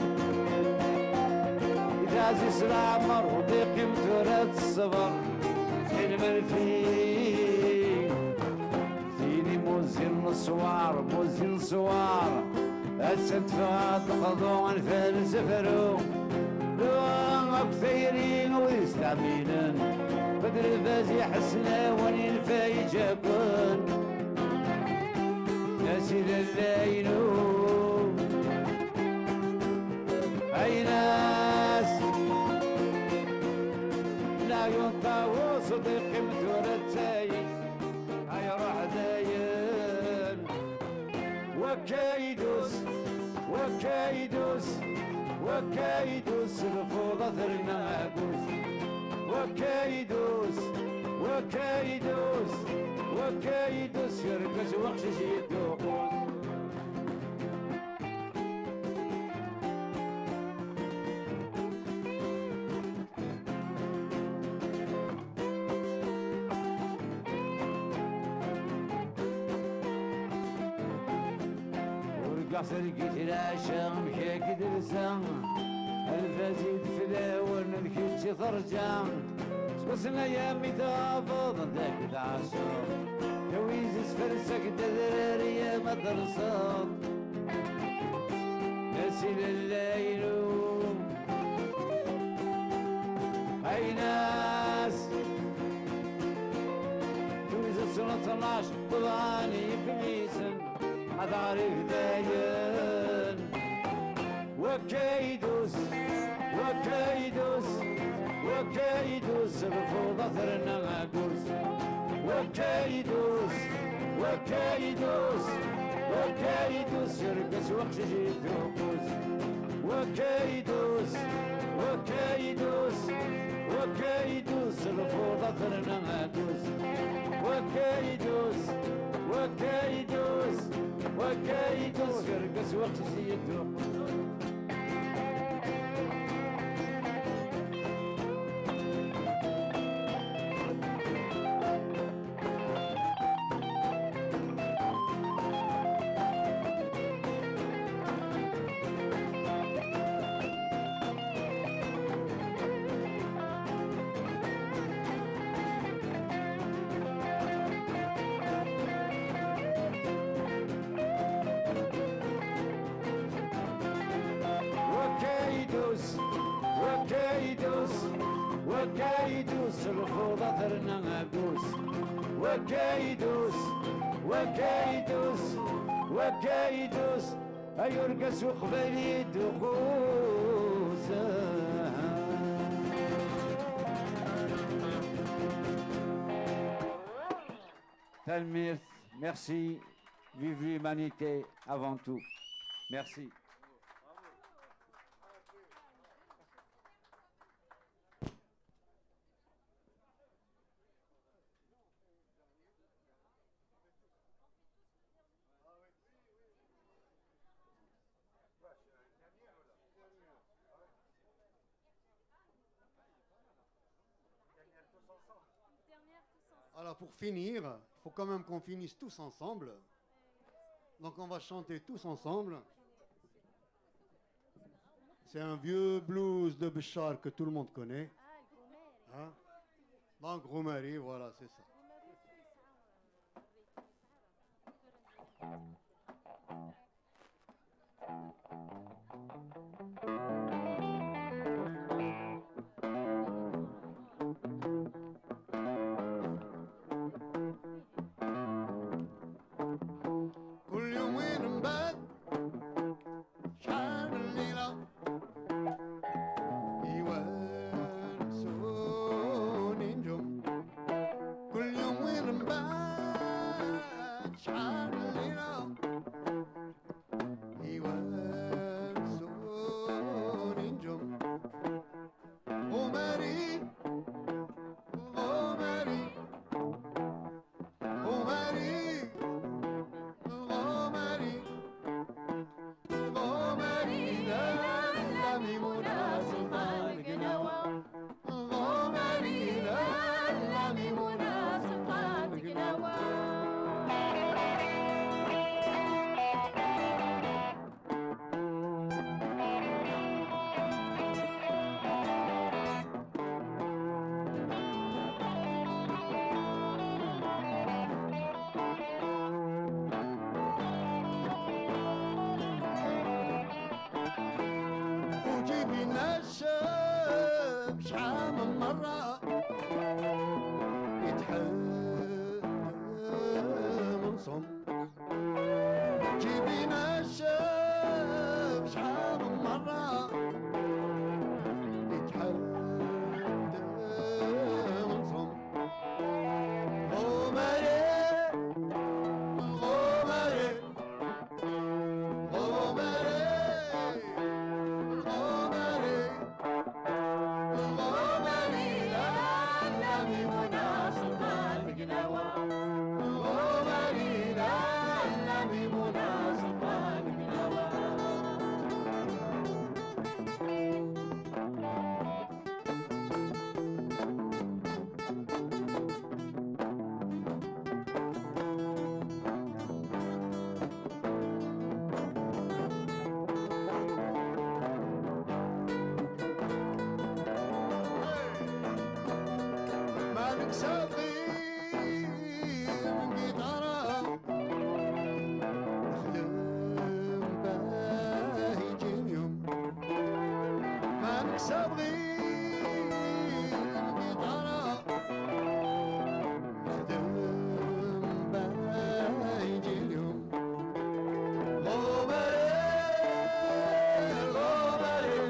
إذا زيسر عمر وضيق متورات الصبر حلم الفيل فيني موزن صوار موزن صوار أسد فات خضوع الفارس فرو لو كثيرين ويستعملن بدر فازي حسنا وني الفاي جاكون ناسي للعينو أي ناس لا ينطاو صديقي متولد سايس هاي روح داين وكايدوس وكايدوس وكايدوس الفوضى ثرنا معكوس وكايدوس وكايدوس وكايدوس يركز وقشش يدوقوس سرقت العشاق مشاكي درسان الفازيد فلاون الكيتشي ثرجان سبسنا يامي تافض ذاك العشاق تويز سفرسك تذراري يا مدرسات ناسي لليل هاي ناس تويز السنة 12 طبعاني بميسن هذا عارف داين وكايدوس وكايدوس وكايدوس الفوضى ثرنا معكوس وكايدوس وكايدوس وكايدوس يرقص وقشش يدوقوس وكايدوس وكايدوس وكايدوس الفوضى ثرنا معكوس وكايدوس وكايدوس وكايدوس يرقص وقشش يدوقوس وكايدوس الفوضى ثرنا معكوس وكايدوس وكايدوس وكايدوس أيرقص وقبالي دخوس Talmirth, merci. Vive l'humanité avant tout. Merci. Alors pour finir, il faut quand même qu'on finisse tous ensemble. Donc on va chanter tous ensemble. C'est un vieux blues de Béchar que tout le monde connaît. Hein? Donc Roumari, voilà, c'est ça. بينا الشاب شحال من مرة يتحل من صم جيبينا الشاب شحال من مرة يتحل من صم غومري غومري غومري مالك صغير بطرف خدم باه يجي اليوم مالك صغير بطرف خدم باه يجي اليوم غومري غومري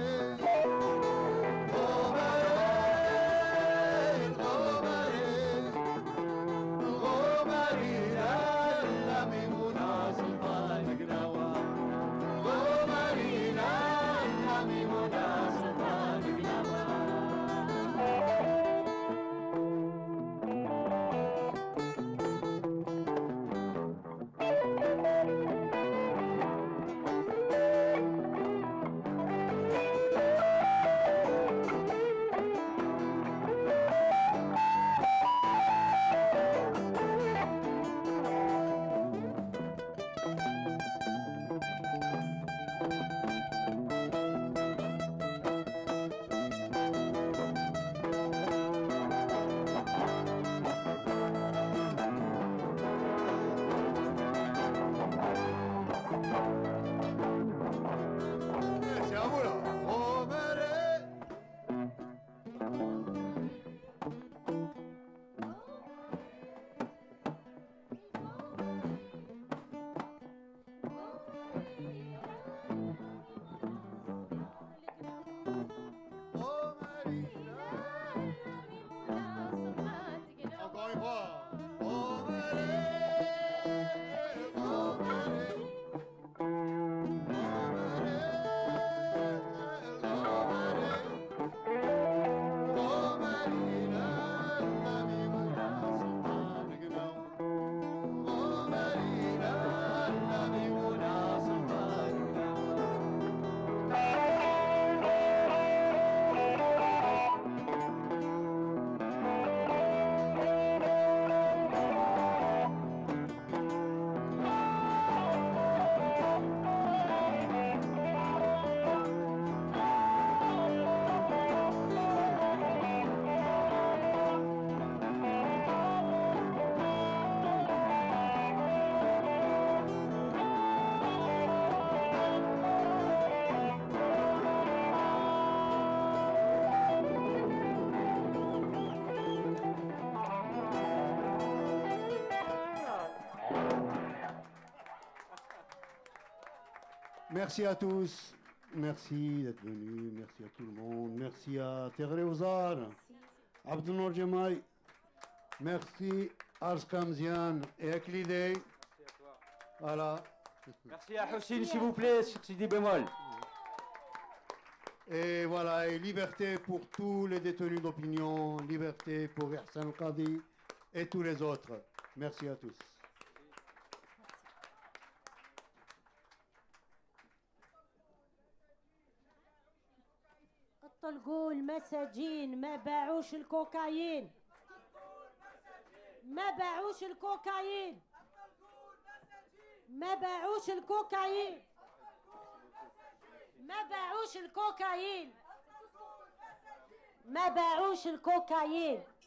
Merci à tous, merci d'être venus, merci à tout le monde, merci à Terre Ouzar, Abdounour Jemaï, merci Ars Kamzian et Aklidé. Voilà. Merci à Houssine, s'il vous plaît, sur CD bémol. Et voilà, et liberté pour tous les détenus d'opinion, liberté pour Ihsan Qadi et tous les autres. Merci à tous. طلقوا المساجين ما باعوش الكوكايين ما باعوش الكوكايين ما باعوش الكوكايين ما باعوش الكوكايين ما باعوش الكوكايين